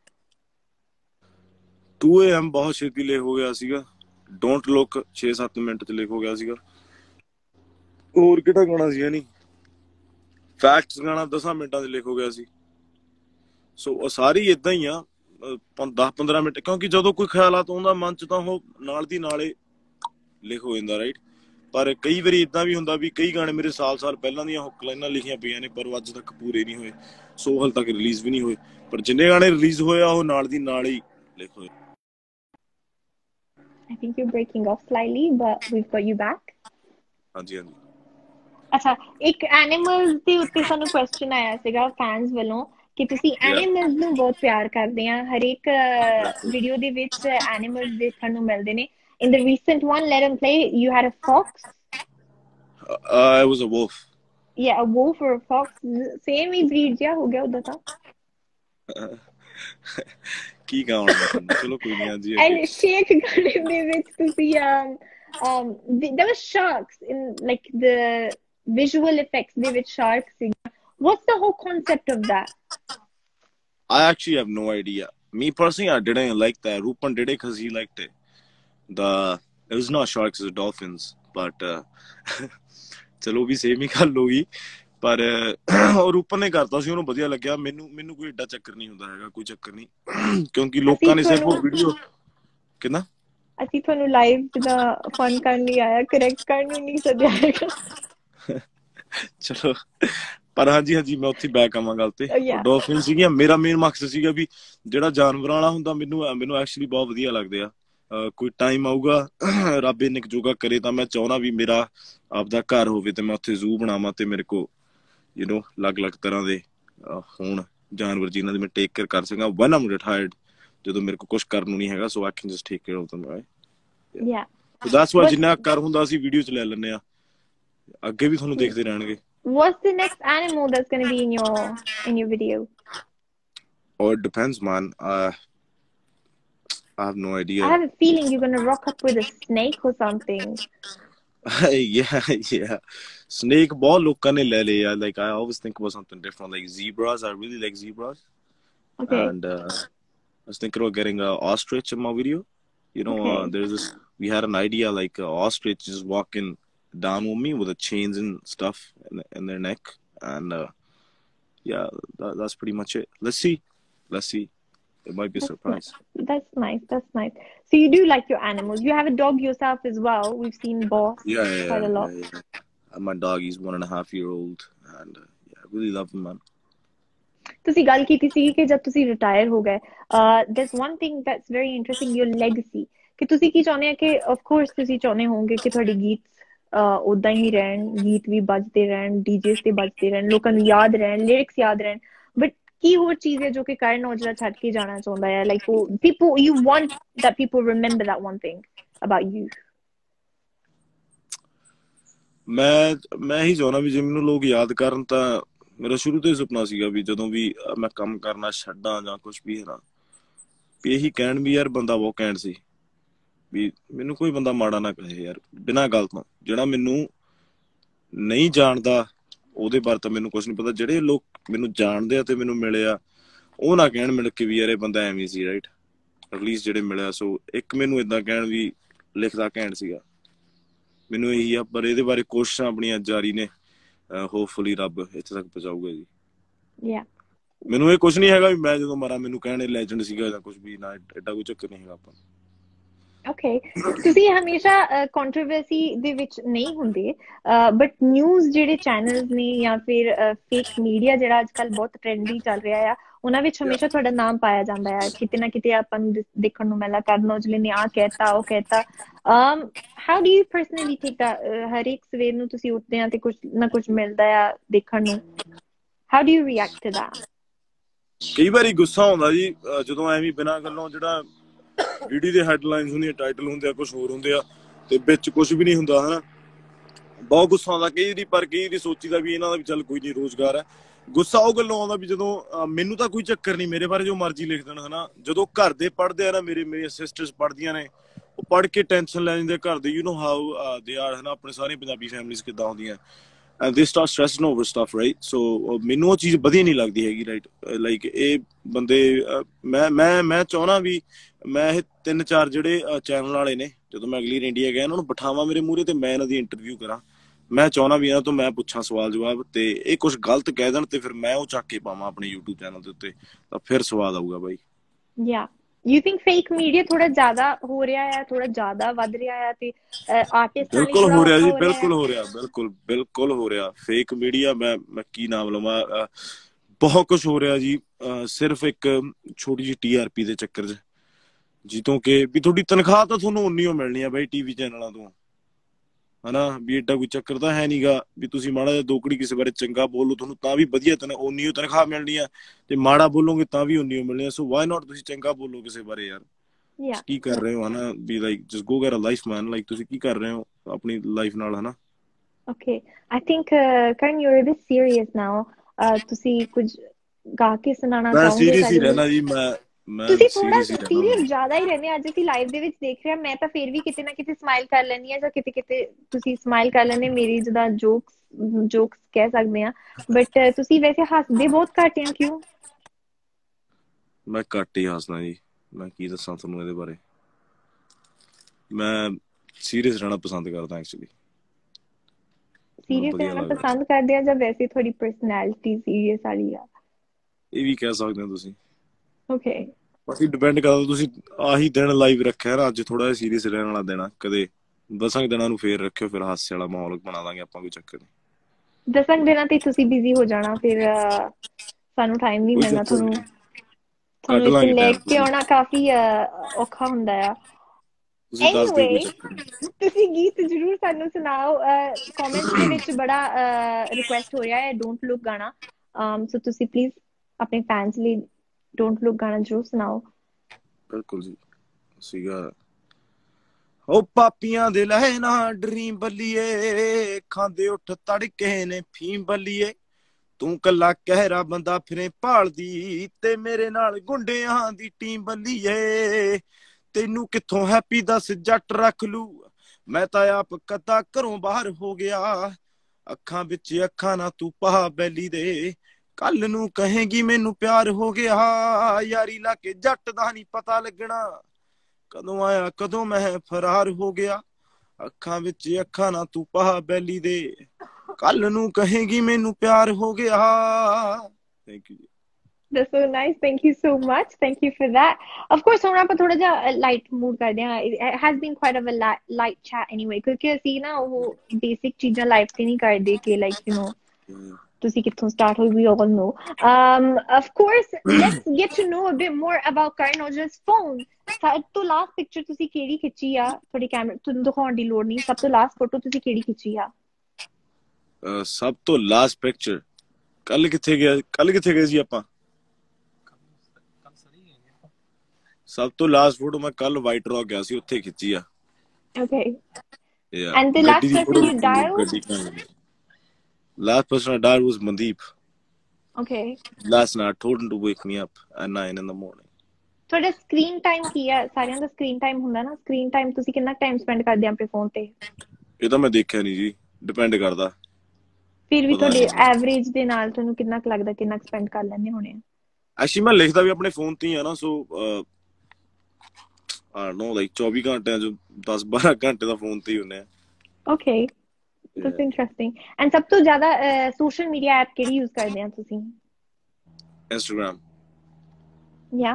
2 AM ਬਹੁਤ ਛੇਤੀ ਲਿਖ ਹੋ ਗਿਆ ਸੀਗਾ। ਡੋਂਟ ਲੁੱਕ 6-7 ਮਿੰਟ ਚ ਲਿਖ ਹੋ ਗਿਆ ਸੀਗਾ। ਹੋਰ ਕਿਹੜਾ ਗਾਣਾ ਸੀ ਨਹੀਂ, ਫੈਕਟਸ ਗਾਣਾ 10 ਮਿੰਟਾਂ ਚ ਲਿਖ ਹੋ ਗਿਆ ਸੀ। ਸੋ ਉਹ ਸਾਰੀ ਇਦਾਂ ਹੀ ਆ, 10-15 ਮਿੰਟ, ਕਿਉਂਕਿ ਜਦੋਂ ਕੋਈ ਖਿਆਲਾਤ ਆਉਂਦਾ ਮਨ ਚ ਤਾਂ ਉਹ ਨਾਲ ਦੀ ਨਾਲੇ ਲਿਖ ਹੋ ਜਾਂਦਾ, ਰਾਈਟ। ਪਰ ਕਈ ਵਾਰੀ ਇਦਾਂ ਵੀ ਹੁੰਦਾ ਵੀ ਕਈ ਗਾਣੇ ਮੇਰੇ ਸਾਲ ਪਹਿਲਾਂ ਦੀਆਂ ਹੁੱਕ ਲਾਈਨਾਂ ਲਿਖੀਆਂ ਪਈਆਂ ਨੇ, ਪਰ ਉਹ ਅੱਜ ਤੱਕ ਪੂਰੇ ਨਹੀਂ ਹੋਏ, ਸੋ ਹਾਲ ਤੱਕ ਰਿਲੀਜ਼ ਵੀ ਨਹੀਂ ਹੋਏ। ਪਰ ਜਿੰਨੇ ਗਾਣੇ ਰਿਲੀਜ਼ ਹੋਏ ਆ ਉਹ ਨਾਲ ਦੀ ਨਾਲ ਹੀ ਲਿਖ ਹੋਏ। I think you're breaking off slightly, but we've got you back. ਹਾਂਜੀ ਹਾਂਜੀ। ਅੱਛਾ, ਇੱਕ ਐਨੀਮਲਸ ਦੇ ਉੱਤੇ ਸਾਨੂੰ ਕੁਐਸਚਨ ਆਇਆ ਸੀਗਾ ਫੈਨਸ ਵੱਲੋਂ ਕਿ ਤੁਸੀਂ Yeah, ਐਨੀਮਲਸ ਨੂੰ ਬਹੁਤ ਪਿਆਰ ਕਰਦੇ ਆ, ਹਰੇਕ exactly. ਵੀਡੀਓ ਦੇ ਵਿੱਚ ਐਨੀਮਲਸ ਦੇਖਣ ਨੂੰ ਮਿਲਦੇ ਨੇ। In the recent one, let him play, you had a fox. It was a wolf. Yeah, a wolf or a fox, same he breed ਜਿਹਾ ਹੋ ਗਿਆ ਉਹਦਾ ਤਾਂ। ਕੀ ਕਹਾਂ ਮੈਂ ਤੁਹਾਨੂੰ, ਚਲੋ ਕੋਈ ਨਹੀਂ, ਹਾਂਜੀ ਅੱਗੇ। And Sheikh ਗਾਣੇ ਦੇ ਵਿੱਚ ਤੁਸੀਂ there was sharks in like the visual effects ਦੇ ਵਿੱਚ sharks ਸੀਗਾ। What's the whole concept of that? I actually have no idea. Me personally, I didn't like that. Rupan did it because he liked it. It was not sharks, it was dolphins. But ਚਲੋ ਵੀ same ਹੀ ਗੱਲ ਹੋ ਗਈ, ਪਰ ਉਹ ਰੂਪਨ ਨੇ ਕਰਤਾ ਸੀ, ਉਹਨੂੰ ਵਧੀਆ ਲੱਗਿਆ। ਮੈਨੂੰ ਕੋਈ ਏਡਾ ਚੱਕਰ ਨਹੀਂ ਹੁੰਦਾ ਹੈਗਾ, ਕੋਈ ਚੱਕਰ ਨਹੀਂ, ਕਿਉਂਕਿ ਲੋਕਾਂ ਨੇ ਸਿਰਫ ਉਹ ਵੀਡੀਓ ਕਿੰਨਾ ਅਸੀਂ ਤੁਹਾਨੂੰ ਲਾਈਵ ਜਿੱਦਾਂ ਫਨ ਕਰਨ ਲਈ ਆਇਆ, ਕਰੈਕਟ ਕਰਨ ਨੂੰ ਨਹੀਂ ਸੱਦਿਆ ਹੈਗਾ। ਚਲੋ, ਪਰ ਹਾਂਜੀ ਹਾਂਜੀ ਮੈਂ ਉੱਥੇ ਬੈਕ ਆਵਾਂ ਗੱਲ ਤੇ। ਉਹ Yeah. ਡੌਲਫਿਨ ਸੀਗੀਆਂ। ਮੇਰਾ ਮੇਨ ਮਕਸਦ ਸੀਗਾ ਵੀ ਜਿਹੜਾ ਜਾਨਵਰਾਂ ਵਾਲਾ ਹੁੰਦਾ, ਮੈਨੂੰ ਐਕਚੁਅਲੀ ਬਹੁਤ ਵਧੀਆ ਲੱਗਦੇ ਆ। ਕੋਈ ਟਾਈਮ ਆਊਗਾ, ਰੱਬ ਇੰਨੇ ਕੁ ਜੋਗਾ ਕਰੇ, ਤਾਂ ਮੈਂ ਚਾਹੁੰਦਾ ਵੀ ਮੇਰਾ ਆਪਦਾ ਘਰ ਹੋਵੇ ਤੇ ਮੈਂ ਉੱਥੇ ਜ਼ੂ ਬਣਾਵਾਂ ਤੇ ਮੇਰੇ ਕੋਲ ਅਲੱਗ-ਅਲੱਗ ਤਰ੍ਹਾਂ ਦੇ ਹੋਣ ਜਾਨਵਰ ਜਿਨ੍ਹਾਂ ਦੀ ਮੈਂ ਟੇਕ ਕੇਅਰ ਕਰ ਸਕਾਂ when I'm retired, ਜਦੋਂ ਮੇਰੇ ਕੋਲ ਕੁਝ ਕਰਨ ਨੂੰ ਨਹੀਂ ਹੈਗਾ, so I can just take care of them, right? Yeah. So that's why ਜਿੰਨਾ ਕਰ ਹੁੰਦਾ ਅਸੀਂ ਵੀਡੀਓ ਚ ਲੈ ਲੈਂਦੇ ਆ, ਅੱਗੇ ਵੀ ਤੁਹਾਨੂੰ ਦੇਖਦੇ ਰਹਿਣਗੇ। What's the next animal that's going to be in your video? Oh, it depends, man. I have no idea. I have a feeling you're going to rock up with a snake or something. Yeah. Snake ਬਹੁਤ ਲੋਕਾਂ ਨੇ ਲੈ ਲਏ ਆ, like I always think about something different, like zebras. I really like zebras. Okay. And I was thinking about getting a ostrich in my video. Okay. There's this, we had an idea like ostrich just walking down with me with the chains and stuff in their neck, and yeah, that's pretty much it. Let's see, it might be a surprise. That's nice. So you do like your animals. You have a dog yourself as well. We've seen Boss quite a lot. Yeah. And my dog, he's 1.5 years old, and yeah, I really love him, man. ਤੁਸੀਂ ਗੱਲ ਕੀਤੀ ਸੀ ਕਿ ਜਦ ਤੁਸੀਂ retire ਹੋ ਗਏ, there's one thing that's very interesting, your legacy, ਕਿ ਤੁਸੀਂ ਕੀ ਚਾਹੁੰਦੇ ਆ ਕਿ of course ਤੁਸੀਂ ਚਾਹੁੰਦੇ ਹੋਵੋਗੇ ਕਿ ਤੁਹਾਡੇ ਗੀਤ ਉਦਾਂ ਹੀ ਰਹਿਣ, ਗੀਤ ਵੀ ਵੱਜਦੇ ਰਹਿਣ, ਡੀਜੇਸ ਤੇ ਵੱਜਦੇ ਰਹਿਣ, ਲੋਕਾਂ ਨੂੰ ਯਾਦ ਰਹਿਣ, ਲਿਰਿਕਸ ਯਾਦ ਰਹਿਣ, ਬਟ ਕੀ ਹੋਰ ਚੀਜ਼ ਹੈ ਜੋ ਕਿ ਕਰਨ ਔਜਲਾ ਛੱਡ ਕੇ ਜਾਣਾ ਚਾਹੁੰਦਾ ਹੈ? Like people you want that people remember that one thing about you. ਮੈਂ ਹੀ ਚਾਹੁੰਦਾ ਵੀ ਜੇ ਮੈਨੂੰ ਲੋਕ ਯਾਦ ਕਰਨ, ਤਾਂ ਮੇਰਾ ਸ਼ੁਰੂ ਤੋਂ ਹੀ ਸੁਪਨਾ ਸੀਗਾ ਵੀ ਜਦੋਂ ਵੀ ਮੈਂ ਕੰਮ ਕਰਨਾ ਛੱਡਾਂ ਜਾਂ ਕੁਝ ਵੀ ਹੈ ਵੀ ਇਹੀ ਕਹਿਣ ਵੀ ਯਾਰ ਬੰਦਾ ਬਹੁਤ ਘੈਂਟ ਸੀ, ਵੀ ਮੈਨੂੰ ਕੋਈ ਬੰਦਾ ਮਾੜਾ ਨਾ ਕਹੇ ਯਾਰ ਬਿਨਾਂ ਗੱਲ ਤੋਂ। ਜਿਹੜਾ ਮੈਨੂੰ ਨਹੀਂ ਜਾਣਦਾ ਉਹਦੇ ਬਾਰੇ ਤਾਂ ਮੈਨੂੰ ਕੁਝ ਨਹੀਂ ਪਤਾ, ਜਿਹੜੇ ਲੋਕ ਮੈਨੂੰ ਜਾਣਦੇ ਆ ਤੇ ਮੈਨੂੰ ਮਿਲੇ ਆ ਉਹ ਨਾ ਕਹਿਣ ਮਿਲ ਕੇ ਵੀ ਯਾਰ ਇਹ ਬੰਦਾ ਐਵੇਂ ਸੀ, ਰਾਈਟ? ਐਟਲੀਸਟ ਜਿਹੜੇ ਮਿਲਿਆ, ਸੋ ਇੱਕ ਮੈਨੂੰ ਏਦਾਂ ਕਹਿਣ ਵੀ ਲਿਖਦਾ ਘੈਂਟ ਸੀਗਾ, ਮੈਨੂੰ ਇਹੀ ਆ। ਪਰ ਇਹਦੇ ਬਾਰੇ ਕੋਸ਼ਿਸ਼ਾਂ ਆਪਣੀਆਂ ਜਾਰੀ ਨੇ, ਹੋਪਫੁਲੀ ਰੱਬ ਇੱਥੇ ਤੱਕ ਪਹੁੰਚਾਊਗਾ ਜੀ। ਮੈਨੂੰ ਇਹ ਕੁਝ ਨਹੀਂ ਹੈਗਾ ਵੀ ਮੈਂ ਜਦੋਂ ਮਰਾਂ ਮੈਨੂੰ ਕਹਿਣ ਲੈਜੈਂਡ ਸੀਗਾ ਜਾਂ ਕੁਝ ਵੀ, ਨਾ ਐਡਾ ਕੋਈ ਚੱਕਰ ਨਹੀਂ ਹੈਗਾ ਆਪਾਂ। ਓਕੇ, ਤੁਸੀਂ ਹਮੇਸ਼ਾ ਕੰਟਰੋਵਰਸੀ ਦੇ ਵਿੱਚ ਨਹੀਂ ਹੁੰਦੇ, ਬਟ ਨਿਊਜ਼ ਜਿਹੜੇ ਚੈਨਲਸ ਨੇ ਜਾਂ ਫਿਰ ਫੇਕ ਮੀਡੀਆ ਜਿਹੜਾ ਅੱਜ ਕੱਲ੍ਹ ਬਹੁਤ ਟ੍ਰੈਂਡੀ ਚੱਲ ਰਿਹਾ ਆ, ਉਹਨਾਂ ਵਿੱਚ ਹਮੇਸ਼ਾ ਤੁਹਾਡਾ ਨਾਮ ਪਾਇਆ ਜਾਂਦਾ ਹੈ, ਕਿਤੇ ਨਾ ਕਿਤੇ ਆਪਾਂ ਨੂੰ ਦੇਖਣ ਨੂੰ ਮਿਲਦਾ ਕਰਨ ਔਜਲੇ ਨੇ ਆਹ ਕਹਿਤਾ ਉਹ ਕਹਿਤਾ। how do you personally take that? ਹਰ ਇੱਕ ਸਵੇਰ ਨੂੰ ਤੁਸੀਂ ਉੱਠਦੇ ਆ ਤੇ ਕੁਝ ਨਾ ਕੁਝ ਮਿਲਦਾ ਆ ਦੇਖਣ ਨੂੰ, how do you react to that? ਕਈ ਵਾਰੀ ਗੁੱਸਾ ਆਉਂਦਾ ਜੀ ਜਦੋਂ ਐਵੇਂ ਬਿਨਾਂ ਗੱਲੋਂ ਜਿਹੜਾ ਵੀਡੀਓ ਦੇ ਹੈਡਲਾਈਨਸ ਹੁੰਦੀਆਂ, ਟਾਈਟਲ ਹੁੰਦੇ ਆ, ਕੁਝ ਹੋਰ ਹੁੰਦੇ ਆ ਤੇ ਵਿੱਚ ਕੁਝ ਵੀ ਨਹੀਂ ਹੁੰਦਾ ਹਨਾ, ਬਹੁਤ ਗੁੱਸਾ ਆਉਂਦਾ ਕਈ ਦੀ। ਪਰ ਕਈ ਦੀ ਸੋਚੀਦਾ ਵੀ ਇਹਨਾਂ ਦਾ ਵੀ ਚੱਲ ਕੋਈ ਨਹੀਂ ਰੋਜ਼ਗਾਰ ਹੈ। ਗੁੱਸਾ ਉਹ ਗੱਲੋਂ ਆਉਂਦਾ ਵੀ ਜਦੋਂ ਮੈਨੂੰ ਤਾਂ ਕੋਈ ਚੱਕਰ ਨਹੀਂ, ਮੇਰੇ ਬਾਰੇ ਜੋ ਮਰਜ਼ੀ ਲਿਖ ਦੇਣ ਹਨਾ, ਜਦੋਂ ਘਰ ਦੇ ਪੜ੍ਹਦੇ ਆ ਨਾ, ਮੇਰੀਆਂ ਸਿਸਟਰਸ ਪੜ੍ਹਦੀਆਂ ਨੇ, ਉਹ ਪੜ੍ਹ ਕੇ ਟੈਨਸ਼ਨ ਲੈ ਜਾਂਦੇ ਘਰ ਦੇ, you know how they are ਹਨਾ, ਆਪਣੇ ਸਾਰੀਆਂ ਪੰਜਾਬੀ ਫੈਮਿਲੀਜ਼ ਕਿੱਦਾਂ ਹੁੰਦੀਆਂ, and they start stressing over stuff, right? So ਮੈਨੂੰ ਉਹ ਚੀਜ਼ ਵਧੀਆ ਨਹੀਂ ਲੱਗਦੀ ਹੈਗੀ, ਰਾਈਟ? ਲਾਈਕ ਇਹ ਬੰਦੇ ਮੈਂ ਚਾਹੁੰਦਾ ਵੀ ਮੈਂ ਇਹ 3-4 ਜਿਹੜੇ ਚੈਨਲ ਵਾਲੇ ਨੇ, ਜਦੋਂ ਮੈਂ ਅਗਲੀ ਇੰਡੀਆ ਗਿਆ ਇਹਨਾਂ ਨੂੰ ਬਿਠਾਵਾਂ ਮੇਰੇ ਮੂਹਰੇ ਤੇ ਮੈਂ ਇਹਨਾਂ ਦੀ ਇੰਟਰਵਿਊ ਕਰਾਂ। ਮੈਂ ਚਾਹੁੰਦਾ ਵੀ ਇਹਨਾਂ ਤੋਂ ਮੈਂ ਪੁੱਛਾਂ ਸਵਾਲ ਜਵਾਬ, ਤੇ ਇਹ ਕੁਝ ਗਲਤ ਕਹਿ ਦੇਣ ਤੇ ਫਿਰ ਮੈਂ ਉਹ ਚੱਕ ਕੇ ਪਾਵਾਂ ਆਪਣੇ YouTube ਚੈਨਲ ਦੇ ਉੱਤੇ, ਤਾਂ ਫਿਰ ਸਵਾਦ ਆਊਗਾ ਬਾਈ। Yeah. You think fake media ਥੋੜਾ ਜ਼ਿਆਦਾ ਹੋ ਰਿਹਾ ਹੈ, ਥੋੜਾ ਜ਼ਿਆਦਾ ਵੱਧ ਰਿਹਾ ਹੈ ਤੇ ਆਰਟਿਸਟਾਂ ਲਈ ਬਿਲਕੁਲ ਹੋ ਰਿਹਾ ਜੀ, ਬਿਲਕੁਲ ਹੋ ਰਿਹਾ, ਬਿਲਕੁਲ ਹੋ ਰਿਹਾ। ਫੇਕ ਮੀਡੀਆ ਮੈਂ ਕੀ ਨਾਮ ਲਵਾਂ, ਬਹੁਤ ਕੁਝ ਹੋ ਰਿਹਾ ਜੀ, ਸਿਰਫ ਇੱਕ ਛੋਟੀ ਜਿਹੀ TRP ਦੇ ਚੱਕਰ 'ਚ, ਜਿੱਤੋਂ ਕਿ ਵੀ ਤੁਹਾਡੀ ਤਨਖਾਹ ਤਾਂ ਤੁਹਾਨੂੰ ਉਨੀ ਓ ਮਿਲਣੀ ਆ ਬਾਈ TV ਚੈਨਲਾਂ ਤੋਂ ਹਨਾ, ਵੀ ਏਡਾ ਕੋਈ ਚੱਕਰ ਤਾਂ ਹੈ ਨੀਗਾ ਵੀ ਤੁਸੀਂ ਮਾੜਾ ਜਿਹਾ ਦੋਕੜੀ ਕਿਸੇ ਬਾਰੇ ਚੰਗਾ ਬੋਲੋ ਤੁਹਾਨੂੰ ਤਾਂ ਵੀ ਵਧੀਆ ਉਨੀ ਓ ਤਨਖਾਹ ਮਿਲਣੀ ਆ, ਤੇ ਮਾੜਾ ਬੋਲੋਗੇ ਤਾਂ ਵੀ ਉਨੀ ਓ ਮਿਲਣੀ ਆ। ਸੋ ਵਾਈ ਨਾਟ ਤੁਸੀਂ ਚੰਗਾ ਬੋਲੋ ਕਿਸੇ ਬਾਰੇ ਯਾਰ, ਕੀ ਕਰ ਰਹੇ ਹੋ ਹਨਾ, we like just go get a life man, like ਤੁਸੀਂ ਕੀ ਕਰ ਰਹੇ ਹੋ ਆਪਣੀ ਲਾਈਫ ਨਾਲ ਹਨਾ। Okay, I think Karan, you're a bit serious now. ਤੁਸੀਂ ਕੁਝ ਗਾ ਕੇ ਸੁਣਾਉਣਾ ਚਾਹੋਗੇ? ਮੈਂ ਸੀਰੀਅਸ ਹੀ ਰਹਿਣਾ ਜੀ, ਤੁਸੀਂ ਥੋੜਾ ਸੀਰੀਅਸ ਜ਼ਿਆਦਾ ਹੀ ਰਹਿੰਦੇ। ਅੱਜ ਅਸੀਂ ਲਾਈਵ ਦੇ ਵਿੱਚ ਦੇਖ ਰਹੇ ਹਾਂ, ਮੈਂ ਤਾਂ ਫਿਰ ਵੀ ਕਿਤੇ ਨਾ ਕਿਤੇ ਸਮਾਈਲ ਕਰ ਲੈਂਦੀ ਹਾਂ, ਜਾਂ ਕਿਤੇ ਕਿਤੇ ਤੁਸੀਂ ਸਮਾਈਲ ਕਰ ਲੈਂਦੇ, ਮੇਰੀ ਜਿੱਦਾਂ ਜੋਕਸ ਕਹਿ ਸਕਦੇ ਹਾਂ, ਬਟ ਤੁਸੀਂ ਵੈਸੇ ਹੱਸਦੇ ਬਹੁਤ ਘੱਟ ਆ, ਕਿਉਂ? ਮੈਂ ਘੱਟ ਹੀ ਹੱਸਦਾ ਜੀ, ਮੈਂ ਕੀ ਦੱਸਾਂ ਤੁਹਾਨੂੰ ਇਹਦੇ ਬਾਰੇ, ਮੈਂ ਸੀਰੀਅਸ ਰਹਿਣਾ ਪਸੰਦ ਕਰਦਾ ਐਕਚੁਅਲੀ। ਸੀਰੀਅਸ ਰਹਿਣਾ ਪਸੰਦ ਕਰਦੇ ਆ ਜਾਂ ਵੈਸੇ ਤੁਹਾਡੀ ਪਰਸਨੈਲਿਟੀ ਸੀਰੀਅਸ ਵਾਲੀ ਆ? ਇਹ ਵੀ ਕਹਿ ਸਕਦੇ ਹੋ ਤੁਸੀਂ। ਓਕੇ, ਬਾਕੀ ਡਿਪੈਂਡ ਕਰਦਾ ਤੁਸੀਂ ਆਹੀ ਦਿਨ ਲਾਈਵ ਰੱਖਿਆ ਨਾ, ਅੱਜ ਥੋੜਾ ਜਿਹਾ ਸੀਰੀਅਸ ਰਹਿਣ ਵਾਲਾ ਦਿਨ, ਕਦੇ 10 ਦਿਨਾਂ ਨੂੰ ਫੇਰ ਰੱਖਿਓ, ਫਿਰ ਹਾਸੇ ਵਾਲਾ ਮਾਹੌਲ ਬਣਾ ਦਾਂਗੇ ਆਪਾਂ, ਕੋਈ ਚੱਕਰ ਨਹੀਂ। 10 ਦਿਨਾਂ ਤੇ ਤੁਸੀਂ ਬਿਜ਼ੀ ਹੋ ਜਾਣਾ, ਫਿਰ ਸਾਨੂੰ ਟਾਈਮ ਨਹੀਂ ਮਿਲਣਾ, ਤੁਹਾਨੂੰ ਇੱਥੇ ਲੈ ਕੇ ਆਉਣਾ ਕਾਫੀ ਔਖਾ ਹੁੰਦਾ ਆ। Anyway, ਤੁਸੀਂ ਗੀਤ ਜ਼ਰੂਰ ਸਾਨੂੰ ਸੁਣਾਓ। ਕਮੈਂਟਸ ਦੇ ਵਿੱਚ ਬੜਾ ਰਿਕੁਐਸਟ ਹੋ ਰਿਹਾ ਹੈ ਡੋਂਟ ਲੁੱਕ ਗਾਣਾ, ਸੋ ਤੁਸੀਂ ਪਲੀਜ਼ ਆਪਣੇ ਫੈਨਸ ਲਈ ਡੋਂਟ ਲੁੱਕ ਗਾਣਾ ਜ਼ਰੂਰ ਸੁਣਾਓ। ਬਿਲਕੁਲ ਜੀ। ਸੀਗਾ ਉਹ ਪਾਪੀਆਂ ਦੇ ਲਹਿ ਨਾ ਡਰੀਮ ਬੱਲੀਏ, ਖਾਂਦੇ ਉੱਠ ਤੜਕੇ ਨੇ ਫੀਮ ਬੱਲੀਏ, ਤੂੰ ਕੱਲਾ ਕਹਿਰਾ ਬੰਦਾ ਫਿਰੇ ਭਾਲਦੀ, ਤੇ ਮੇਰੇ ਨਾਲ ਗੁੰਡਿਆਂ ਦੀ ਟੀਮ ਬੱਲੀਏ, ਤੈਨੂੰ ਕਿੱਥੋਂ ਹੈਪੀ ਦੱਸ ਜੱਟ ਰੱਖ ਲੂ, ਮੈਂ ਤਾਂ ਆਪ ਕਦਾ ਘਰੋਂ ਬਾਹਰ ਹੋ ਗਿਆ, ਅੱਖਾਂ ਵਿੱਚ ਅੱਖਾਂ ਨਾ ਤੂੰ ਪਾ ਬੈਲੀ ਦੇ, ਕੱਲ ਨੂੰ ਕਹੇਗੀ ਮੈਨੂੰ ਪਿਆਰ ਹੋ ਗਿਆ, ਯਾਰੀ ਲਾ ਕੇ ਜੱਟ ਦਾ ਨਹੀਂ ਪਤਾ ਲੱਗਣਾ, ਕਦੋਂ ਆਇਆ ਕਦੋਂ ਮੈਂ ਫਰਾਰ ਹੋ ਗਿਆ, ਅੱਖਾਂ ਵਿੱਚ ਅੱਖਾਂ ਨਾ ਤੂੰ ਪਾ ਬੈਲੀ ਦੇ, ਕੱਲ ਨੂੰ ਕਹੇਗੀ ਮੈਨੂੰ ਪਿਆਰ ਹੋ ਗਿਆ। ਥੈਂਕ ਯੂ ਜੀ। That's so nice. Thank you so much. Thank you for that. Of course, ਹੁਣ ਆਪਾਂ ਥੋੜਾ ਜਿਹਾ ਲਾਈਟ ਮੂਡ ਕਰਦੇ ਹਾਂ। It has been quite of a light chat anyway, ਕਿਉਂਕਿ ਅਸੀਂ ਨਾ ਉਹ ਬੇਸਿਕ ਚੀਜ਼ਾਂ ਲਾਈਫ ਤੇ ਨਹੀਂ ਕਰਦੇ ਕਿ ਲਾਈਕ ਯੂ ਨੋ ਤੁਸੀਂ ਕਿੱਥੋਂ ਸਟਾਰਟ ਹੋਈ, we all know. Of course, let's get to know a bit more about Karan Auja's phone. ਸਭ ਤੋਂ ਲਾਸਟ ਪਿਕਚਰ ਤੁਸੀਂ ਕਿਹੜੀ ਖਿੱਚੀ ਆ? ਤੁਹਾਡੇ ਕੈਮਰੇ ਤੁਹਾਨੂੰ ਦਿਖਾਉਣ ਦੀ ਲੋੜ ਨਹੀਂ, ਸਭ ਤੋਂ ਲਾਸਟ ਫੋਟੋ ਤੁਸੀਂ ਕਿਹੜੀ ਖਿੱਚੀ ਆ? ਸਭ ਤੋਂ ਲਾਸਟ ਪਿਕਚਰ ਕੱਲ ਕਿੱਥੇ ਗਏ ਸੀ ਆਪਾਂ? ਸਭ ਤੋਂ ਲਾਸਟ ਫੋਟੋ ਮੈਂ ਕੱਲ ਵਾਈਟ ਰੌਕ ਗਿਆ ਸੀ, ਉੱਥੇ ਖਿੱਚੀ ਆ। Okay. Yeah. And the last person you dialed? Last person I dialed was Mandeep. Okay. Last night I told him to wake me up at 9 in the morning. ਤੁਹਾਡਾ screen time ਕੀ ਆ? ਸਾਰਿਆਂ ਦਾ screen time ਹੁੰਦਾ ਨਾ, screen time ਤੁਸੀਂ ਕਿੰਨਾ time spend ਕਰਦੇ ਆ ਆਪਣੇ ਫੋਨ ਤੇ? ਇਹ ਤਾਂ ਮੈਂ ਦੇਖਿਆ ਨਹੀਂ ਜੀ, ਡਿਪੈਂਡ ਕਰਦਾ। ਫਿਰ ਵੀ ਤੁਹਾਡੇ ਐਵਰੇਜ ਦੇ ਨਾਲ ਤੁਹਾਨੂੰ ਕਿੰਨਾ ਕੁ ਲੱਗਦਾ, ਕਿੰਨਾ ਕੁ ਸਪੈਂਡ ਕਰ ਲੈਂਦੇ ਹੋਣੇ ਆ? ਐਕਚੁਅਲੀ ਮੈਂ ਲਿਖਦਾ ਵੀ ਆਪਣੇ ਫੋਨ ਤੇ ਹੀ ਆ ਨਾ, ਸੋ ਲਾਈਕ 24 ਘੰਟਿਆਂ ਚ 10-12 ਘੰਟੇ ਦਾ ਫੋਨ ਤੇ ਹੀ ਹੁੰਦੇ ਆ। Okay, that's interesting. ਐਂਡ ਸਭ ਤੋਂ ਜ਼ਿਆਦਾ ਸੋਸ਼ਲ ਮੀਡੀਆ ਐਪ ਕਿਹੜੀ ਯੂਜ਼ ਕਰਦੇ ਆ ਤੁਸੀਂ? Instagram. Yeah.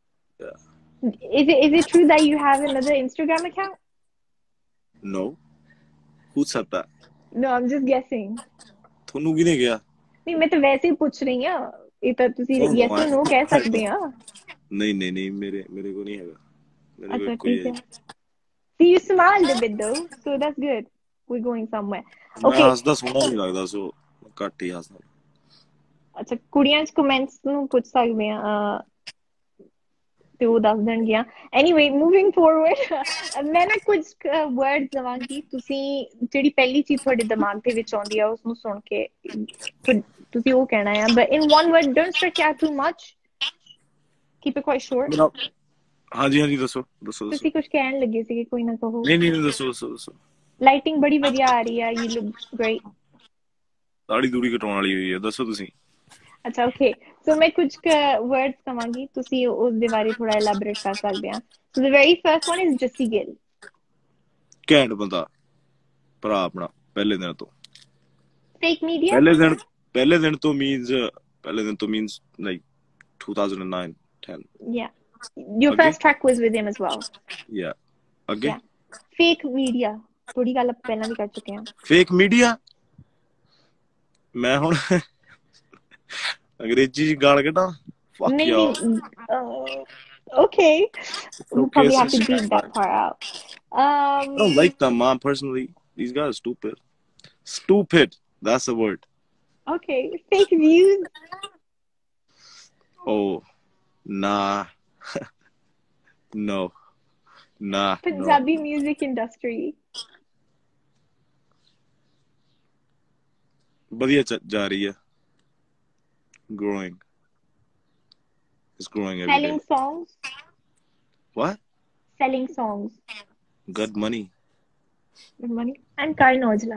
Is it true that you have another Instagram account? No. Who said that? No, I'm just guessing. ਤੁਹਾਨੂੰ ਕਿਹਨੇ ਕਿਹਾ? ਨਹੀਂ, ਮੈਂ ਤਾਂ ਵੈਸੇ ਹੀ ਪੁੱਛ ਰਹੀ ਆ, ਇਹ ਤਾਂ ਤੁਸੀਂ yes or no ਕਹਿ ਸਕਦੇ ਆ। ਨਹੀਂ ਮੇਰੇ ਕੋਲ ਨਹੀਂ ਹੈਗਾ। ਅੱਛਾ ਠੀਕ ਹੈ। See, you smiled a bit though, so that's good. We're going somewhere. ਮੈਂ Okay. ਹੱਸਦਾ ਸੋਹਣਾ ਨਹੀਂ ਲੱਗਦਾ, ਸੋ ਘੱਟ ਹੀ ਹੱਸਦਾ। ਅੱਛਾ, ਕੁੜੀਆਂ ਚ ਕਮੈਂਟਸ ਨੂੰ ਪੁੱਛ ਸਕਦੇ ਆ ਤੇ ਉਹ ਦੱਸ ਦੇਣਗੀਆਂ। ਐਨੀਵੇ ਮੂਵਿੰਗ ਫੋਰਵਰਡ ਮੈਂ ਨਾ ਕੁਝ ਵਰਡਸ ਦਵਾਂਗੀ, ਤੁਸੀਂ ਜਿਹੜੀ ਪਹਿਲੀ ਚੀਜ਼ ਤੁਹਾਡੇ ਦਿਮਾਗ ਦੇ ਵਿੱਚ ਆਉਂਦੀ ਆ ਉਸਨੂੰ ਸੁਣ ਕੇ ਤੁਸੀਂ ਉਹ ਕਹਿਣਾ ਆ, but in one word, don't stretch out too much, keep it quite short। ਹਾਂਜੀ ਹਾਂਜੀ ਦੱਸੋ ਦੱਸੋ ਦੱਸੋ। ਤੁਸੀਂ ਕੁਝ ਕਹਿਣ ਲੱਗੇ ਸੀਗੇ, ਕੋਈ ਨਾ ਕਹੋ। ਨਹੀਂ ਨਹੀਂ ਦੱਸੋ ਦੱਸੋ ਦੱਸੋ। ਲਾਈਟਿੰਗ ਬੜੀ ਵਧੀਆ ਆ ਰਹੀ ਆ, you look great। ਦਾੜੀ ਦੂੜੀ ਕਟਾਉਣ ਵਾਲੀ ਹੋਈ ਹੈ, ਦੱਸੋ ਤੁਸੀਂ। ਅੱਛਾ ਓਕੇ, ਸੋ ਮੈਂ ਕੁਝ ਵਰਡਸ ਕਵਾਂਗੀ, ਤੁਸੀਂ ਉਸ ਦੇ ਬਾਰੇ ਥੋੜਾ ਐਲੈਬੋਰੇਟ ਕਰ ਸਕਦੇ ਆ। So the very first one is Jassi Gill. ਘੈਂਟ ਬੰਦਾ, ਭਰਾ ਆਪਣਾ ਪਹਿਲੇ ਦਿਨ ਤੋਂ। Fake media. ਪਹਿਲੇ ਦਿਨ ਤੋਂ ਮੀਨਸ ਲਾਈਕ 2009 10। Yeah, your ਅੱਗੇ first track was with him as well। ਯਾ ਅੱਗੇ। Yeah, fake media, ਥੋੜੀ ਗੱਲ ਆਪਾਂ ਪਹਿਲਾਂ ਵੀ ਕਰ ਚੁੱਕੇ ਹਾਂ। ਫੇਕ ਮੀਡੀਆ, ਮੈਂ ਹੁਣ ਅੰਗਰੇਜ਼ੀ ਚ ਗਾਲ ਕੱਢਾਂ? Fuck ਨਹੀਂ y'all. ਨਹੀਂ, okay, you Okay, probably have to sister. beat that part out। I don't like them, mom, personally. These guys are stupid. Stupid, that's the word. Okay, fake views। Oh, nah. No. Nah, no. Punjabi music industry। ਵਧੀਆ ਜਾ ਰਹੀ ਹੈ। Growing. It's growing every selling day. songs। What? Selling songs। Good money. Good money। And Karan Aujla।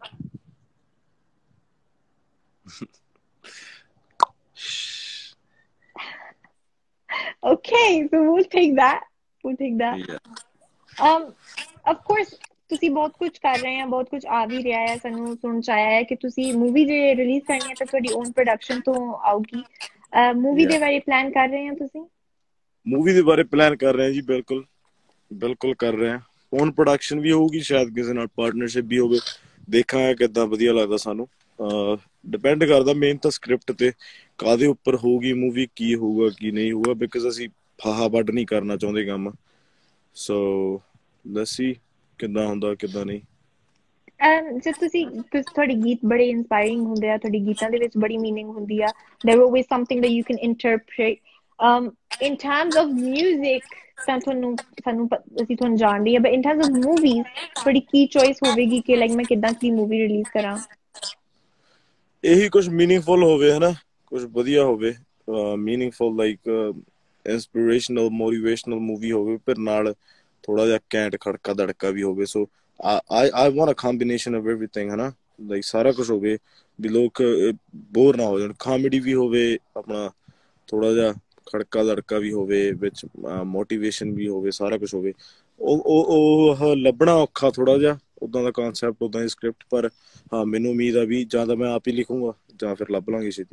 Okay, so we'll take that। Yeah. Of course ਤੁਸੀਂ ਬਹੁਤ ਕੁਝ ਕਰ ਰਹੇ ਆ, ਬਹੁਤ ਕੁਝ ਆ ਵੀ ਰਿਹਾ ਹੈ, ਸਾਨੂੰ ਸੁਣ ਚ ਆਇਆ ਹੈ ਕਿ ਤੁਸੀਂ ਮੂਵੀ ਜੇ ਰਿਲੀਜ਼ ਕਰਨੀ ਹੈ ਤਾਂ ਤੁਹਾਡੀ ਓਨ ਪ੍ਰੋਡਕਸ਼ਨ ਤੋਂ ਆਊਗੀ। ਮੂਵੀ ਦੇ ਬਾਰੇ ਪਲਾਨ ਕਰ ਰਹੇ ਆ ਤੁਸੀਂ? ਮੂਵੀ ਦੇ ਬਾਰੇ ਪਲਾਨ ਕਰ ਰਹੇ ਆ ਜੀ, ਬਿਲਕੁਲ ਬਿਲਕੁਲ ਕਰ ਰਹੇ ਆ। ਓਨ ਪ੍ਰੋਡਕਸ਼ਨ ਵੀ ਹੋਊਗੀ, ਸ਼ਾਇਦ ਕਿਸੇ ਨਾਲ ਪਾਰਟਨਰਸ਼ਿਪ ਵੀ ਹੋਵੇ, ਦੇਖਾਂਗੇ ਕਿੱਦਾਂ ਵਧੀਆ ਲੱਗਦਾ ਸਾਨੂੰ। ਡਿਪੈਂਡ ਕਰਦਾ ਮੇਨ ਤਾਂ ਸਕ੍ਰਿਪਟ ਤੇ, ਕਾਹਦੇ ਉੱਪਰ ਹੋਊਗੀ ਮੂਵੀ, ਕੀ ਹੋਊਗਾ ਕੀ ਨਹੀਂ ਹੋਊਗਾ, ਬਿਕਾਜ਼ ਅਸੀਂ ਫਾਹਾ ਵੱਢ ਨਹੀਂ ਕਰਨਾ ਚਾਹੁੰਦੇ ਕੰਮ। ਸੋ ਲੈਟਸ ਸੀ ਕਿੱਦਾਂ ਹੁੰਦਾ ਕਿੱਦਾਂ ਨਹੀਂ। ਜਦ ਤੁਸੀਂ ਤੁਹਾਡੇ ਗੀਤ ਬੜੇ ਇੰਸਪਾਇਰਿੰਗ ਹੁੰਦੇ ਆ, ਤੁਹਾਡੇ ਗੀਤਾਂ ਦੇ ਵਿੱਚ ਬੜੀ ਮੀਨਿੰਗ ਹੁੰਦੀ ਆ, there always something that you can interpret in terms of music। ਤਾਂ ਅਸੀਂ ਤੁਹਾਨੂੰ ਜਾਣਦੇ ਆ, but in terms of movies ਤੁਹਾਡੀ ਕੀ ਚੋਇਸ ਹੋਵੇਗੀ ਕਿ ਲਾਈਕ ਮੈਂ ਕਿੱਦਾਂ ਦੀ ਮੂਵੀ ਰਿਲੀਜ਼ ਕਰਾਂ? ਇਹੀ ਕੁਝ ਮੀਨਿੰਗਫੁਲ ਹੋਵੇ, ਹਨਾ, ਕੁਝ ਵਧੀਆ ਹੋਵੇ, meaningful like inspirational motivational movie ਹੋਵੇ, ਪਰ ਨਾਲ ਥੋੜਾ ਜਿਹਾ ਘੈਂਟ ਖੜਕਾ ਦੜਕਾ ਵੀ ਹੋਵੇ। So I want a combination of everything, ਹਨਾ, ਲਾਈਕ ਸਾਰਾ ਕੁਝ ਹੋਵੇ ਵੀ ਲੋਕ ਬੋਰ ਨਾ ਹੋ ਜਾਣ। ਕਾਮੇਡੀ ਵੀ ਹੋਵੇ, ਆਪਣਾ ਥੋੜਾ ਜਿਹਾ ਖੜਕਾ ਦੜਕਾ ਵੀ ਹੋਵੇ, ਵਿੱਚ ਮੋਟੀਵੇਸ਼ਨ ਵੀ ਹੋਵੇ, ਸਾਰਾ ਕੁਝ ਹੋਵੇ। ਉਹ ਲੱਭਣਾ ਔਖਾ ਥੋੜਾ ਜਿਹਾ, ਉੱਦਾਂ ਦਾ ਕਨਸੈਪਟ, ਉੱਦਾਂ ਦੀ ਸਕ੍ਰਿਪਟ। ਪਰ ਹਾਂ, ਮੈਨੂੰ ਉਮੀਦ ਆ ਵੀ ਜਾਂ ਤਾਂ ਮੈਂ ਆਪ ਹੀ ਲਿਖੂੰਗਾ ਜਾਂ ਫਿਰ ਲੱਭ ਲਾਂਗੇ ਛੇਤੀ।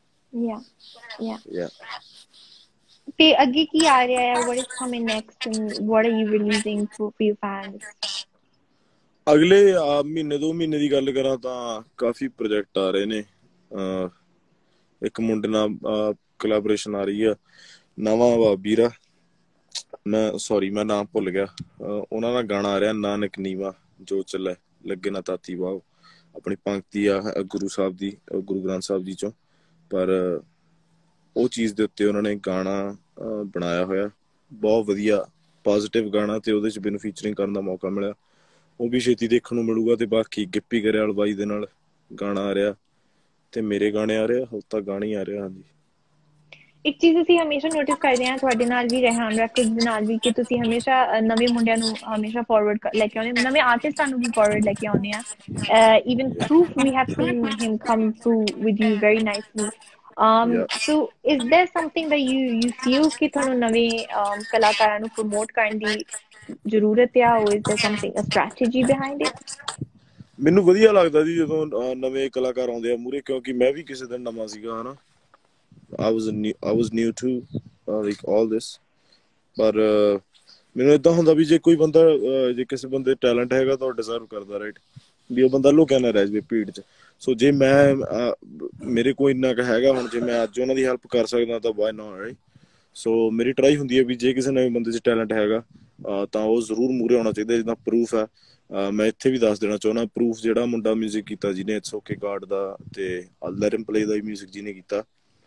ਤੇ ਅੱਗੇ ਕੀ ਆ ਰਿਹਾ ਹੈ? What is coming next and what are you releasing for your fans? ਅਗਲੇ ਮਹੀਨੇ 2 ਮਹੀਨੇ ਦੀ ਗੱਲ ਕਰਾਂ ਤਾਂ ਕਾਫੀ ਪ੍ਰੋਜੈਕਟ ਆ ਰਹੇ ਨੇ। ਇੱਕ ਮੁੰਡੇ ਨਾਲ ਕੋਲੈਬੋਰੇਸ਼ਨ ਆ ਰਹੀ ਆ, ਨਵਾਂ ਵਾ ਵੀਰਾ, ਮੈਂ ਨਾਮ ਭੁੱਲ ਗਿਆ। ਉਹਨਾਂ ਦਾ ਗਾਣਾ ਆ ਰਿਹਾ, ਨਾਨਕ ਨੀਵਾ ਜੋ ਚੱਲੇ ਲੱਗੇ ਨਾ ਤਾਤੀ ਵਾਹ। ਆਪਣੀ ਪੰਕਤੀ ਆ ਗੁਰੂ ਸਾਹਿਬ ਦੀ, ਗੁਰੂ ਗ੍ਰੰਥ ਸਾਹਿਬ ਜੀ ਚੋਂ, ਪਰ ਉਹ ਚੀਜ਼ ਦੇ ਉੱਤੇ ਉਹਨਾਂ ਨੇ ਗਾਣਾ ਬਣਾਇਆ ਹੋਇਆ, ਬਹੁਤ ਵਧੀਆ ਪੋਜ਼ੀਟਿਵ ਗਾਣਾ, ਤੇ ਉਹਦੇ 'ਚ ਮੈਨੂੰ ਫੀਚਰਿੰਗ ਕਰਨ ਦਾ ਮੌਕਾ ਮਿਲਿਆ। ਉਹ ਵੀ ਛੇਤੀ ਦੇਖਣ ਨੂੰ ਮਿਲੂਗਾ। ਤੇ ਬਾਕੀ ਗਿੱਪੀ ਗਰੇਵਾਲ ਬਾਈ ਦੇ ਨਾਲ ਗਾਣਾ ਆ ਰਿਹਾ, ਤੇ ਮੇਰੇ ਗਾਣੇ ਆ ਰਿਹਾ, ਹੁਣ ਤਾਂ ਗਾਣੇ ਆ ਰਿਹਾ। ਹਾਂਜੀ, ਇੱਕ ਚੀਜ਼ ਅਸੀਂ ਹਮੇਸ਼ਾ ਨੋਟਿਸ ਕਰਦੇ ਹਾਂ ਤੁਹਾਡੇ ਨਾਲ ਵੀ, ਰੇਹਾਨ ਰੈਕੋਰਡਸ ਦੇ ਨਾਲ ਵੀ, ਕਿ ਤੁਸੀਂ ਹਮੇਸ਼ਾ ਨਵੇਂ ਮੁੰਡਿਆਂ ਨੂੰ ਹਮੇਸ਼ਾ ਫਾਰਵਰਡ ਲੈ ਕੇ ਆਉਂਦੇ, ਨਵੇਂ ਆਰਟਿਸਟਾਂ ਨੂੰ ਵੀ ਫਾਰਵਰਡ ਲੈ ਕੇ ਆਉਂਦੇ ਆ। even Proof, we have seen him come through with you very nicely। So is there something that you feel ਕਿ ਤੁਹਾਨੂੰ ਨਵੇਂ ਕਲਾਕਾਰਾਂ ਨੂੰ ਪ੍ਰਮੋਟ ਕਰਨ ਦੀ ਜ਼ਰੂਰਤ ਆ, or is there something, a strategy behind it? ਮੈਨੂੰ ਵਧੀਆ ਲੱਗਦਾ ਜੀ ਜਦੋਂ ਨਵੇਂ ਕਲਾਕਾਰ ਆਉਂਦੇ ਆ ਮੂਹਰੇ, ਕਿਉਂਕਿ ਮੈਂ ਵੀ ਕਿਸੇ ਦਿਨ ਨਵਾਂ ਸੀਗਾ, ਹਨਾ। I was new to like all this, ਪਰ ਮੈਨੂੰ ਏਦਾਂ ਹੁੰਦਾ ਵੀ ਜੇ ਕੋਈ ਬੰਦਾ, ਜੇ ਕਿਸੇ ਬੰਦੇ ਟੈਲੈਂਟ ਹੈਗਾ ਤਾਂ ਉਹ ਡਿਜ਼ਰਵ ਕਰਦਾ, ਰਾਈਟ, ਵੀ ਉਹ ਬੰਦਾ ਲੁਕਿਆ ਨਾ ਰਹਿ ਜਾਵੇ ਭੀੜ 'ਚ। ਸੋ ਜੇ ਮੇਰੇ ਕੋਲ ਇੰਨਾ ਕੁ ਹੈਗਾ ਹੁਣ, ਜੇ ਮੈਂ ਅੱਜ ਉਹਨਾਂ ਦੀ ਹੈਲਪ ਕਰ ਸਕਦਾ ਤਾਂ ਵਾਈ ਨਾਟ, ਰਾਈਟ। ਸੋ ਮੇਰੀ ਟਰਾਈ ਹੁੰਦੀ ਹੈ ਵੀ ਜੇ ਕਿਸੇ ਨਵੇਂ ਬੰਦੇ 'ਚ ਟੈਲੈਂਟ ਹੈਗਾ ਤਾਂ ਉਹ ਜ਼ਰੂਰ ਮੂਹਰੇ ਆਉਣਾ ਚਾਹੀਦਾ। ਜਿੱਦਾਂ ਪ੍ਰੂਫ ਹੈ, ਮੈਂ ਇੱਥੇ ਵੀ ਦੱਸ ਦੇਣਾ ਚਾਹੁੰਦਾ, ਪ੍ਰੂਫ ਜਿਹੜਾ ਮੁੰਡਾ ਮਿਊਜ਼ਿਕ ਕੀਤਾ ਜਿਹਨੇ ਇਟਸ ਓਕੇ ਗਾਡ ਦਾ ਤੇ ਲੈਟ ਹਿਮ ਪਲੇ ਦਾ ਵੀ ਮਿਊਜ਼ਿਕ ਜਿਹਨੇ ਕੀਤਾ,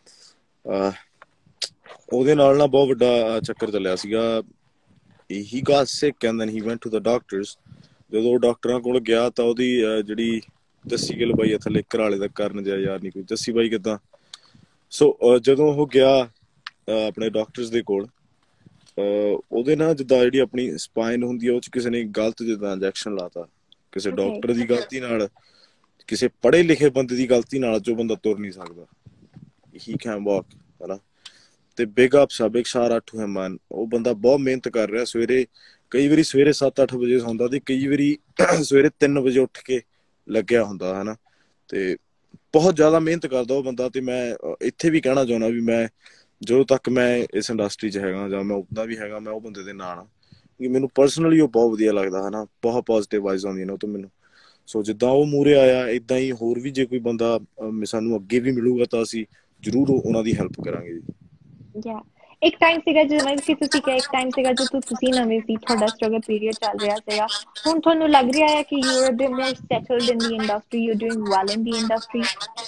ਉਹਦੇ ਨਾਲ ਨਾ ਬਹੁਤ ਵੱਡਾ ਚੱਕਰ ਚੱਲਿਆ ਸੀਗਾ। He got sick and then he went to the doctors. ਜਦੋਂ ਉਹ ਡਾਕਟਰਾਂ ਕੋਲ ਗਿਆ ਤਾਂ ਉਹਦੀ ਜਿਹੜੀ ਜੱਸੀ ਗਿੱਲ ਬਾਈ ਆ ਥੱਲੇ ਘਰਾਲੇ ਦਾ ਕਰਨ ਜਿਹਾ ਯਾਰ ਨਹੀਂ ਕੋਈ, ਜੱਸੀ ਬਾਈ ਕਿੱਦਾਂ। ਸੋ ਜਦੋਂ ਉਹ ਗਿਆ ਆਪਣੇ ਡਾਕਟਰਸ ਦੇ ਕੋਲ, ਉਹਦੇ ਨਾਲ ਜਿੱਦਾਂ ਜਿਹੜੀ ਆਪਣੀ ਸਪਾਈਨ ਹੁੰਦੀ ਆ ਉਹ 'ਚ ਕਿਸੇ ਨੇ ਗਲਤ ਜਿੱਦਾਂ ਇੰਜੈਕਸ਼ਨ ਲਾਤਾ, ਕਿਸੇ ਡਾਕਟਰ ਦੀ ਗਲਤੀ ਨਾਲ, ਕਿਸੇ ਪੜ੍ਹੇ ਲਿਖੇ ਬੰਦੇ ਦੀ ਗਲਤੀ ਨਾਲ, ਜੋ ਬੰਦਾ ਤੁਰ ਨਹੀਂ ਸਕਦਾ। ਹੀ ਕੈਨ ਵਾਕ, ਹਨਾ। ਤੇ ਬਿਗ ਅਪਸ ਆ, big shout out to him man. ਉਹ ਬੰਦਾ ਬਹੁਤ ਮਿਹਨਤ ਕਰ ਰਿਹਾ। ਸਵੇਰੇ ਕਈ ਵਾਰੀ ਸਵੇਰੇ 7-8 ਵਜੇ ਸੌਂਦਾ ਤੇ ਕਈ ਵਾਰੀ ਸਵੇਰੇ 3 ਵਜੇ ਉੱਠ ਕੇ ਲੱਗਿਆ ਹੁੰਦਾ, ਹਨਾ। ਤੇ ਬਹੁਤ ਜ਼ਿਆਦਾ ਮਿਹਨਤ ਕਰਦਾ ਉਹ ਬੰਦਾ। ਤੇ ਮੈਂ ਇੱਥੇ ਵੀ ਕਹਿਣਾ ਚਾਹੁੰਦਾ ਵੀ ਮੈਂ ਜਦੋਂ ਤੱਕ ਮੈਂ ਇਸ ਇੰਡਸਟਰੀ 'ਚ ਹੈਗਾ ਜਾਂ ਮੈਂ ਉੱਦਾਂ ਵੀ ਹੈਗਾ, ਮੈਂ ਉਹ ਬੰਦੇ ਦੇ ਨਾਲ ਹਾਂ ਕਿ ਮੈਨੂੰ ਪਰਸਨਲੀ ਉਹ ਬਹੁਤ ਵਧੀਆ ਲੱਗਦਾ, ਹਨਾ। ਬਹੁਤ ਪੋਜ਼ੀਟਿਵ ਵਾਈਜ਼ ਆਉਂਦੀਆਂ ਨੇ ਉਹ ਤੋਂ ਮੈਨੂੰ। ਸੋ ਜਿੱਦਾਂ ਉਹ ਮੂਹਰੇ ਆਇਆ, ਇੱਦਾਂ ਹੀ ਹੋਰ ਵੀ ਜੇ ਕੋਈ ਬੰਦਾ ਸਾਨੂੰ ਅੱਗੇ ਵੀ ਮਿਲੂਗਾ ਤਾਂ ਅਸੀਂ ਜ਼ਰੂਰ ਉਹਨਾਂ ਦੀ ਹੈਲਪ ਕਰਾਂਗੇ ਜੀ। ਇੱਕ ਟਾਈਮ ਸੀਗਾ ਜਿਵੇਂ ਕਿ ਤੁਸੀਂ ਕਿਹਾ, ਇੱਕ ਟਾਈਮ ਸੀਗਾ ਜਦੋਂ ਤੁਸੀਂ ਨਵੇਂ ਸੀ, ਤੁਹਾਡਾ ਸਟਰਗਲ ਪੀਰੀਅਡ ਚੱਲ ਰਿਹਾ ਸੀਗਾ। ਹੁਣ ਤੁਹਾਨੂੰ ਲੱਗ ਰਿਹਾ ਹੈ ਕਿ you are a bit more settled in the industry, you are doing well in the industry?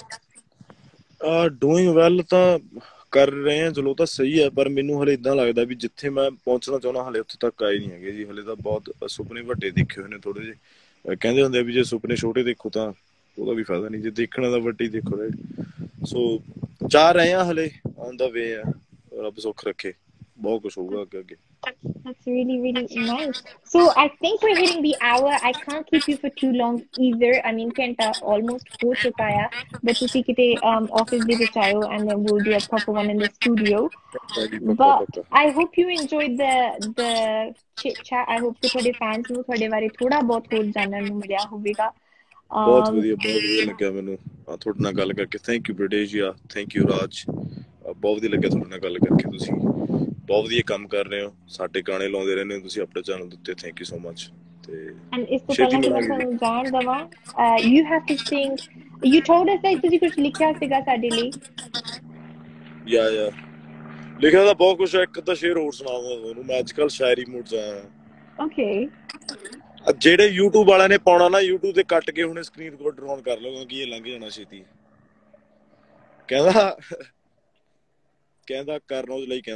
Doing well ਤਾਂ ਕਰ ਰਹੇ ਆ, ਚਲੋ ਤਾਂ ਸਹੀ ਹੈ, ਪਰ ਮੈਨੂੰ ਹਲੇ ਇੱਦਾਂ ਲੱਗਦਾ ਵੀ ਜਿੱਥੇ ਮੈਂ ਪਹੁੰਚਣਾ ਚਾਹੁੰਦਾ ਹਲੇ ਉੱਥੇ ਤੱਕ ਆਏ ਨਹੀਂ ਹੈਗੇ ਜੀ। ਹਲੇ ਤਾਂ ਬਹੁਤ ਸੁਪਨੇ ਵੱਡੇ ਦੇਖੇ ਹੋਏ ਨੇ ਥੋੜੇ ਜਿਹੇ। ਕਹਿੰਦੇ ਹੁੰਦੇ ਆ ਵੀ ਜੇ ਸੁਪਨੇ ਛੋਟੇ ਦੇਖੋ ਤਾਂ ਉਹਦਾ ਵੀ ਫਾਇਦਾ ਨਹੀਂ, ਜੇ ਦੇਖਣਾ ਤਾਂ ਵੱਡੇ ਦੇਖੋ। ਸੋ ਚਾਹ ਰਹੇ ਆ, ਹਲੇ ਔਨ ਦਾ ਵੇ ਆ। ਰੱਬ ਸੁੱਖ ਰੱਖੇ, ਬਹੁਤ ਕੁਛ ਹੋਊਗਾ ਅੱਗੇ ਅੱਗੇ। That's really, really nice. So I think we're hitting the hour. I can't keep you for too long either. I mean, Kenta almost ho chuka hai, but tusi kite office de vich aayo, and then we'll do a proper one in the studio. But I hope you enjoyed the chit chat. I hope कि थोड़े fans ਨੂੰ ਤੁਹਾਡੇ ਬਾਰੇ ਥੋੜਾ ਬਹੁਤ ਹੋਰ ਜਾਣਨ ਨੂੰ ਮਿਲਿਆ ਹੋਵੇਗਾ। ਬਹੁਤ ਵਧੀਆ ਲੱਗਿਆ ਮੈਨੂੰ ਤੁਹਾਡੇ ਨਾਲ ਗੱਲ ਕਰਕੇ। ਥੈਂਕ ਯੂ ਬ੍ਰਿਟੇਸ਼ੀਆ, ਥੈਂਕ ਯੂ ਰਾਜ। ਬਹੁਤ ਵਧੀਆ ਲੱਗਿਆ ਤੁਹਾਡੇ ਨਾਲ ਗੱਲ ਕਰਕੇ। ਤੁਸੀਂ ਬਹੁਤ ਵਧੀਆ ਕੰਮ ਕਰ ਰਹੇ ਹੋ, ਸਾਡੇ ਗਾਣੇ ਲਾਉਂਦੇ ਰਹਿੰਦੇ ਹੋ ਤੁਸੀਂ ਆਪਣੇ ਚੈਨਲ ਦੇ ਉੱਤੇ। Thank you so much. ਤੇ ਇਸ ਤੋਂ ਪਹਿਲਾਂ ਕਿ ਮੈਂ ਤੁਹਾਨੂੰ ਜਾਣ ਦੇਵਾਂ, you have to sing, you told us that ਤੁਸੀਂ ਕੁਝ ਲਿਖਿਆ ਸੀਗਾ ਸਾਡੇ ਲਈ। ਯਾ ਲਿਖਿਆ ਤਾਂ ਬਹੁਤ ਕੁਛ ਹੈ, ਇੱਕ ਤਾਂ ਸ਼ੇਰ ਹੋਰ ਸੁਣਾਵਾਂ ਤੁਹਾਨੂੰ। ਮੈਂ ਅੱਜ ਕੱਲ ਸ਼ਾਇਰੀ ਮੂਡ 'ਚ ਆਇਆ। ਓਕੇ। ਜਿਹੜੇ YouTube ਵਾਲਿਆਂ ਨੇ ਪਾਉਣਾ ਨਾ, YouTube ਤੇ ਕੱਟ ਕੇ ਹੁਣੇ ਸਕਰੀਨ ਰਿਕਾਰਡਰ ਔਨ ਕਰ ਲਓ ਕਿਉਂਕਿ ਇਹ ਲੰਘ ਜਾਣਾ ਛੇਤੀ। ਕਹਿੰਦਾ ਕਰਨ ਔਜਲਾ ਲਈ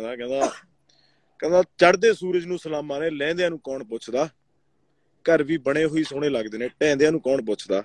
ਕਹਿੰਦਾ ਚੜ੍ਹਦੇ ਸੂਰਜ ਨੂੰ ਸਲਾਮਾਂ ਨੇ, ਲਹਿੰਦਿਆਂ ਨੂੰ ਕੌਣ ਪੁੱਛਦਾ। ਘਰ ਵੀ ਬਣੇ ਹੋਈ ਸੋਹਣੇ ਲੱਗਦੇ ਨੇ, ਢਹਿੰਦਿਆਂ ਨੂੰ ਕੌਣ ਪੁੱਛਦਾ।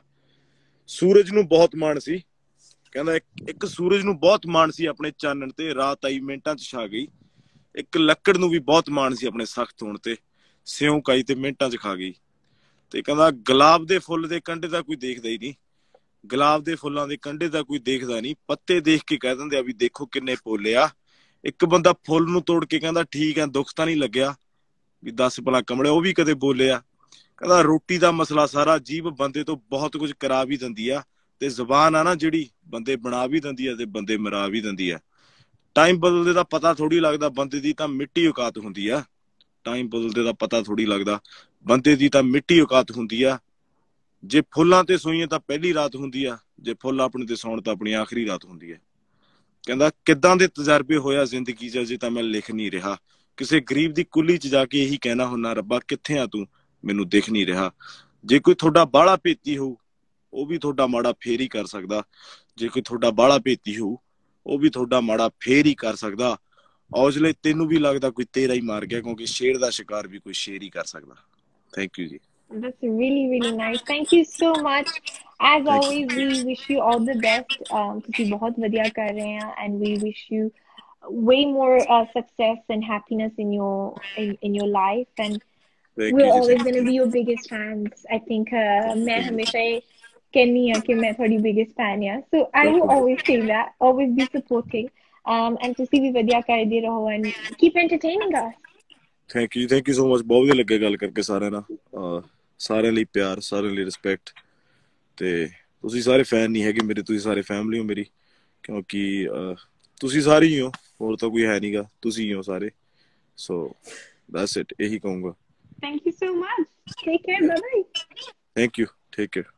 ਸੂਰਜ ਨੂੰ ਬਹੁਤ ਮਾਣ ਸੀ, ਕਹਿੰਦਾ ਇੱਕ ਸੂਰਜ ਨੂੰ ਬਹੁਤ ਮਾਣ ਸੀ ਆਪਣੇ ਚਾਨਣ ਤੇ, ਰਾਤ ਆਈ ਮਿੰਟਾਂ 'ਚ ਛਾ ਗਈ। ਇੱਕ ਲੱਕੜ ਨੂੰ ਵੀ ਬਹੁਤ ਮਾਣ ਸੀ ਆਪਣੇ ਸਖਤ ਹੋਣ ਤੇ, ਸਿਉਂਕ ਆਈ ਤੇ ਮਿੰਟਾਂ 'ਚ ਖਾ ਗਈ। ਤੇ ਕਹਿੰਦਾ ਗੁਲਾਬ ਦੇ ਫੁੱਲ ਦੇ ਕੰਢੇ ਤਾਂ ਕੋਈ ਦੇਖਦਾ ਹੀ ਨਹੀਂ, ਗੁਲਾਬ ਦੇ ਫੁੱਲਾਂ ਦੇ ਕੰਢੇ ਤਾਂ ਕੋਈ ਦੇਖਦਾ ਨਹੀਂ। ਪੱਤੇ ਦੇਖ ਕੇ ਕਹਿ ਦਿੰਦੇ ਆ ਵੀ ਦੇਖੋ ਕਿੰਨੇ ਪੋਲੇ ਆ। ਇੱਕ ਬੰਦਾ ਫੁੱਲ ਨੂੰ ਤੋੜ ਕੇ ਕਹਿੰਦਾ ਠੀਕ ਹੈ, ਦੁੱਖ ਤਾਂ ਨਹੀਂ ਲੱਗਿਆ, ਵੀ ਦੱਸ ਭਲਾ ਕਮਲੇ ਉਹ ਵੀ ਕਦੇ ਬੋਲਿਆ। ਕਹਿੰਦਾ ਰੋਟੀ ਦਾ ਮਸਲਾ ਸਾਰਾ, ਜੀਭ ਬੰਦੇ ਤੋਂ ਬਹੁਤ ਕੁਝ ਕਰਾ ਵੀ ਦਿੰਦੀ ਆ, ਤੇ ਜ਼ੁਬਾਨ ਆ ਨਾ ਜਿਹੜੀ, ਬੰਦੇ ਬਣਾ ਵੀ ਦਿੰਦੀ ਆ ਤੇ ਬੰਦੇ ਮਰਾ ਵੀ ਦਿੰਦੀ ਆ। ਟਾਈਮ ਬਦਲਦੇ ਦਾ ਪਤਾ ਥੋੜੀ ਲੱਗਦਾ, ਬੰਦੇ ਦੀ ਤਾਂ ਮਿੱਟੀ ਔਕਾਤ ਹੁੰਦੀ ਆ। ਟਾਈਮ ਬਦਲਦੇ ਦਾ ਪਤਾ ਥੋੜੀ ਲੱਗਦਾ, ਬੰਦੇ ਦੀ ਤਾਂ ਮਿੱਟੀ ਔਕਾਤ ਹੁੰਦੀ ਆ। ਜੇ ਫੁੱਲਾਂ ਤੇ ਸੋਈਏ ਤਾਂ ਪਹਿਲੀ ਰਾਤ ਹੁੰਦੀ ਆ, ਜੇ ਫੁੱਲ ਆਪਣੇ ਤੇ ਸੌਣ ਤਾਂ ਆਪਣੀ ਆਖਰੀ ਰਾਤ ਹੁੰਦੀ ਹੈ। ਕਹਿੰਦਾ ਕਿੱਦਾਂ ਦੇ ਤਜਰਬੇ ਹੋਇਆ ਜ਼ਿੰਦਗੀ 'ਚ, ਅਜੇ ਤਾਂ ਮੈਂ ਲਿਖ ਨਹੀਂ ਰਿਹਾ। ਕਿਸੇ ਗਰੀਬ ਦੀ ਕੁੱਲੀ 'ਚ ਜਾ ਕੇ ਇਹੀ ਕਹਿਣਾ ਹੁੰਦਾ, ਰੱਬਾ ਕਿੱਥੇ ਆ ਤੂੰ, ਮੈਨੂੰ ਦਿਖ ਨਹੀਂ ਰਿਹਾ। ਜੇ ਕੋਈ ਤੁਹਾਡਾ ਬਾਹਲਾ ਭੇਤੀ ਹੋਊ, ਉਹ ਵੀ ਤੁਹਾਡਾ ਮਾੜਾ ਫੇਰ ਹੀ ਕਰ ਸਕਦਾ। ਜੇ ਕੋਈ ਤੁਹਾਡਾ ਬਾਹਲਾ ਭੇਤੀ ਹੋਊ, ਉਹ ਵੀ ਤੁਹਾਡਾ ਮਾੜਾ ਫੇਰ ਹੀ ਕਰ ਸਕਦਾ। ਔਜਲੇ ਤੈਨੂੰ ਵੀ ਲੱਗਦਾ ਕੋਈ ਤੇਰਾ ਹੀ ਮਾਰ ਗਿਆ, ਕਿਉਂਕਿ ਸ਼ੇਰ ਦਾ ਸ਼ਿਕਾਰ ਵੀ ਕੋਈ ਸ਼ੇਰ ਹੀ ਕਰ ਸਕਦਾ। ਥੈਂਕ ਯੂ ਜੀ। That's really, really nice. Thank you so much. As always, we wish you all the best. ਤੁਸੀਂ ਬਹੁਤ ਵਧੀਆ ਕਰ ਰਹੇ ਆ, and we wish you way more success and happiness in your life. And we're always going to be your biggest fans. I think मैं हमेशा कहनी है कि मैं थोड़ी biggest fan है. So I will always say that. Always be supporting. And ਤੁਸੀਂ ਵੀ ਵਧੀਆ ਕਰਦੇ ਰਹੋ and keep entertaining us. Thank you so much. ਬਹੁਤ ਵਧੀਆ ਲੱਗਿਆ ਗੱਲ ਕਰਕੇ ਸਾਰਿਆਂ ਨਾਲ। ਸਾਰਿਆਂ ਲਈ ਪਿਆਰ, ਸਾਰਿਆਂ ਲਈ ਰਿਸਪੈਕਟ। ਤੇ ਤੁਸੀਂ ਸਾਰੇ ਫੈਨ ਨਹੀਂ ਹੈਗੇ ਮੇਰੇ, ਤੁਸੀਂ ਸਾਰੇ ਫੈਮਿਲੀ ਹੋ ਮੇਰੀ, ਕਿਉਂਕਿ ਤੁਸੀਂ ਸਾਰੇ ਹੀ ਹੋ, ਹੋਰ ਤਾਂ ਕੋਈ ਹੈ ਨੀਗਾ, ਤੁਸੀਂ ਹੀ ਹੋ ਸਾਰੇ। ਸੋ ਦੈਟਸ ਇਟ, ਇਹੀ ਕਹੂੰਗਾ। Thank you so much. Take care. Bye bye. Thank you. Take care.